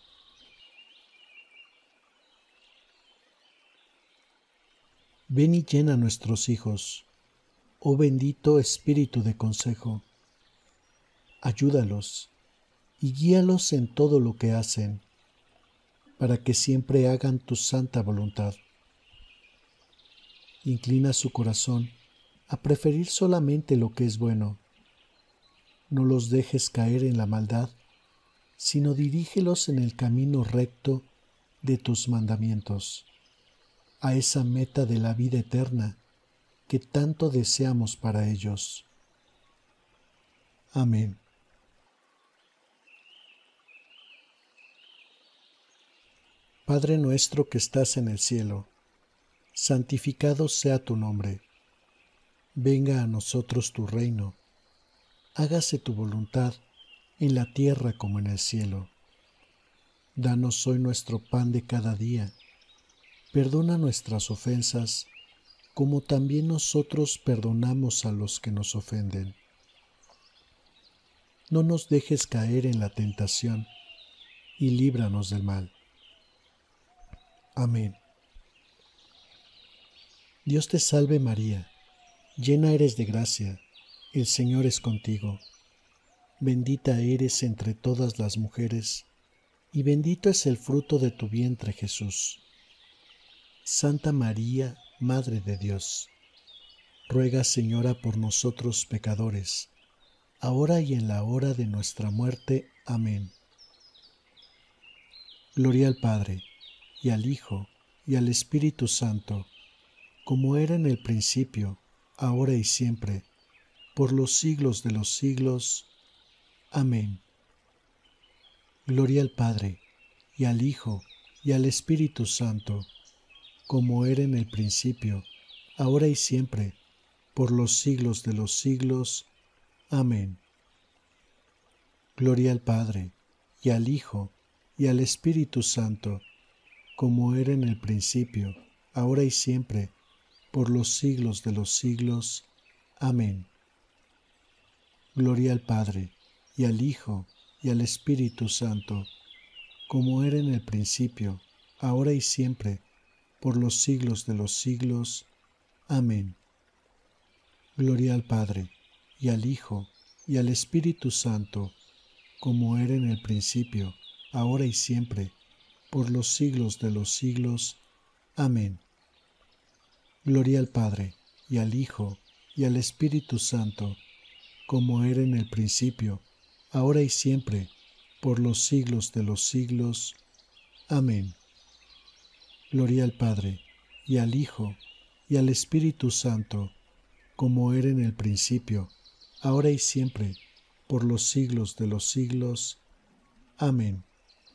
Ven y llena nuestros hijos, oh bendito Espíritu de consejo. Ayúdalos y guíalos en todo lo que hacen, para que siempre hagan tu santa voluntad. Inclina su corazón a preferir solamente lo que es bueno. No los dejes caer en la maldad, sino dirígelos en el camino recto de tus mandamientos, a esa meta de la vida eterna que tanto deseamos para ellos. Amén. Padre nuestro que estás en el cielo, santificado sea tu nombre. Venga a nosotros tu reino. Hágase tu voluntad en la tierra como en el cielo. Danos hoy nuestro pan de cada día. Perdona nuestras ofensas, como también nosotros perdonamos a los que nos ofenden. no nos dejes caer en la tentación, y líbranos del mal. Amén. Dios te salve María, llena eres de gracia, el Señor es contigo. Bendita eres entre todas las mujeres, y bendito es el fruto de tu vientre Jesús. Santa María, Madre de Dios, ruega Señora por nosotros pecadores, ahora y en la hora de nuestra muerte. Amén. Gloria al Padre, y al Hijo, y al Espíritu Santo, como era en el principio, ahora y siempre, por los siglos de los siglos. Amén. Gloria al Padre, y al Hijo, y al Espíritu Santo, como era en el principio, ahora y siempre, por los siglos de los siglos. Amén. Gloria al Padre, y al Hijo, y al Espíritu Santo, como era en el principio, ahora y siempre, por los siglos de los siglos. Amén. Gloria al Padre, y al Hijo, y al Espíritu Santo, como era en el principio, ahora y siempre, por los siglos de los siglos. Amén. Gloria al Padre, y al Hijo, y al Espíritu Santo, como era en el principio, ahora y siempre, por los siglos de los siglos. Amén. Gloria al Padre, y al Hijo, y al Espíritu Santo, como era en el principio, ahora y siempre, por los siglos de los siglos. Amén. Gloria al Padre, y al Hijo, y al Espíritu Santo, como era en el principio, ahora y siempre, por los siglos de los siglos. Amén.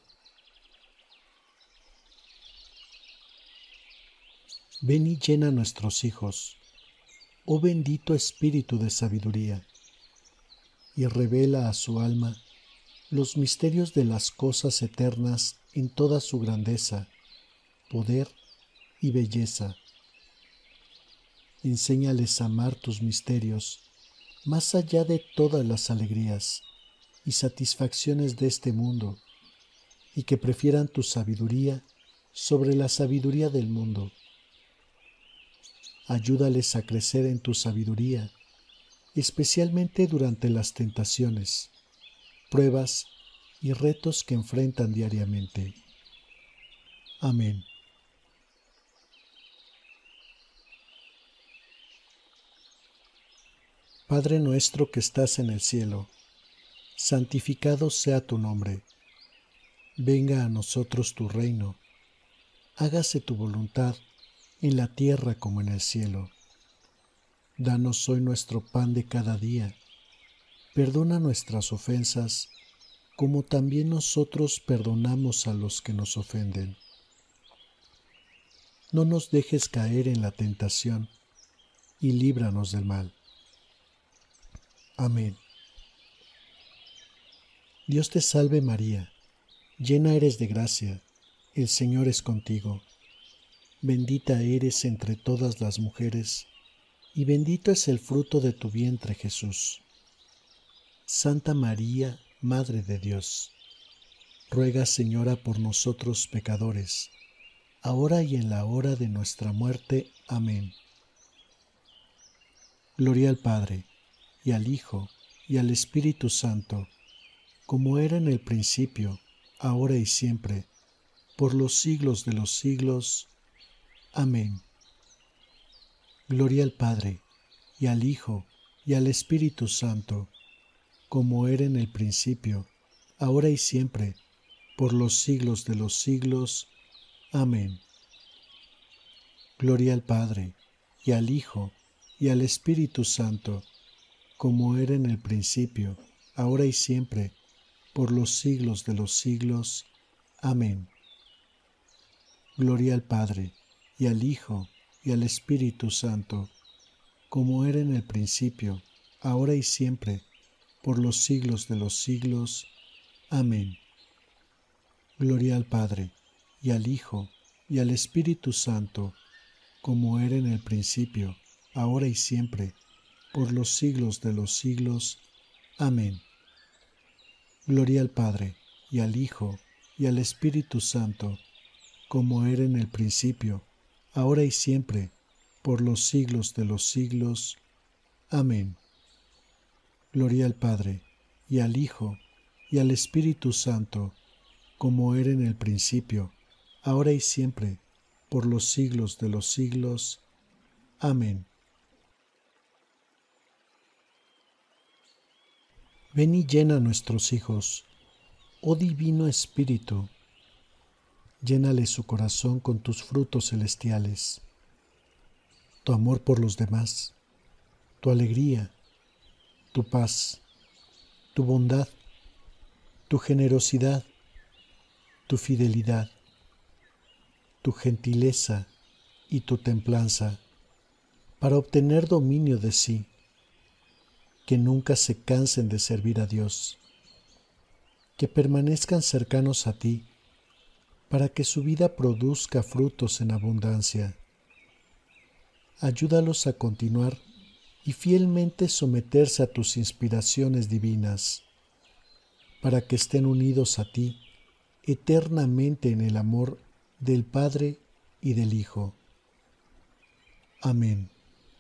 Ven y llena nuestros hijos, oh bendito Espíritu de sabiduría, y revela a su alma los misterios de las cosas eternas en toda su grandeza, poder y belleza. Enséñales a amar tus misterios más allá de todas las alegrías y satisfacciones de este mundo, y que prefieran tu sabiduría sobre la sabiduría del mundo. Ayúdales a crecer en tu sabiduría, especialmente durante las tentaciones, pruebas y retos que enfrentan diariamente. Amén. Padre nuestro que estás en el cielo, santificado sea tu nombre. Venga a nosotros tu reino. Hágase tu voluntad en la tierra como en el cielo. Danos hoy nuestro pan de cada día. Perdona nuestras ofensas, como también nosotros perdonamos a los que nos ofenden. No nos dejes caer en la tentación, y líbranos del mal. Amén. Dios te salve María, llena eres de gracia, el Señor es contigo. Bendita eres entre todas las mujeres, y bendito es el fruto de tu vientre Jesús. Santa María, Madre de Dios, ruega Señora por nosotros pecadores, ahora y en la hora de nuestra muerte. Amén. Gloria al Padre, y al Hijo, y al Espíritu Santo, como era en el principio, ahora y siempre, por los siglos de los siglos. Amén. Gloria al Padre, y al Hijo, y al Espíritu Santo, como era en el principio, ahora y siempre, por los siglos de los siglos. Amén. Gloria al Padre, y al Hijo, y al Espíritu Santo, como era en el principio, ahora y siempre, por los siglos de los siglos. Amén. Gloria al Padre, y al Hijo, y al Espíritu Santo, como era en el principio, ahora y siempre, por los siglos de los siglos. Amén. Gloria al Padre, y al Hijo, y al Espíritu Santo, como era en el principio, ahora y siempre, por los siglos de los siglos. Amén. Gloria al Padre, y al Hijo, y al Espíritu Santo, como era en el principio, ahora y siempre, por los siglos de los siglos. Amén. Gloria al Padre, y al Hijo, y al Espíritu Santo, como era en el principio, ahora y siempre, por los siglos de los siglos. Amén. Ven y llena a nuestros hijos, oh Divino Espíritu, llénale su corazón con tus frutos celestiales, tu amor por los demás, tu alegría, tu paz, tu bondad, tu generosidad, tu fidelidad, tu gentileza y tu templanza, para obtener dominio de sí, que nunca se cansen de servir a Dios, que permanezcan cercanos a ti, para que su vida produzca frutos en abundancia. Ayúdalos a continuar y fielmente someterse a tus inspiraciones divinas, para que estén unidos a ti eternamente en el amor del Padre y del Hijo. Amén.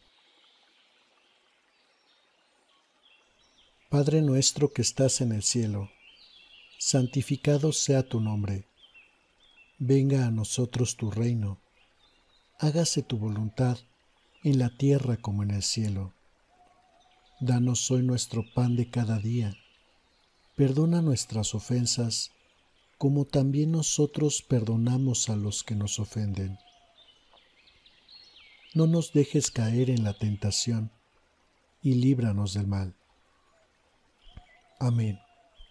Padre nuestro que estás en el cielo, santificado sea tu nombre. Venga a nosotros tu reino. Hágase tu voluntad en la tierra como en el cielo. Danos hoy nuestro pan de cada día. Perdona nuestras ofensas, como también nosotros perdonamos a los que nos ofenden. No nos dejes caer en la tentación, y líbranos del mal. Amén.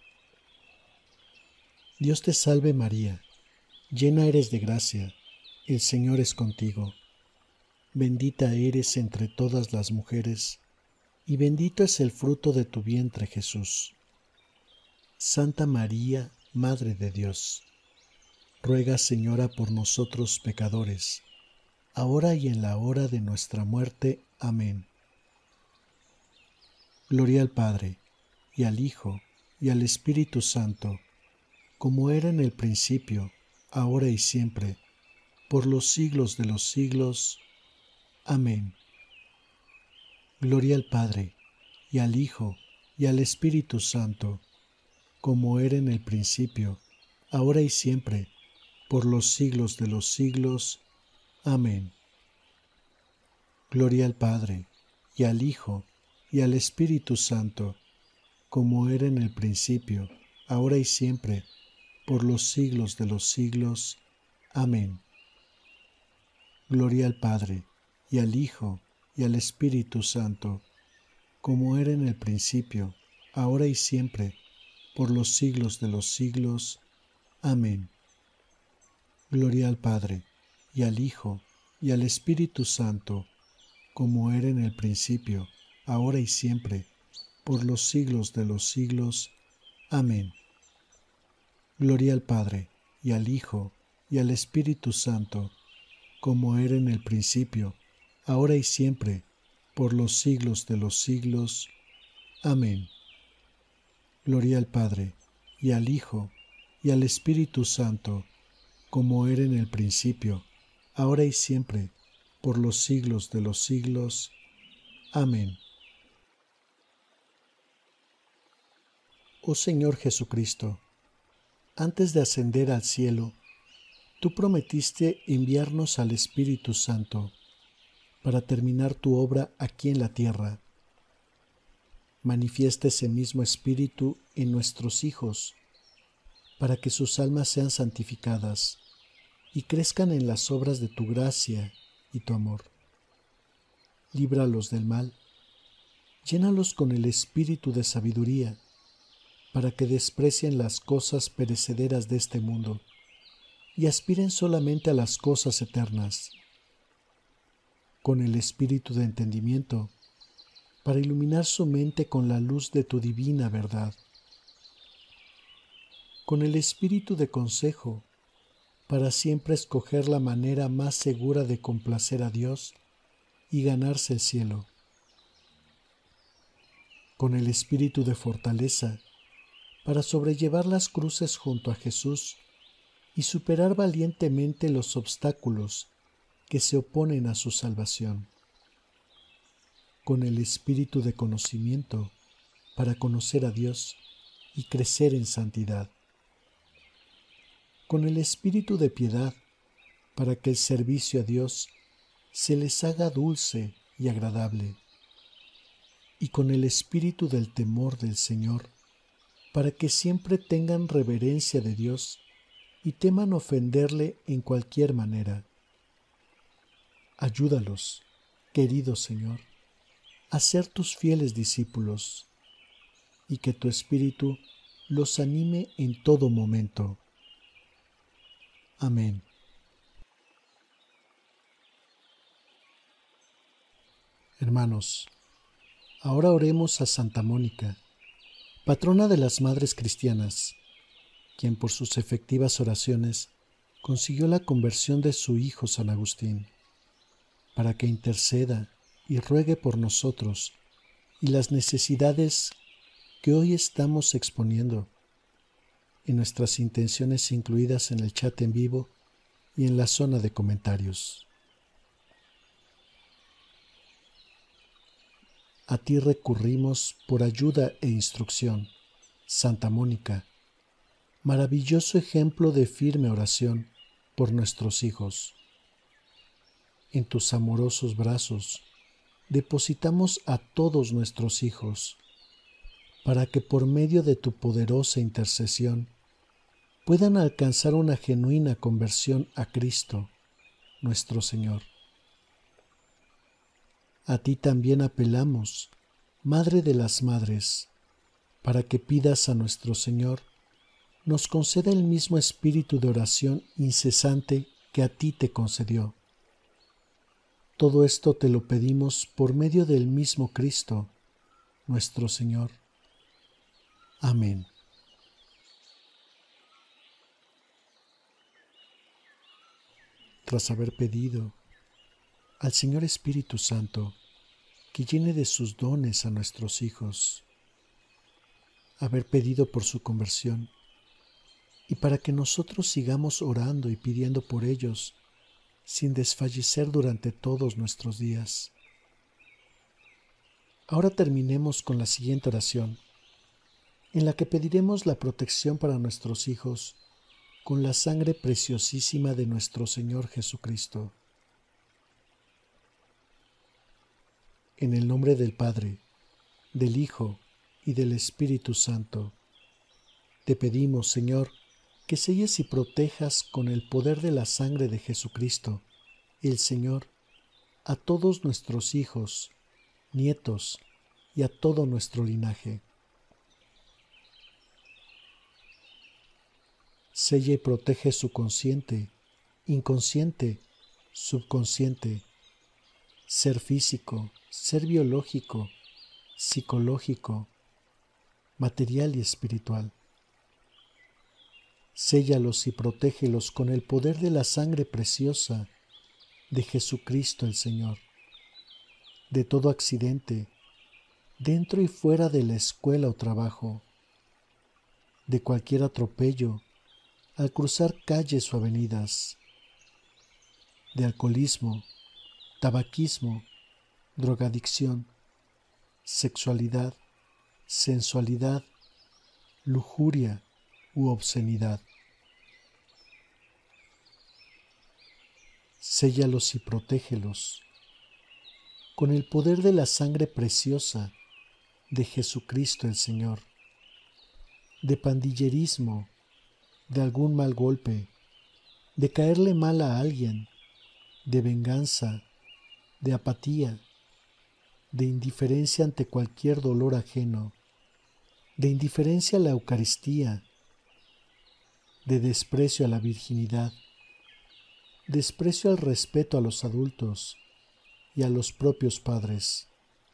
Dios te salve María, llena eres de gracia, el Señor es contigo. Bendita eres entre todas las mujeres, y bendito es el fruto de tu vientre Jesús. Santa María, Madre de Dios, ruega Señora por nosotros pecadores, ahora y en la hora de nuestra muerte. Amén. Gloria al Padre, y al Hijo, y al Espíritu Santo, como era en el principio, ahora y siempre, por los siglos de los siglos. Amén. Gloria al Padre, y al Hijo, y al Espíritu Santo, como era en el principio, ahora y siempre, por los siglos de los siglos. Amén. Gloria al Padre, y al Hijo, y al Espíritu Santo, como era en el principio, ahora y siempre, por los siglos de los siglos. Amén. Gloria al Padre, y al Hijo, y al Espíritu Santo, como era en el principio, ahora y siempre, por los siglos de los siglos. Amén. Gloria al Padre, y al Hijo, y al Espíritu Santo, como era en el principio, ahora y siempre, por los siglos de los siglos. Amén. Gloria al Padre, y al Hijo, y al Espíritu Santo, como era en el principio, ahora y siempre, por los siglos de los siglos. Amén. Gloria al Padre, y al Hijo, y al Espíritu Santo, como era en el principio, ahora y siempre, por los siglos de los siglos. Amén. Oh Señor Jesucristo, antes de ascender al cielo, tú prometiste enviarnos al Espíritu Santo para terminar tu obra aquí en la tierra. Manifiesta ese mismo Espíritu en nuestros hijos, para que sus almas sean santificadas y crezcan en las obras de tu gracia y tu amor. Líbralos del mal, llénalos con el espíritu de sabiduría, para que desprecien las cosas perecederas de este mundo y aspiren solamente a las cosas eternas. Con el espíritu de entendimiento, para iluminar su mente con la luz de tu divina verdad. Con el espíritu de consejo, para siempre escoger la manera más segura de complacer a Dios y ganarse el cielo. Con el espíritu de fortaleza, para sobrellevar las cruces junto a Jesús y superar valientemente los obstáculos que se oponen a su salvación. Con el espíritu de conocimiento para conocer a Dios y crecer en santidad. Con el espíritu de piedad para que el servicio a Dios se les haga dulce y agradable. Y con el espíritu del temor del Señor para que siempre tengan reverencia de Dios y teman ofenderle en cualquier manera. Ayúdalos, querido Señor, a ser tus fieles discípulos y que tu Espíritu los anime en todo momento. Amén. Hermanos, ahora oremos a Santa Mónica, patrona de las Madres Cristianas, quien por sus efectivas oraciones consiguió la conversión de su hijo San Agustín, para que interceda y ruegue por nosotros y las necesidades que hoy estamos exponiendo en nuestras intenciones incluidas en el chat en vivo y en la zona de comentarios. A ti recurrimos por ayuda e instrucción, Santa Mónica, maravilloso ejemplo de firme oración por nuestros hijos. En tus amorosos brazos depositamos a todos nuestros hijos, para que por medio de tu poderosa intercesión puedan alcanzar una genuina conversión a Cristo, nuestro Señor. A ti también apelamos, Madre de las Madres, para que pidas a nuestro Señor nos conceda el mismo espíritu de oración incesante que a ti te concedió. Todo esto te lo pedimos por medio del mismo Cristo, nuestro Señor. Amén. Tras haber pedido al Señor Espíritu Santo que llene de sus dones a nuestros hijos, haber pedido por su conversión y para que nosotros sigamos orando y pidiendo por ellos sin desfallecer durante todos nuestros días. Ahora terminemos con la siguiente oración, en la que pediremos la protección para nuestros hijos con la sangre preciosísima de nuestro Señor Jesucristo. En el nombre del Padre, del Hijo y del Espíritu Santo, te pedimos, Señor, que selles y protejas con el poder de la sangre de Jesucristo, el Señor, a todos nuestros hijos, nietos y a todo nuestro linaje. Sella y protege su consciente, inconsciente, subconsciente, ser físico, ser biológico, psicológico, material y espiritual. Séllalos y protégelos con el poder de la sangre preciosa de Jesucristo el Señor, de todo accidente, dentro y fuera de la escuela o trabajo, de cualquier atropello al cruzar calles o avenidas, de alcoholismo, tabaquismo, drogadicción, sexualidad, sensualidad, lujuria u obscenidad. Séllalos y protégelos con el poder de la sangre preciosa de Jesucristo el Señor, de pandillerismo, de algún mal golpe, de caerle mal a alguien, de venganza, de apatía, de indiferencia ante cualquier dolor ajeno, de indiferencia a la Eucaristía, de desprecio a la virginidad, desprecio al respeto a los adultos y a los propios padres.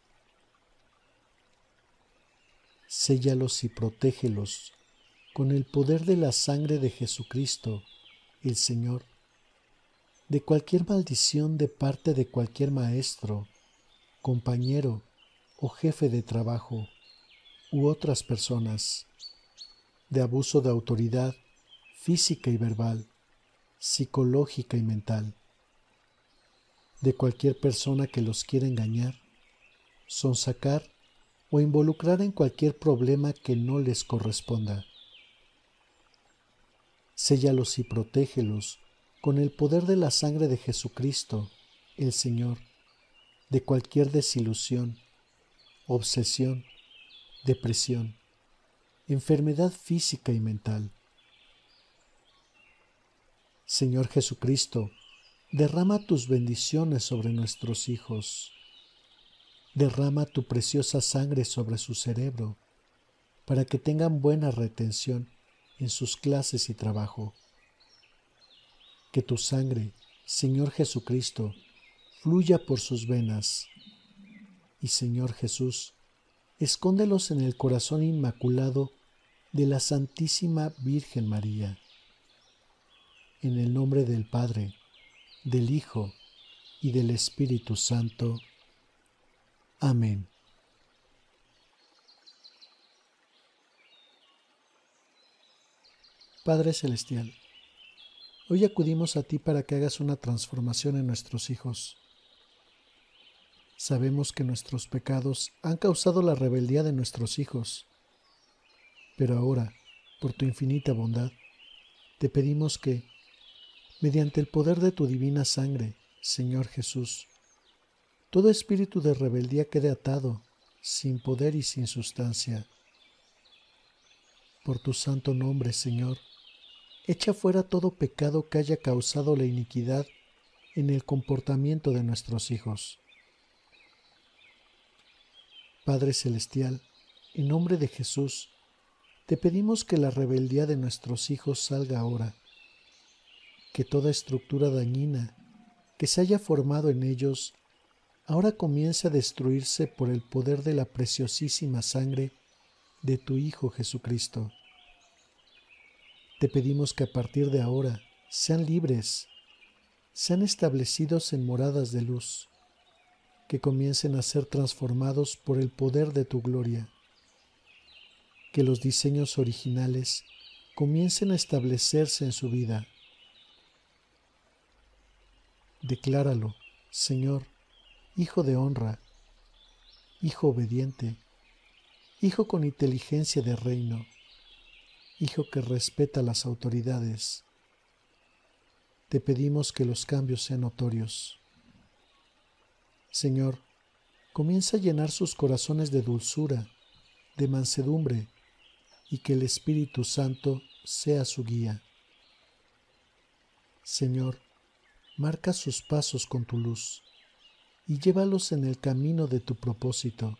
Séllalos y protégelos con el poder de la sangre de Jesucristo, el Señor, de cualquier maldición de parte de cualquier maestro, compañero o jefe de trabajo u otras personas, de abuso de autoridad física y verbal, psicológica y mental, de cualquier persona que los quiera engañar, sonsacar o involucrar en cualquier problema que no les corresponda. Séllalos y protégelos con el poder de la sangre de Jesucristo, el Señor, de cualquier desilusión, obsesión, depresión, enfermedad física y mental. Señor Jesucristo, derrama tus bendiciones sobre nuestros hijos. Derrama tu preciosa sangre sobre su cerebro para que tengan buena retención en sus clases y trabajo. Que tu sangre, Señor Jesucristo, fluya por sus venas. Y Señor Jesús, escóndelos en el corazón inmaculado de la Santísima Virgen María. En el nombre del Padre, del Hijo y del Espíritu Santo. Amén. Padre Celestial, hoy acudimos a ti para que hagas una transformación en nuestros hijos. Sabemos que nuestros pecados han causado la rebeldía de nuestros hijos, pero ahora, por tu infinita bondad, te pedimos que, mediante el poder de tu divina sangre, Señor Jesús, todo espíritu de rebeldía quede atado, sin poder y sin sustancia. Por tu santo nombre, Señor, echa fuera todo pecado que haya causado la iniquidad en el comportamiento de nuestros hijos. Padre Celestial, en nombre de Jesús, te pedimos que la rebeldía de nuestros hijos salga ahora, que toda estructura dañina que se haya formado en ellos ahora comience a destruirse por el poder de la preciosísima sangre de tu Hijo Jesucristo. Te pedimos que a partir de ahora sean libres, sean establecidos en moradas de luz, que comiencen a ser transformados por el poder de tu gloria, que los diseños originales comiencen a establecerse en su vida. Decláralo, Señor, Hijo de honra, Hijo obediente, Hijo con inteligencia de reino, Hijo que respeta las autoridades. Te pedimos que los cambios sean notorios. Señor, comienza a llenar sus corazones de dulzura, de mansedumbre, y que el Espíritu Santo sea su guía. Señor, marca sus pasos con tu luz y llévalos en el camino de tu propósito.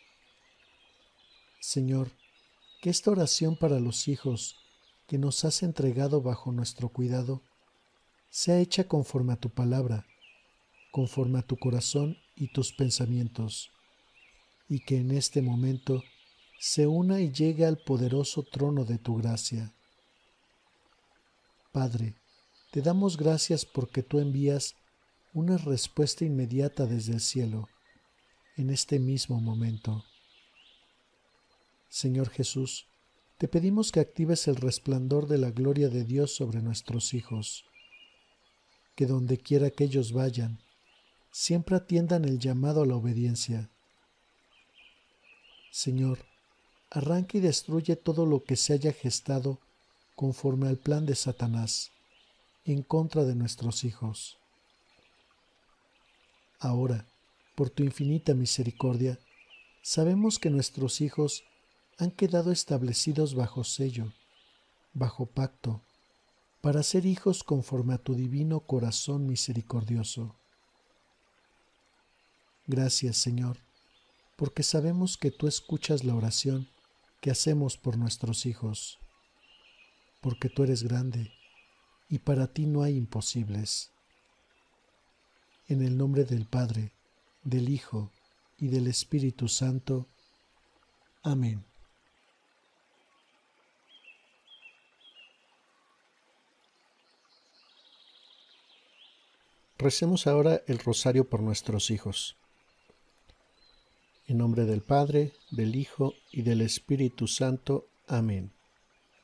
Señor, que esta oración para los hijos que nos has entregado bajo nuestro cuidado sea hecha conforme a tu palabra, conforme a tu corazón y tus pensamientos, y que en este momento se una y llegue al poderoso trono de tu gracia. Padre, te damos gracias porque tú envías una respuesta inmediata desde el cielo, en este mismo momento. Señor Jesús, te pedimos que actives el resplandor de la gloria de Dios sobre nuestros hijos, que donde quiera que ellos vayan, siempre atiendan el llamado a la obediencia. Señor, arranca y destruye todo lo que se haya gestado conforme al plan de Satanás, en contra de nuestros hijos. Ahora, por tu infinita misericordia, sabemos que nuestros hijos han quedado establecidos bajo sello, bajo pacto, para ser hijos conforme a tu divino corazón misericordioso. Gracias, Señor, porque sabemos que tú escuchas la oración que hacemos por nuestros hijos, porque tú eres grande y para ti no hay imposibles. En el nombre del Padre, del Hijo y del Espíritu Santo. Amén. Recemos ahora el rosario por nuestros hijos. En nombre del Padre, del Hijo y del Espíritu Santo. Amén.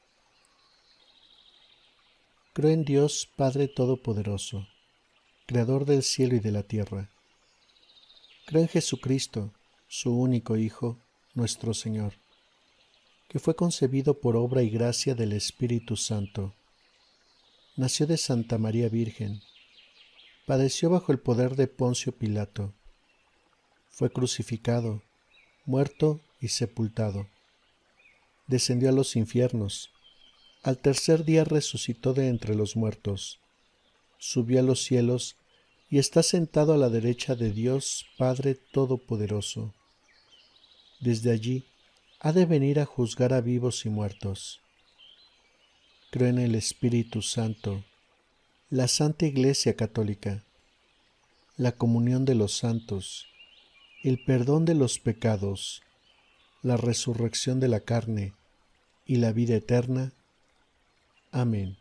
Creo en Dios Padre Todopoderoso, Creador del cielo y de la tierra. Creo en Jesucristo, su único Hijo, nuestro Señor, que fue concebido por obra y gracia del Espíritu Santo. Nació de Santa María Virgen, padeció bajo el poder de Poncio Pilato, fue crucificado, muerto y sepultado. Descendió a los infiernos, al tercer día resucitó de entre los muertos, subió a los cielos y está sentado a la derecha de Dios Padre Todopoderoso. Desde allí ha de venir a juzgar a vivos y muertos. Creo en el Espíritu Santo, la Santa Iglesia Católica, la comunión de los santos, el perdón de los pecados, la resurrección de la carne y la vida eterna. Amén.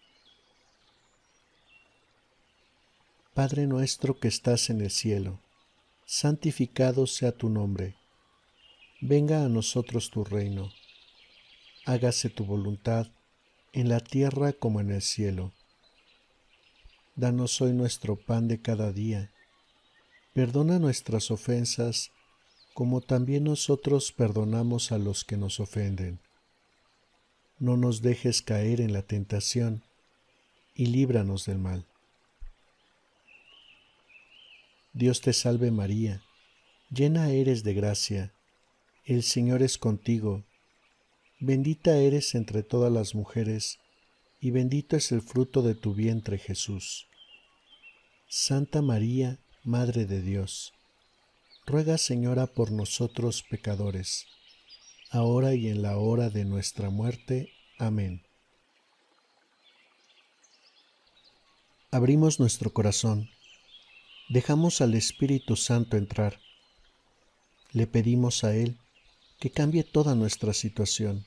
Padre nuestro que estás en el cielo, santificado sea tu nombre. Venga a nosotros tu reino. Hágase tu voluntad en la tierra como en el cielo. Danos hoy nuestro pan de cada día. Perdona nuestras ofensas, como también nosotros perdonamos a los que nos ofenden. No nos dejes caer en la tentación, y líbranos del mal. Dios te salve María, llena eres de gracia, el Señor es contigo, bendita eres entre todas las mujeres, y bendito es el fruto de tu vientre Jesús. Santa María, Madre de Dios, ruega Señora por nosotros pecadores, ahora y en la hora de nuestra muerte. Amén. Abrimos nuestro corazón, dejamos al Espíritu Santo entrar, le pedimos a Él que cambie toda nuestra situación.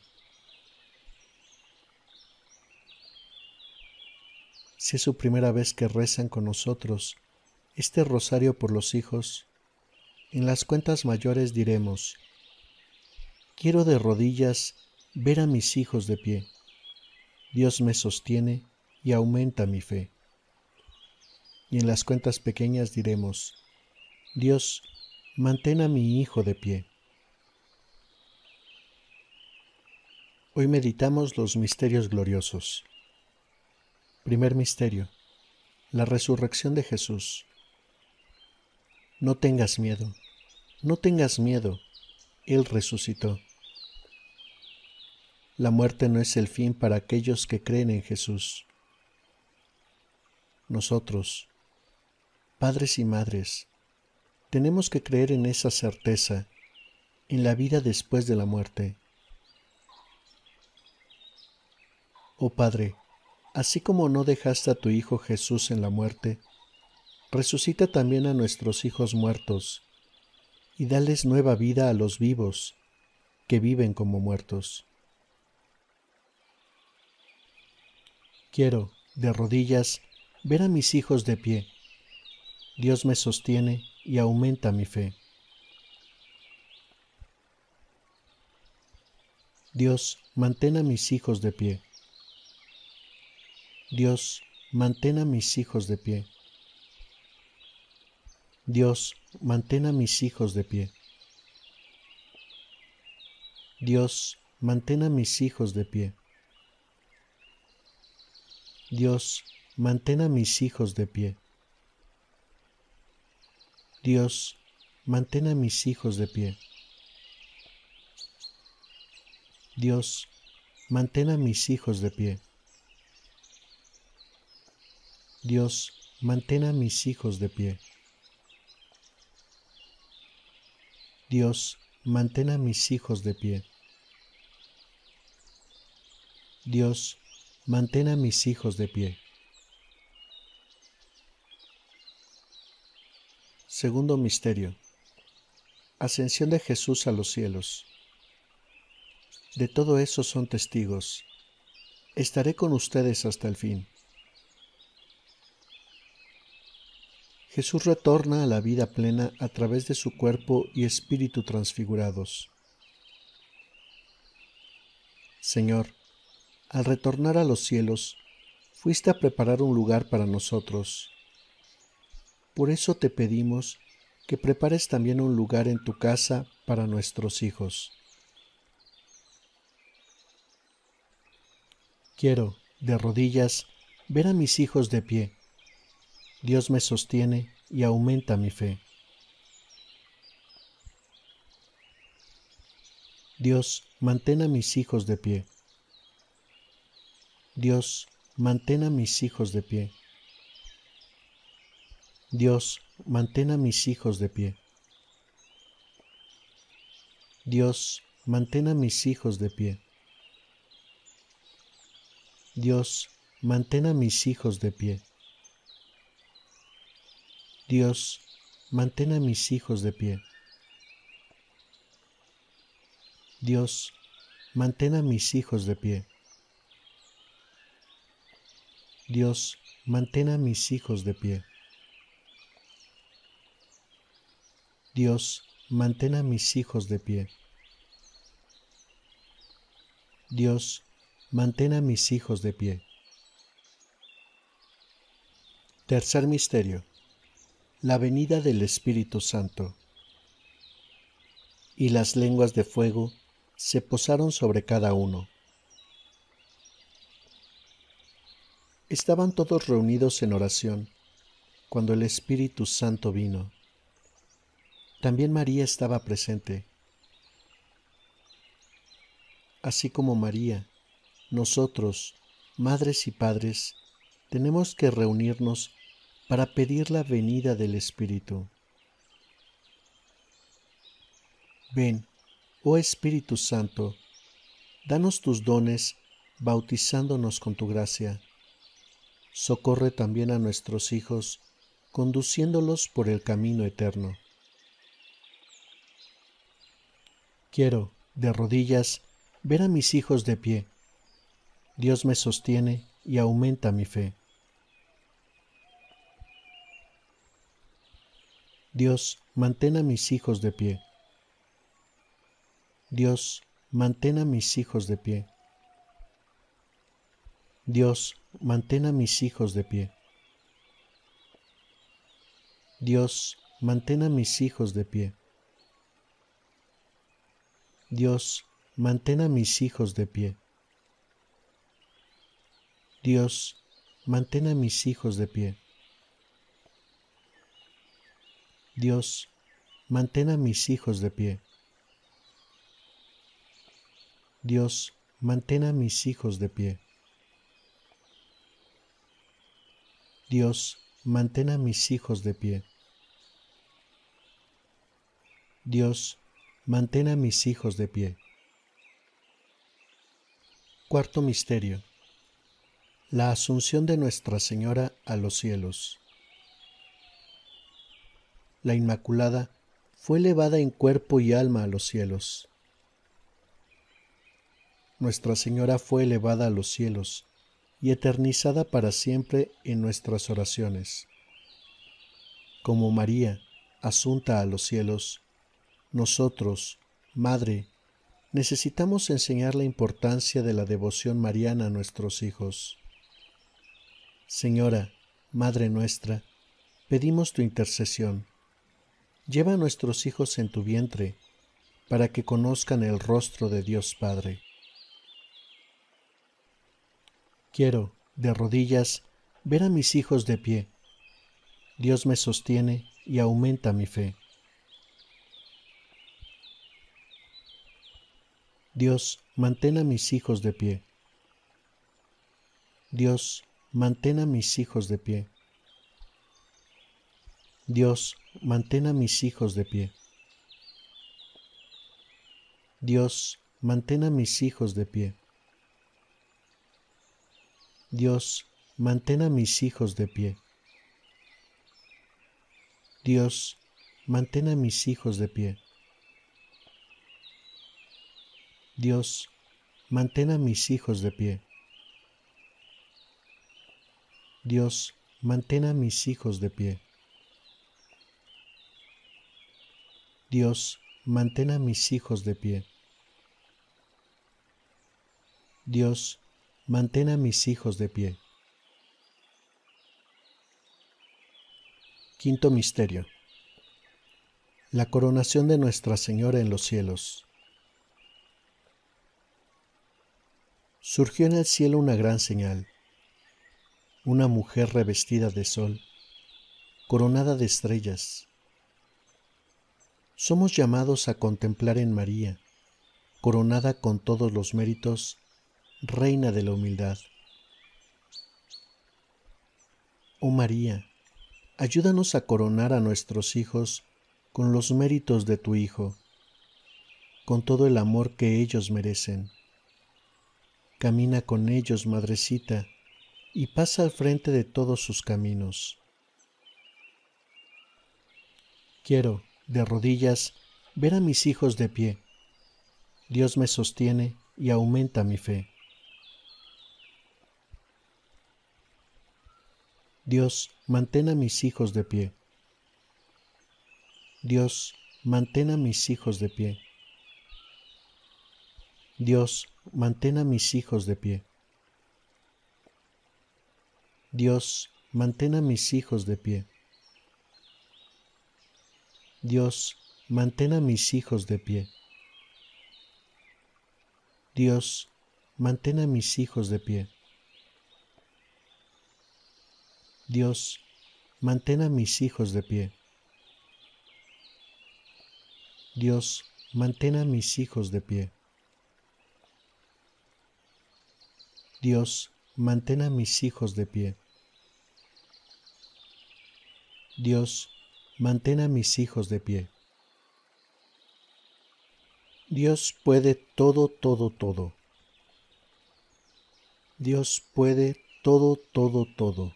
Si es su primera vez que rezan con nosotros este rosario por los hijos, en las cuentas mayores diremos: quiero de rodillas ver a mis hijos de pie. Dios me sostiene y aumenta mi fe. Y en las cuentas pequeñas diremos: Dios, mantén a mi hijo de pie. Hoy meditamos los misterios gloriosos. Primer misterio: la resurrección de Jesús. No tengas miedo, no tengas miedo, Él resucitó. La muerte no es el fin para aquellos que creen en Jesús. Nosotros, padres y madres, tenemos que creer en esa certeza, en la vida después de la muerte. Oh Padre, así como no dejaste a tu Hijo Jesús en la muerte, resucita también a nuestros hijos muertos y dales nueva vida a los vivos que viven como muertos. Quiero, de rodillas, ver a mis hijos de pie. Dios me sostiene y aumenta mi fe. Dios, mantén a mis hijos de pie. Dios, mantén a mis hijos de pie. Dios, mantén a mis hijos de pie. Dios, mantén a mis hijos de pie. Dios, mantén a mis hijos de pie. Dios, mantén a mis hijos de pie. Dios, mantén a mis hijos de pie. Dios, mantén a mis hijos de pie. Dios, mantén a mis hijos de pie. Dios, mantén a mis hijos de pie. Segundo misterio: ascensión de Jesús a los cielos. De todo eso son testigos. Estaré con ustedes hasta el fin. Jesús retorna a la vida plena a través de su cuerpo y espíritu transfigurados. Señor, al retornar a los cielos, fuiste a preparar un lugar para nosotros. Por eso te pedimos que prepares también un lugar en tu casa para nuestros hijos. Quiero, de rodillas, ver a mis hijos de pie. Dios me sostiene y aumenta mi fe. Dios, mantén a mis hijos de pie. Dios, mantén a mis hijos de pie. Dios, mantén a mis hijos de pie. Dios, mantén a mis hijos de pie. Dios, mantén a mis hijos de pie. Dios, mantén a mis hijos de pie. Dios, mantén a mis hijos de pie. Dios, mantén a mis hijos de pie. Dios, mantén a mis hijos de pie. Dios, mantén a mis hijos de pie. Tercer misterio. La venida del Espíritu Santo. Y las lenguas de fuego se posaron sobre cada uno. Estaban todos reunidos en oración cuando el Espíritu Santo vino. También María estaba presente. Así como María, nosotros, madres y padres, tenemos que reunirnos para pedir la venida del Espíritu. Ven, oh Espíritu Santo, danos tus dones, bautizándonos con tu gracia. Socorre también a nuestros hijos, conduciéndolos por el camino eterno. Quiero, de rodillas, ver a mis hijos de pie. Dios me sostiene y aumenta mi fe. Dios, mantén a mis hijos de pie. Dios, mantén a mis hijos de pie. Dios, mantén a mis hijos de pie. Dios, mantén a mis hijos de pie. Dios, mantén a mis hijos de pie. Dios, mantén a mis hijos de pie. Dios, mantén a mis hijos de pie. Dios, mantén a mis hijos de pie. Dios, mantén a mis hijos de pie. Dios, mantén a mis hijos de pie. Cuarto misterio. La Asunción de Nuestra Señora a los cielos. La Inmaculada fue elevada en cuerpo y alma a los cielos. Nuestra Señora fue elevada a los cielos y eternizada para siempre en nuestras oraciones. Como María, asunta a los cielos, nosotros, Madre, necesitamos enseñar la importancia de la devoción mariana a nuestros hijos. Señora, Madre nuestra, pedimos tu intercesión. Lleva a nuestros hijos en tu vientre, para que conozcan el rostro de Dios Padre. Quiero, de rodillas, ver a mis hijos de pie. Dios me sostiene y aumenta mi fe. Dios, mantén a mis hijos de pie. Dios, mantén a mis hijos de pie. Dios, mantén a mis hijos de pie. Dios, mantén a mis hijos de pie. Dios, mantén a mis hijos de pie. Dios, mantén a mis hijos de pie. Dios, mantén a mis hijos de pie. Dios, mantén a mis hijos de pie. Dios, mantén a mis hijos de pie. Dios, mantén a mis hijos de pie. Quinto misterio. La coronación de Nuestra Señora en los cielos. Surgió en el cielo una gran señal, una mujer revestida de sol, coronada de estrellas. Somos llamados a contemplar en María, coronada con todos los méritos, Reina de la humildad. Oh María, ayúdanos a coronar a nuestros hijos con los méritos de tu Hijo, con todo el amor que ellos merecen. Camina con ellos, Madrecita, y pasa al frente de todos sus caminos. Quiero, de rodillas, ver a mis hijos de pie. Dios me sostiene y aumenta mi fe. Dios, mantén a mis hijos de pie. Dios, mantén a mis hijos de pie. Dios, mantén a mis hijos de pie. Dios, mantén a mis hijos de pie. Dios, mantén a mis hijos de pie. Dios, mantén a mis hijos de pie. Dios, mantén a mis hijos de pie. Dios, mantén a mis hijos de pie. Dios, mantén a mis hijos de pie. Dios, mantén a mis hijos de pie. Dios puede todo, todo, todo. Dios puede todo, todo, todo.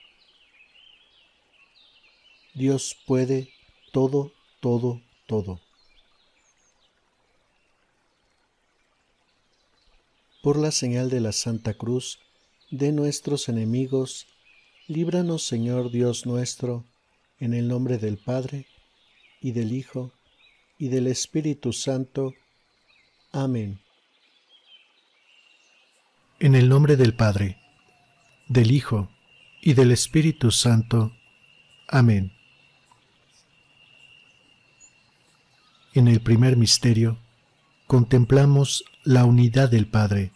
Dios puede todo, todo, todo. Por la señal de la Santa Cruz de nuestros enemigos, líbranos, Señor Dios nuestro, en el nombre del Padre, y del Hijo, y del Espíritu Santo. Amén. En el nombre del Padre, del Hijo, y del Espíritu Santo. Amén. En el primer misterio, contemplamos la unidad del Padre.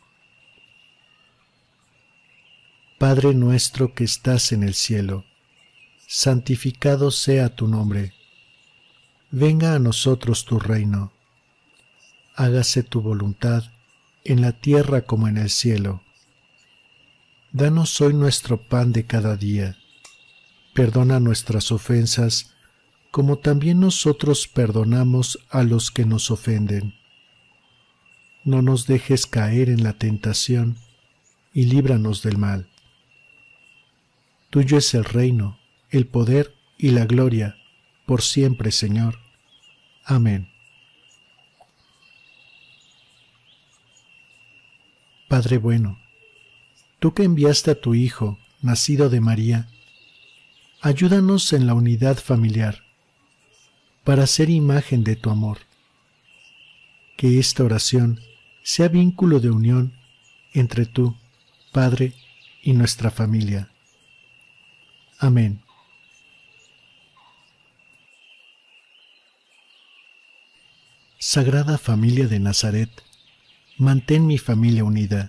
Padre nuestro que estás en el cielo, santificado sea tu nombre. Venga a nosotros tu reino. Hágase tu voluntad en la tierra como en el cielo. Danos hoy nuestro pan de cada día. Perdona nuestras ofensas, como también nosotros perdonamos a los que nos ofenden. No nos dejes caer en la tentación, y líbranos del mal. Tuyo es el reino, el poder y la gloria, por siempre, Señor. Amén. Padre bueno, tú que enviaste a tu Hijo, nacido de María, ayúdanos en la unidad familiar, para ser imagen de tu amor. Que esta oración sea vínculo de unión entre tú, Padre, y nuestra familia. Amén. Sagrada Familia de Nazaret, mantén mi familia unida.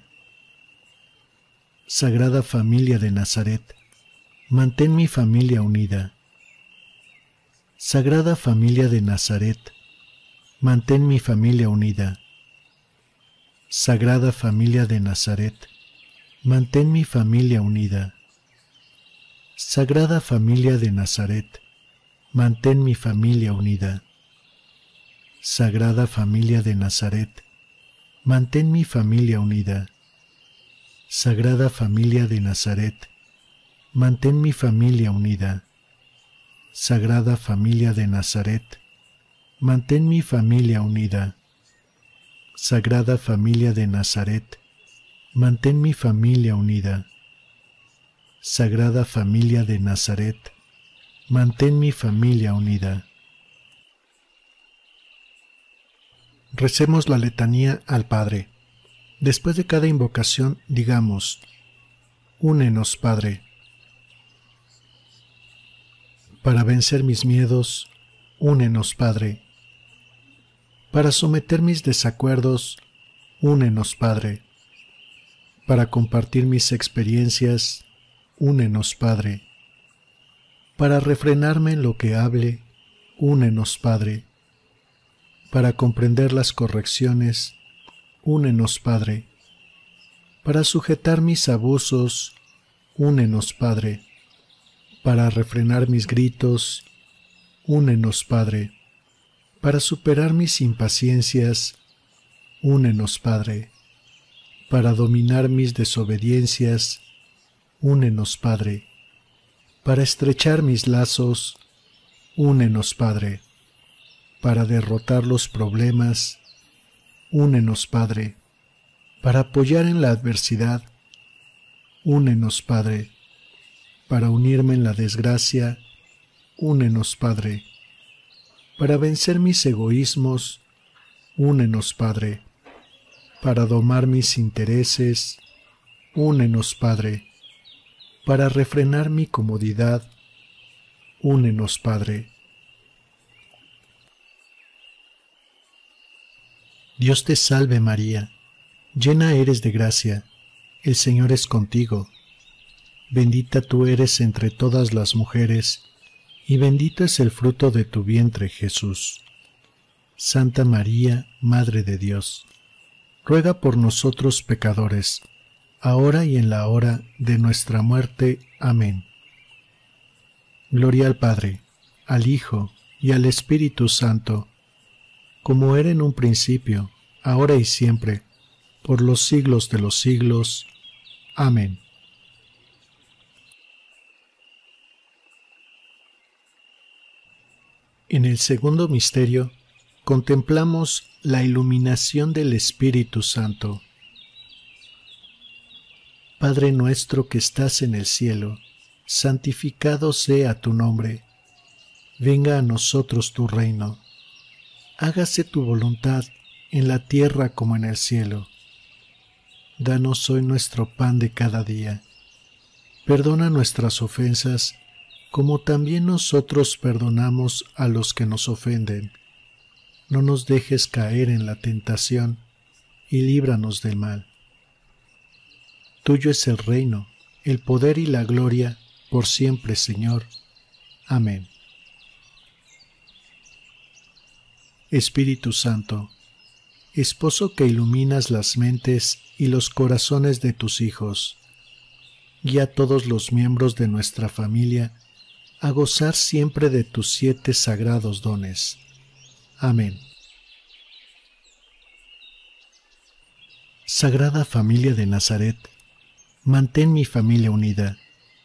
Sagrada Familia de Nazaret, mantén mi familia unida. Sagrada Familia de Nazaret, mantén mi familia unida. Sagrada Familia de Nazaret, mantén mi familia unida. Sagrada Familia de Nazaret, mantén mi familia unida. Sagrada Familia de Nazaret, mantén mi familia unida. Sagrada Familia de Nazaret, mantén mi familia unida. Sagrada Familia de Nazaret, mantén mi familia unida. Sagrada Familia de Nazaret, mantén mi familia unida. Sagrada Familia de Nazaret, mantén mi familia unida. Recemos la letanía al Padre. Después de cada invocación, digamos: Únenos, Padre. Para vencer mis miedos, únenos, Padre. Para someter mis desacuerdos, únenos, Padre. Para compartir mis experiencias, únenos, Padre. Para refrenarme en lo que hable, únenos, Padre. Para comprender las correcciones, únenos, Padre. Para sujetar mis abusos, únenos, Padre. Para refrenar mis gritos, únenos, Padre. Para superar mis impaciencias, únenos, Padre. Para dominar mis desobediencias, únenos, Padre. Para estrechar mis lazos, únenos, Padre. Para derrotar los problemas, únenos, Padre. Para apoyar en la adversidad, únenos, Padre. Para unirme en la desgracia, únenos, Padre. Para vencer mis egoísmos, únenos, Padre. Para domar mis intereses, únenos, Padre. Para refrenar mi comodidad, únenos, Padre. Dios te salve María, llena eres de gracia, el Señor es contigo. Bendita tú eres entre todas las mujeres, y bendito es el fruto de tu vientre, Jesús. Santa María, Madre de Dios, ruega por nosotros pecadores, ahora y en la hora de nuestra muerte. Amén. Gloria al Padre, al Hijo y al Espíritu Santo, como era en un principio, ahora y siempre, por los siglos de los siglos. Amén. En el segundo misterio, contemplamos la iluminación del Espíritu Santo. Padre nuestro que estás en el cielo, santificado sea tu nombre. Venga a nosotros tu reino. Hágase tu voluntad en la tierra como en el cielo. Danos hoy nuestro pan de cada día. Perdona nuestras ofensas, como también nosotros perdonamos a los que nos ofenden. No nos dejes caer en la tentación, y líbranos del mal. Tuyo es el reino, el poder y la gloria, por siempre, Señor. Amén. Espíritu Santo, Esposo que iluminas las mentes y los corazones de tus hijos, guía a todos los miembros de nuestra familia a gozar siempre de tus siete sagrados dones. Amén. Sagrada Familia de Nazaret, mantén mi familia unida.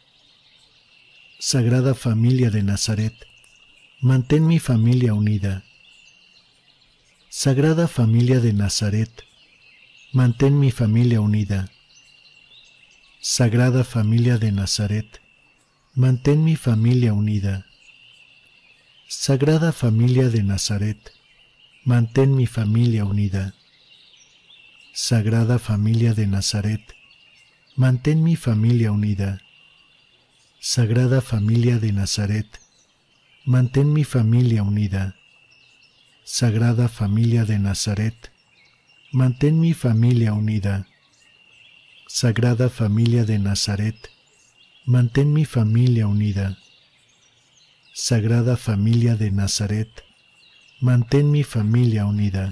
Sagrada Familia de Nazaret, mantén mi familia unida. Sagrada Familia de Nazaret, mantén mi familia unida. Sagrada Familia de Nazaret, mantén mi familia unida. Sagrada Familia de Nazaret, mantén mi familia unida. Sagrada Familia de Nazaret, mantén mi familia unida. Sagrada Familia de Nazaret, mantén mi familia unida. Sagrada Familia de Nazaret, mantén mi familia unida. Sagrada Familia de Nazaret, mantén mi familia unida. Sagrada Familia de Nazaret, mantén mi familia unida.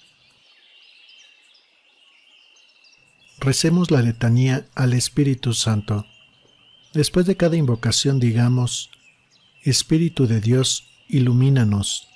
Recemos la letanía al Espíritu Santo. Después de cada invocación digamos: Espíritu de Dios, ilumínanos.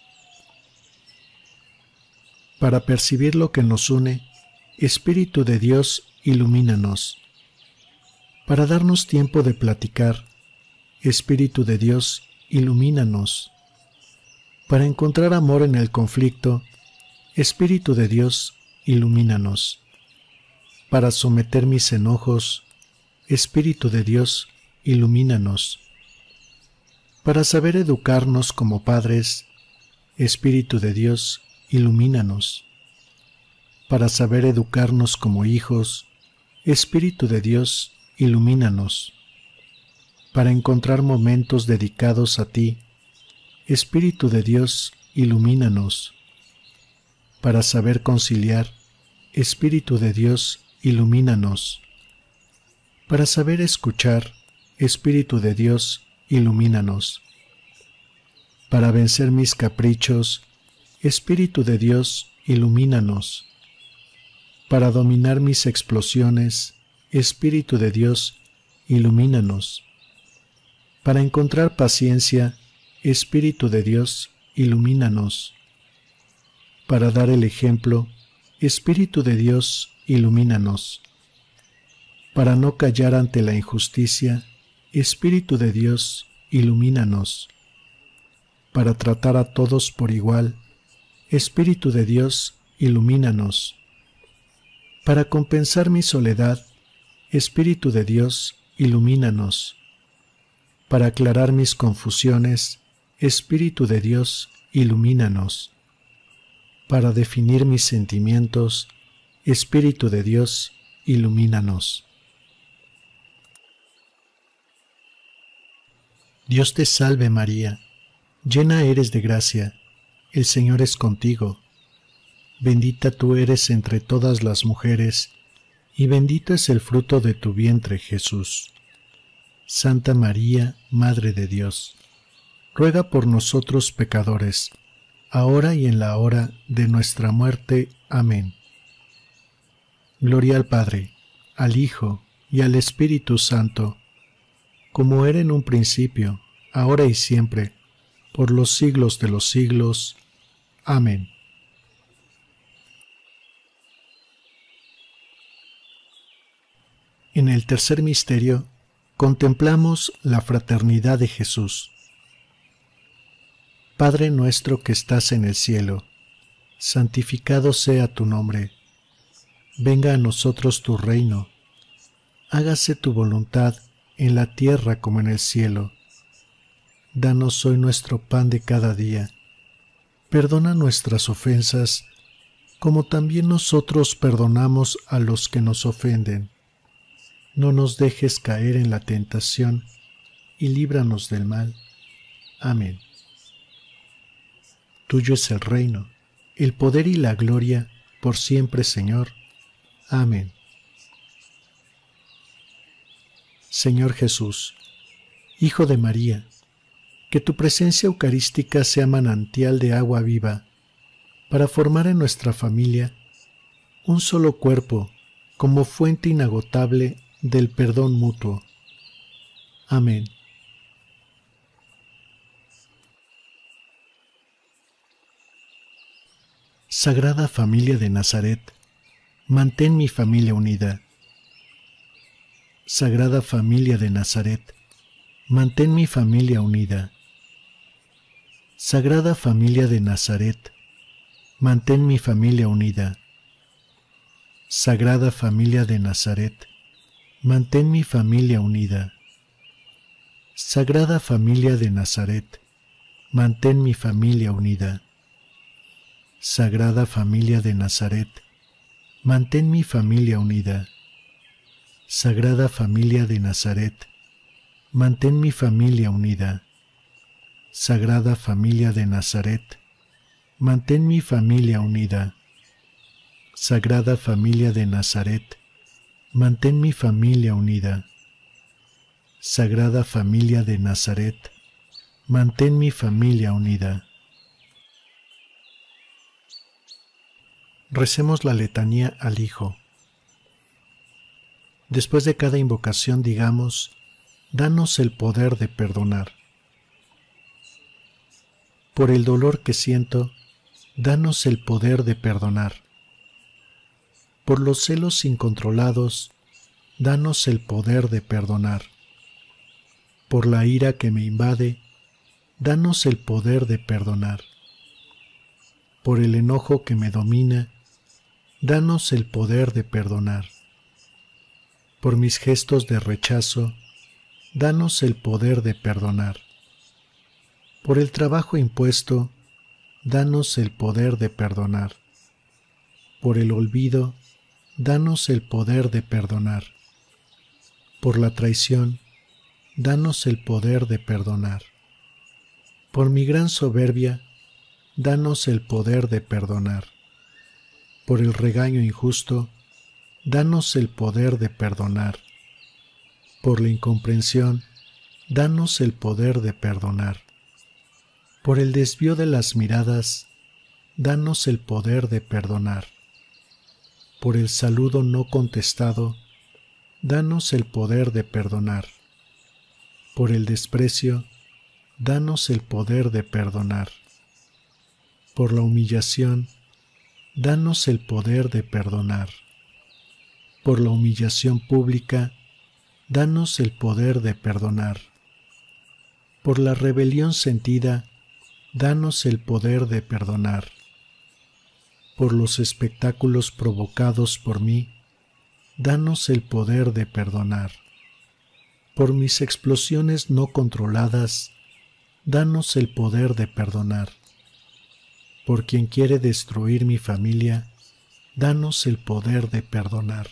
Para percibir lo que nos une, Espíritu de Dios, ilumínanos. Para darnos tiempo de platicar, Espíritu de Dios, ilumínanos. Para encontrar amor en el conflicto, Espíritu de Dios, ilumínanos. Para someter mis enojos, Espíritu de Dios, ilumínanos. Para saber educarnos como padres, Espíritu de Dios, ilumínanos. Para saber educarnos como hijos, Espíritu de Dios, ilumínanos. para encontrar momentos dedicados a ti. Espíritu de Dios, ilumínanos. Para saber conciliar, Espíritu de Dios, ilumínanos. Para saber escuchar, Espíritu de Dios, ilumínanos. Para vencer mis caprichos, Espíritu de Dios, ilumínanos. Para dominar mis explosiones, Espíritu de Dios, ilumínanos. Para encontrar paciencia, Espíritu de Dios, ilumínanos. Para dar el ejemplo, Espíritu de Dios, ilumínanos. Para no callar ante la injusticia, Espíritu de Dios, ilumínanos. Para tratar a todos por igual, Espíritu de Dios, ilumínanos. Para compensar mi soledad, Espíritu de Dios, ilumínanos. Para aclarar mis confusiones, Espíritu de Dios, ilumínanos. Para definir mis sentimientos, Espíritu de Dios, ilumínanos. Dios te salve María, llena eres de gracia, el Señor es contigo. Bendita tú eres entre todas las mujeres, y bendito es el fruto de tu vientre, Jesús. Santa María, Madre de Dios, ruega por nosotros pecadores, ahora y en la hora de nuestra muerte. Amén. Gloria al Padre, al Hijo y al Espíritu Santo, como era en un principio, ahora y siempre, por los siglos de los siglos. Amén. En el tercer misterio, contemplamos la fraternidad de Jesús. Padre nuestro que estás en el cielo, santificado sea tu nombre. Venga a nosotros tu reino. Hágase tu voluntad en la tierra como en el cielo. Danos hoy nuestro pan de cada día. Perdona nuestras ofensas, como también nosotros perdonamos a los que nos ofenden. No nos dejes caer en la tentación, y líbranos del mal. Amén. Tuyo es el reino, el poder y la gloria, por siempre, Señor. Amén. Señor Jesús, Hijo de María, que tu presencia eucarística sea manantial de agua viva, para formar en nuestra familia un solo cuerpo como fuente inagotable del perdón mutuo. Amén. Sagrada Familia de Nazaret, mantén mi familia unida. Sagrada Familia de Nazaret, mantén mi familia unida. Sagrada Familia de Nazaret, mantén mi familia unida. Sagrada Familia de Nazaret, mantén mi familia unida. Sagrada Familia de Nazaret, mantén mi familia unida. Sagrada Familia de Nazaret, mantén mi familia unida. Sagrada Familia de Nazaret, mantén mi familia unida. Sagrada Familia de Nazaret, mantén mi familia unida. Sagrada Familia de Nazaret, mantén mi familia unida. Sagrada Familia de Nazaret, mantén mi familia unida. Recemos la letanía al Hijo. Después de cada invocación digamos: danos el poder de perdonar. Por el dolor que siento, danos el poder de perdonar. Por los celos incontrolados, danos el poder de perdonar. Por la ira que me invade, danos el poder de perdonar. Por el enojo que me domina, danos el poder de perdonar. Por mis gestos de rechazo, danos el poder de perdonar. Por el trabajo impuesto, danos el poder de perdonar. Por el olvido, danos el poder de perdonar. Por la traición, danos el poder de perdonar. Por mi gran soberbia, danos el poder de perdonar. Por el regaño injusto, danos el poder de perdonar. Por la incomprensión, danos el poder de perdonar. Por el desvío de las miradas, danos el poder de perdonar. Por el saludo no contestado, danos el poder de perdonar. Por el desprecio, danos el poder de perdonar. Por la humillación, danos el poder de perdonar. Por la humillación pública, danos el poder de perdonar. Por la rebelión sentida, danos el poder de perdonar. Por los espectáculos provocados por mí, danos el poder de perdonar. Por mis explosiones no controladas, danos el poder de perdonar. Por quien quiere destruir mi familia, danos el poder de perdonar.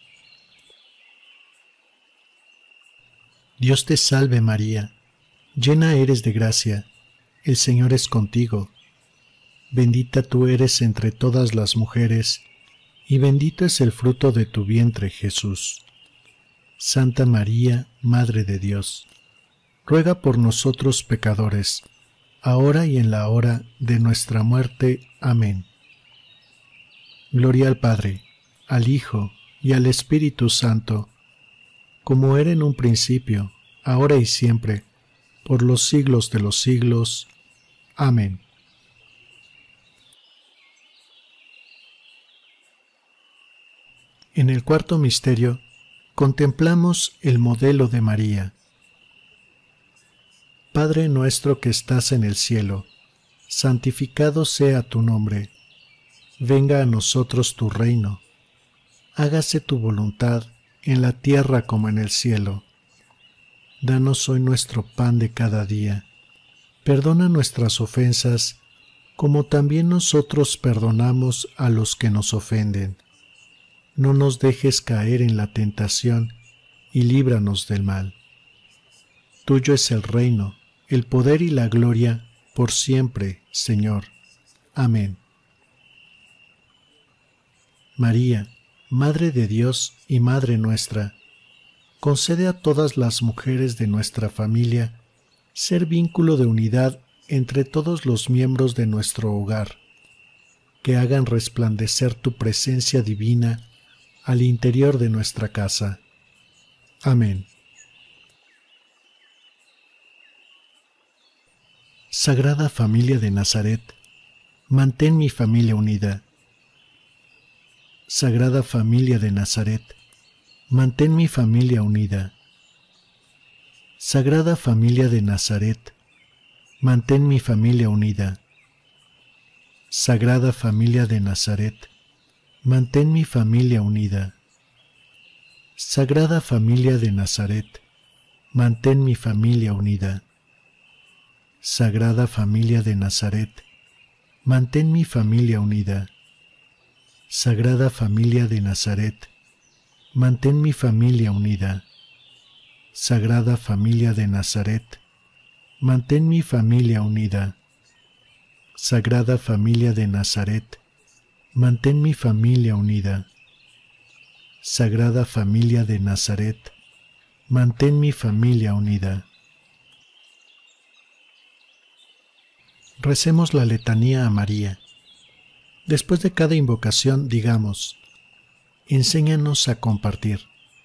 Dios te salve María, llena eres de gracia, el Señor es contigo. Bendita tú eres entre todas las mujeres, y bendito es el fruto de tu vientre, Jesús. Santa María, Madre de Dios, ruega por nosotros pecadores, ahora y en la hora de nuestra muerte. Amén. Gloria al Padre, al Hijo y al Espíritu Santo, como era en un principio, ahora y siempre, por los siglos de los siglos. Amén. En el cuarto misterio, contemplamos el modelo de María. Padre nuestro que estás en el cielo, santificado sea tu nombre. Venga a nosotros tu reino. Hágase tu voluntad en la tierra como en el cielo. Danos hoy nuestro pan de cada día. Perdona nuestras ofensas, como también nosotros perdonamos a los que nos ofenden. No nos dejes caer en la tentación, y líbranos del mal. Tuyo es el reino, el poder y la gloria, por siempre, Señor. Amén. María, Madre de Dios y Madre nuestra, concede a todas las mujeres de nuestra familia ser vínculo de unidad entre todos los miembros de nuestro hogar, que hagan resplandecer tu presencia divina al interior de nuestra casa. Amén. Sagrada Familia de Nazaret, mantén mi familia unida. Sagrada Familia de Nazaret, mantén mi familia unida. Sagrada Familia de Nazaret, mantén mi familia unida. Sagrada Familia de Nazaret, mantén mi familia unida. Sagrada Familia de Nazaret, mantén mi familia unida. Sagrada Familia de Nazaret, mantén mi familia unida. Sagrada Familia de Nazaret, mantén mi familia unida. Sagrada Familia de Nazaret, mantén mi familia unida. Sagrada Familia de Nazaret, mantén mi familia unida. Sagrada Familia de Nazaret, mantén mi familia unida. Recemos la letanía a María. Después de cada invocación digamos: enséñanos a compartir.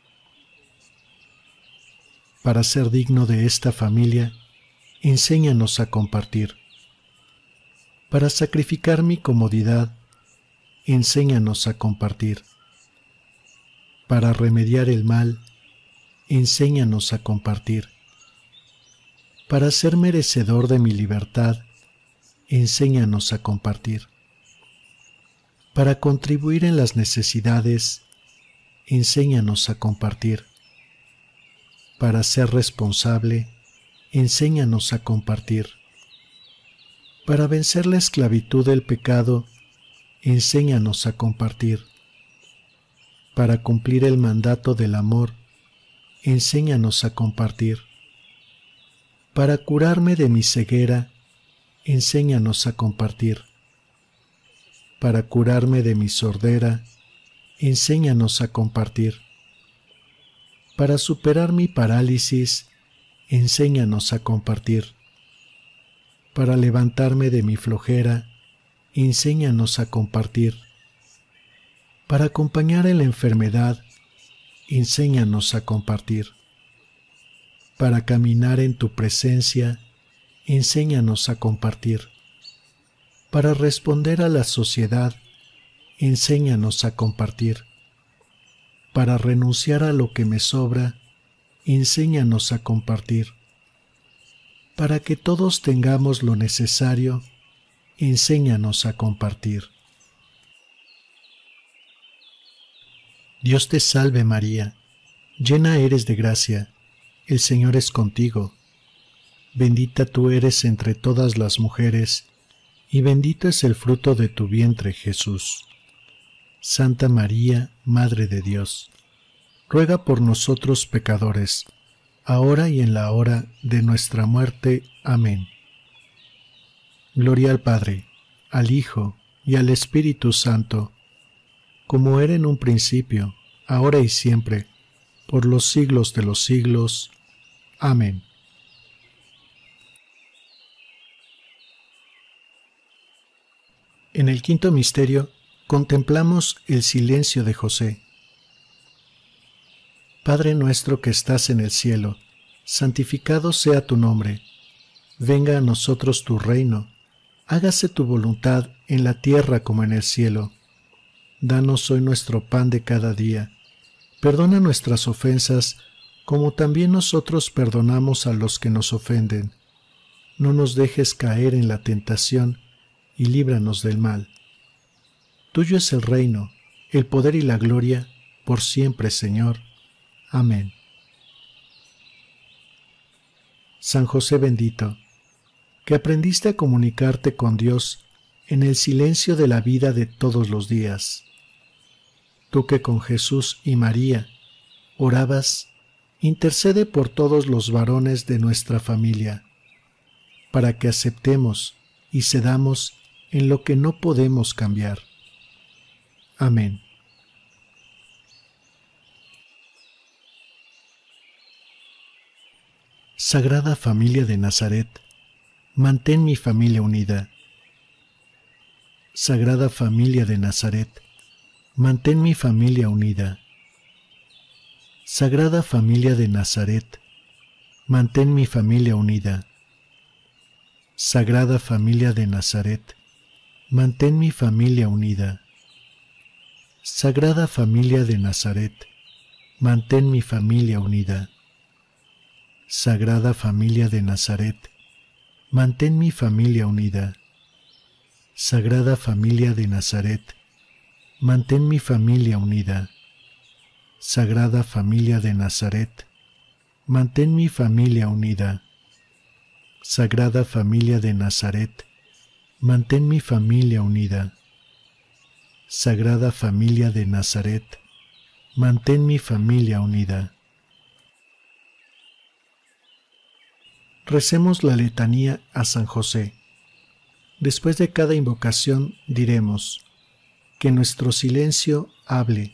Para ser digno de esta familia, enséñanos a compartir. Para sacrificar mi comodidad, enséñanos a compartir. Para remediar el mal, enséñanos a compartir. Para ser merecedor de mi libertad, enséñanos a compartir. Para contribuir en las necesidades, enséñanos a compartir. Para ser responsable, enséñanos a compartir. Para vencer la esclavitud del pecado, enséñanos a compartir. Para cumplir el mandato del amor, enséñanos a compartir. Para curarme de mi ceguera, enséñanos a compartir. Para curarme de mi sordera, enséñanos a compartir. Para superar mi parálisis, enséñanos a compartir. Para levantarme de mi flojera, enséñanos a compartir. Para acompañar en la enfermedad, enséñanos a compartir. Para caminar en tu presencia, enséñanos a compartir. Para responder a la sociedad, enséñanos a compartir. Para renunciar a lo que me sobra, enséñanos a compartir. Para que todos tengamos lo necesario, enséñanos a compartir. Dios te salve María, llena eres de gracia, el Señor es contigo. Bendita tú eres entre todas las mujeres, y bendito es el fruto de tu vientre, Jesús. Santa María, Madre de Dios, ruega por nosotros pecadores, ahora y en la hora de nuestra muerte. Amén. Gloria al Padre, al Hijo y al Espíritu Santo, como era en un principio, ahora y siempre, por los siglos de los siglos. Amén. En el quinto misterio contemplamos el silencio de José. Padre nuestro que estás en el cielo, santificado sea tu nombre. Venga a nosotros tu reino. Hágase tu voluntad en la tierra como en el cielo. Danos hoy nuestro pan de cada día. Perdona nuestras ofensas, como también nosotros perdonamos a los que nos ofenden. No nos dejes caer en la tentación, y líbranos del mal. Tuyo es el reino, el poder y la gloria, por siempre, Señor. Amén. San José bendito, que aprendiste a comunicarte con Dios en el silencio de la vida de todos los días. Tú que con Jesús y María orabas, intercede por todos los varones de nuestra familia, para que aceptemos y cedamos en lo que no podemos cambiar. Amén. Sagrada Familia de Nazaret, mantén mi familia unida. Sagrada Familia de Nazaret, mantén mi familia unida. Sagrada Familia de Nazaret, mantén mi familia unida. Sagrada Familia de Nazaret, mantén mi familia unida. Sagrada Familia de Nazaret, mantén mi familia unida. Sagrada Familia de Nazaret, mantén mi familia unida. Sagrada Familia de Nazaret, mantén mi familia unida. Sagrada Familia de Nazaret, mantén mi familia unida. Sagrada Familia de Nazaret, mantén mi familia unida. Sagrada Familia de Nazaret, mantén mi familia unida. Recemos la letanía a San José. Después de cada invocación diremos: que nuestro silencio hable.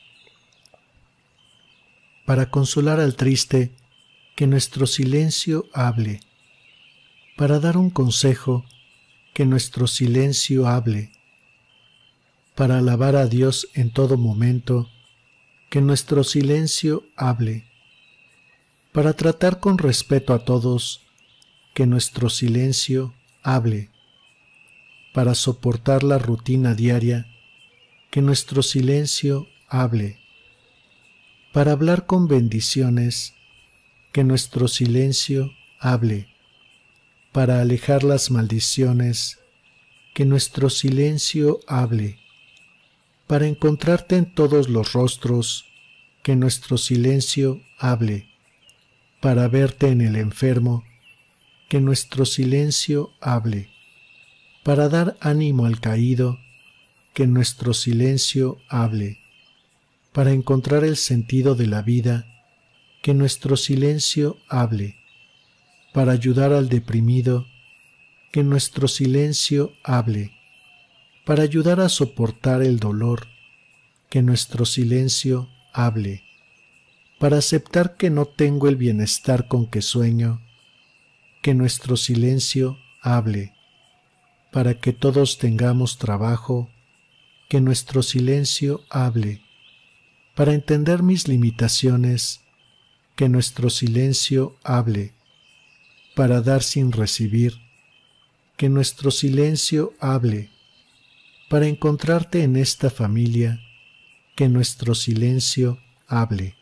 Para consolar al triste, que nuestro silencio hable. Para dar un consejo, que nuestro silencio hable. Para alabar a Dios en todo momento, que nuestro silencio hable. Para tratar con respeto a todos, que nuestro silencio hable. Para soportar la rutina diaria, que nuestro silencio hable. Para hablar con bendiciones, que nuestro silencio hable. Para alejar las maldiciones, que nuestro silencio hable. Para encontrarte en todos los rostros, que nuestro silencio hable. Para verte en el enfermo, que nuestro silencio hable. Para dar ánimo al caído, que nuestro silencio hable. Para encontrar el sentido de la vida, que nuestro silencio hable. para ayudar al deprimido, que nuestro silencio hable, para ayudar a soportar el dolor, que nuestro silencio hable, para aceptar que no tengo el bienestar con que sueño, que nuestro silencio hable, para que todos tengamos trabajo, que nuestro silencio hable, para entender mis limitaciones, que nuestro silencio hable, para dar sin recibir, que nuestro silencio hable, para encontrarte en esta familia, que nuestro silencio hable.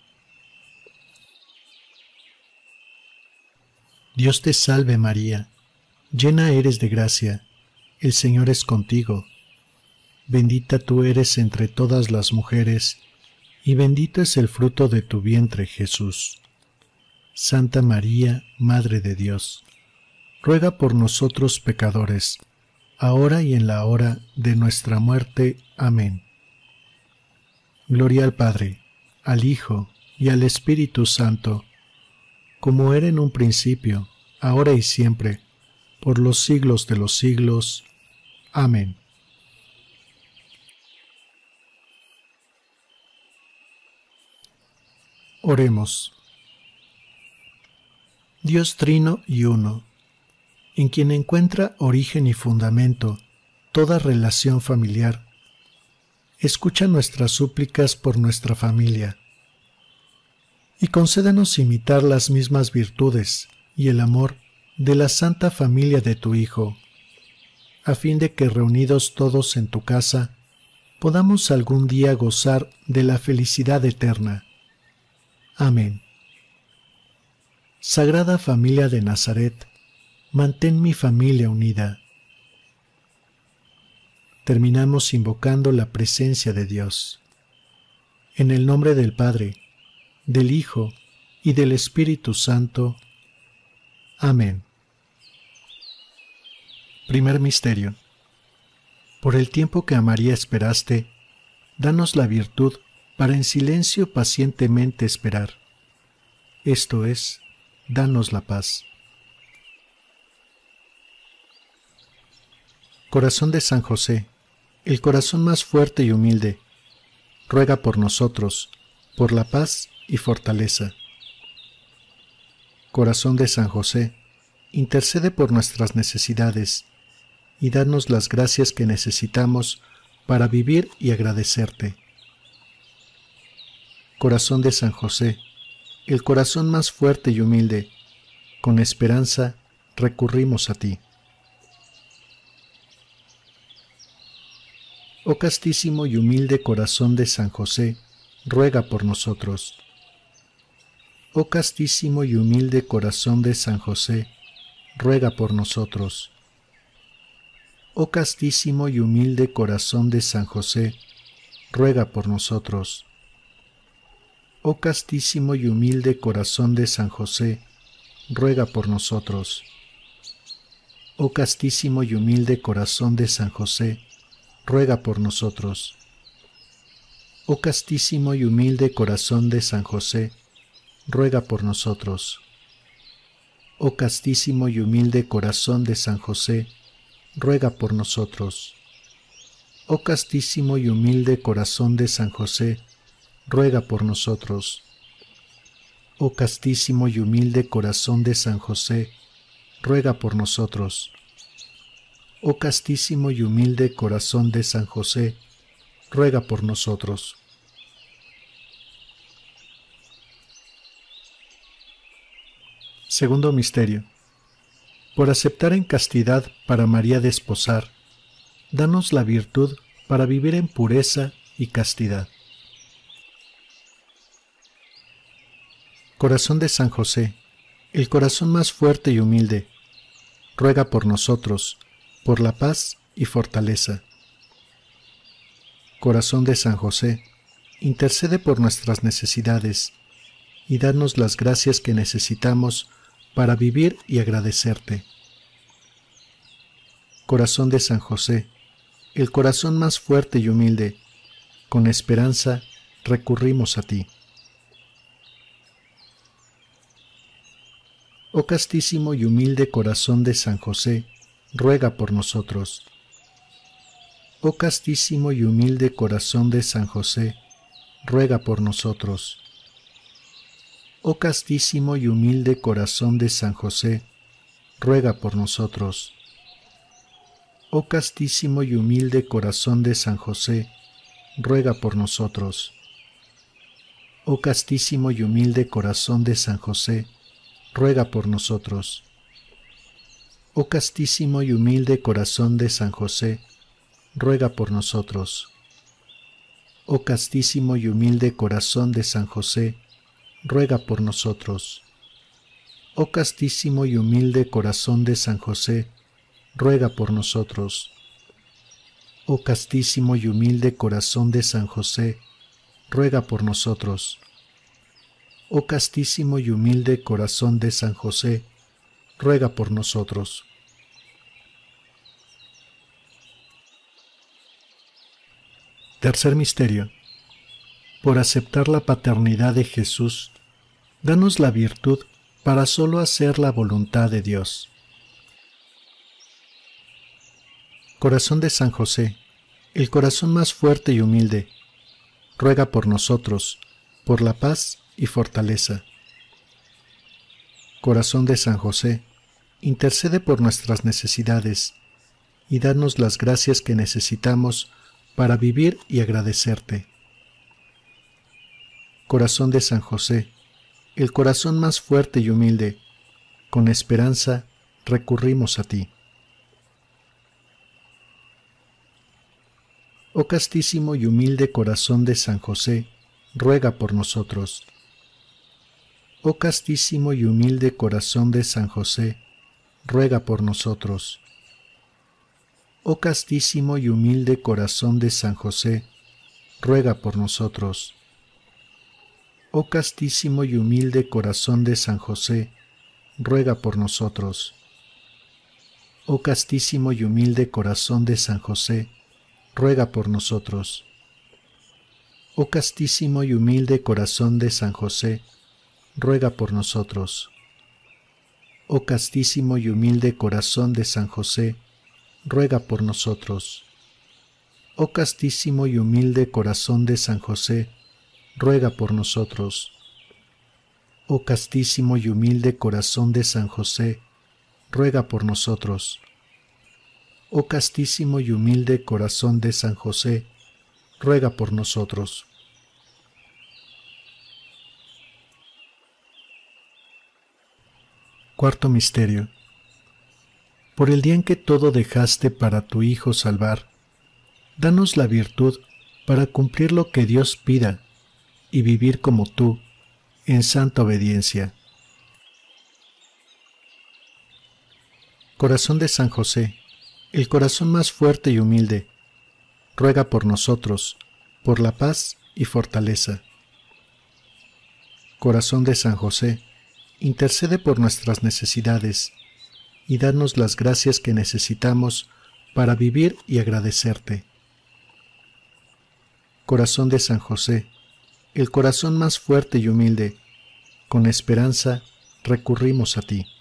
Dios te salve María, llena eres de gracia, el Señor es contigo. Bendita tú eres entre todas las mujeres, y bendito es el fruto de tu vientre, Jesús. Santa María, Madre de Dios, ruega por nosotros pecadores, ahora y en la hora de nuestra muerte. Amén. Gloria al Padre, al Hijo y al Espíritu Santo, como era en un principio, ahora y siempre, por los siglos de los siglos. Amén. Oremos. Dios trino y uno, en quien encuentra origen y fundamento toda relación familiar, escucha nuestras súplicas por nuestra familia, y concédenos imitar las mismas virtudes y el amor de la santa familia de tu Hijo, a fin de que reunidos todos en tu casa, podamos algún día gozar de la felicidad eterna. Amén. Sagrada Familia de Nazaret, mantén mi familia unida. Terminamos invocando la presencia de Dios. En el nombre del Padre, del Hijo y del Espíritu Santo. Amén. Primer misterio. Por el tiempo que a María esperaste, danos la virtud para en silencio pacientemente esperar. Esto es, danos la paz. Corazón de San José, el corazón más fuerte y humilde, ruega por nosotros, por la paz y fortaleza. Corazón de San José, intercede por nuestras necesidades y danos las gracias que necesitamos para vivir y agradecerte. Corazón de San José, el corazón más fuerte y humilde, con esperanza recurrimos a ti. Oh castísimo y humilde corazón de San José, ruega por nosotros. Oh castísimo y humilde corazón de San José, ruega por nosotros. Oh castísimo y humilde corazón de San José, ruega por nosotros. Oh castísimo y humilde corazón de San José, ruega por nosotros. Oh castísimo y humilde corazón de San José, ruega por nosotros. Oh castísimo y humilde corazón de San José, ruega por nosotros. Oh castísimo y humilde corazón de San José, ruega por nosotros. Oh castísimo y humilde corazón de San José, ruega por nosotros. Oh castísimo y humilde corazón de San José, ruega por nosotros. Oh castísimo y humilde corazón de San José, ruega por nosotros. Segundo misterio. Por aceptar en castidad para María desposar, danos la virtud para vivir en pureza y castidad. Corazón de San José, el corazón más fuerte y humilde, ruega por nosotros, por la paz y fortaleza. Corazón de San José, intercede por nuestras necesidades y danos las gracias que necesitamos para vivir y agradecerte. Corazón de San José, el corazón más fuerte y humilde, con esperanza recurrimos a ti. Oh castísimo y humilde corazón de San José, ruega por nosotros. Oh castísimo y humilde corazón de San José, ruega por nosotros. Oh castísimo y humilde corazón de San José, ruega por nosotros. Oh castísimo y humilde corazón de San José, ruega por nosotros. Oh castísimo y humilde corazón de San José, ruega por nosotros. Oh castísimo y humilde corazón de San José, ruega por nosotros. Oh castísimo y humilde corazón de San José, ruega por nosotros. Oh castísimo y humilde corazón de San José, ruega por nosotros. Oh castísimo y humilde corazón de San José, ruega por nosotros. Oh castísimo y humilde corazón de San José, ruega por nosotros. Tercer misterio. Por aceptar la paternidad de Jesús, danos la virtud para solo hacer la voluntad de Dios. Corazón de San José, el corazón más fuerte y humilde, ruega por nosotros, por la paz y fortaleza. Corazón de San José, intercede por nuestras necesidades y danos las gracias que necesitamos para vivir y agradecerte. Corazón de San José, el corazón más fuerte y humilde, con esperanza recurrimos a ti. Oh castísimo y humilde corazón de San José, ruega por nosotros. Oh castísimo y humilde corazón de San José, ruega por nosotros. Oh castísimo y humilde corazón de San José, ruega por nosotros. Oh castísimo y humilde corazón de San José, ruega por nosotros. Oh castísimo y humilde corazón de San José, ruega por nosotros. Oh castísimo y humilde corazón de San José, ruega por nosotros. Oh castísimo y humilde corazón de San José, ruega por nosotros. Oh castísimo y humilde corazón de San José, ruega por nosotros. Oh castísimo y humilde corazón de San José, ruega por nosotros. Oh castísimo y humilde corazón de San José, ruega por nosotros. Cuarto misterio. Por el día en que todo dejaste para tu Hijo salvar, danos la virtud para cumplir lo que Dios pida y vivir como tú, en santa obediencia. Corazón de San José, el corazón más fuerte y humilde, ruega por nosotros, por la paz y fortaleza. Corazón de San José, intercede por nuestras necesidades y danos las gracias que necesitamos para vivir y agradecerte. Corazón de San José, el corazón más fuerte y humilde, con esperanza recurrimos a ti.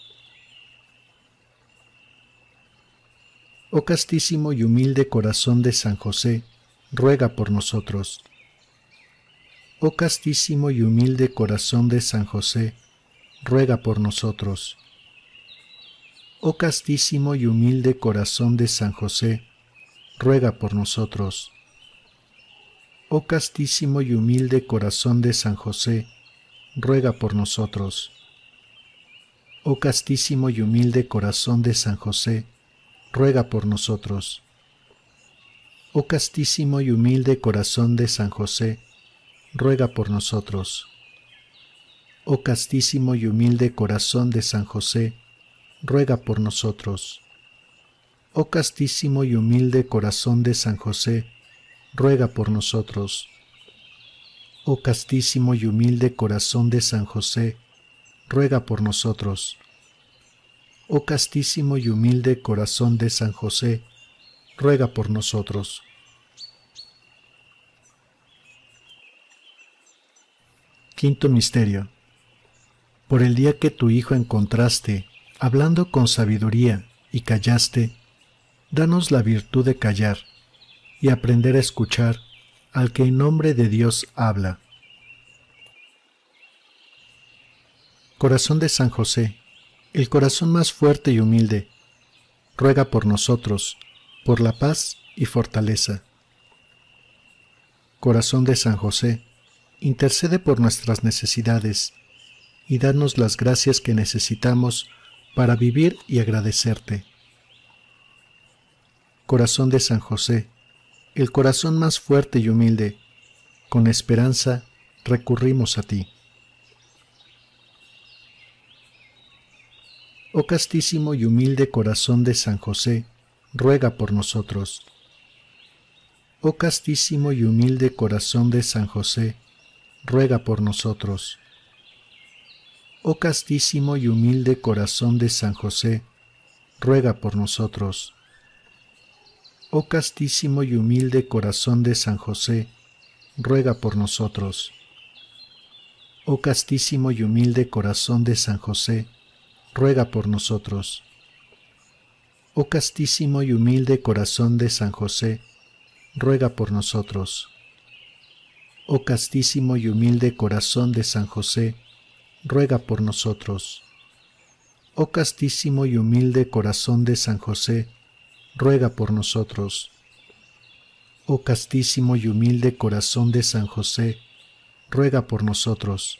Oh castísimo y humilde corazón de San José, ruega por nosotros. Oh castísimo y humilde corazón de San José, ruega por nosotros. Oh castísimo y humilde corazón de San José, ruega por nosotros. Oh castísimo y humilde corazón de San José, ruega por nosotros. Oh castísimo y humilde corazón de San José, ruega por nosotros. Oh castísimo y humilde corazón de San José, ruega por nosotros. Oh castísimo y humilde corazón de San José, ruega por nosotros. Oh castísimo y humilde corazón de San José, ruega por nosotros. Oh castísimo y humilde corazón de San José, ruega por nosotros. Oh castísimo y humilde corazón de San José, ruega por nosotros. Quinto misterio. por el día que tu Hijo encontraste, hablando con sabiduría, y callaste, danos la virtud de callar y aprender a escuchar al que en nombre de Dios habla. Corazón de San José, el corazón más fuerte y humilde, ruega por nosotros, por la paz y fortaleza. Corazón de San José, intercede por nuestras necesidades y danos las gracias que necesitamos para vivir y agradecerte. Corazón de San José, el corazón más fuerte y humilde, con esperanza recurrimos a ti. Oh castísimo y humilde corazón de San José, ruega por nosotros. Oh castísimo y humilde corazón de San José, ruega por nosotros. Oh castísimo y humilde corazón de San José, ruega por nosotros. Oh castísimo y humilde corazón de San José, ruega por nosotros. Oh castísimo y humilde corazón de San José, ruega por nosotros. Oh castísimo y humilde corazón de San José, ruega por nosotros. Oh castísimo y humilde corazón de San José, ruega por nosotros. Oh castísimo y humilde corazón de San José, ruega por nosotros. Oh castísimo y humilde corazón de San José, ruega por nosotros.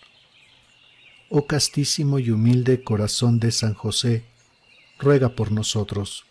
Oh castísimo y humilde corazón de San José, ruega por nosotros.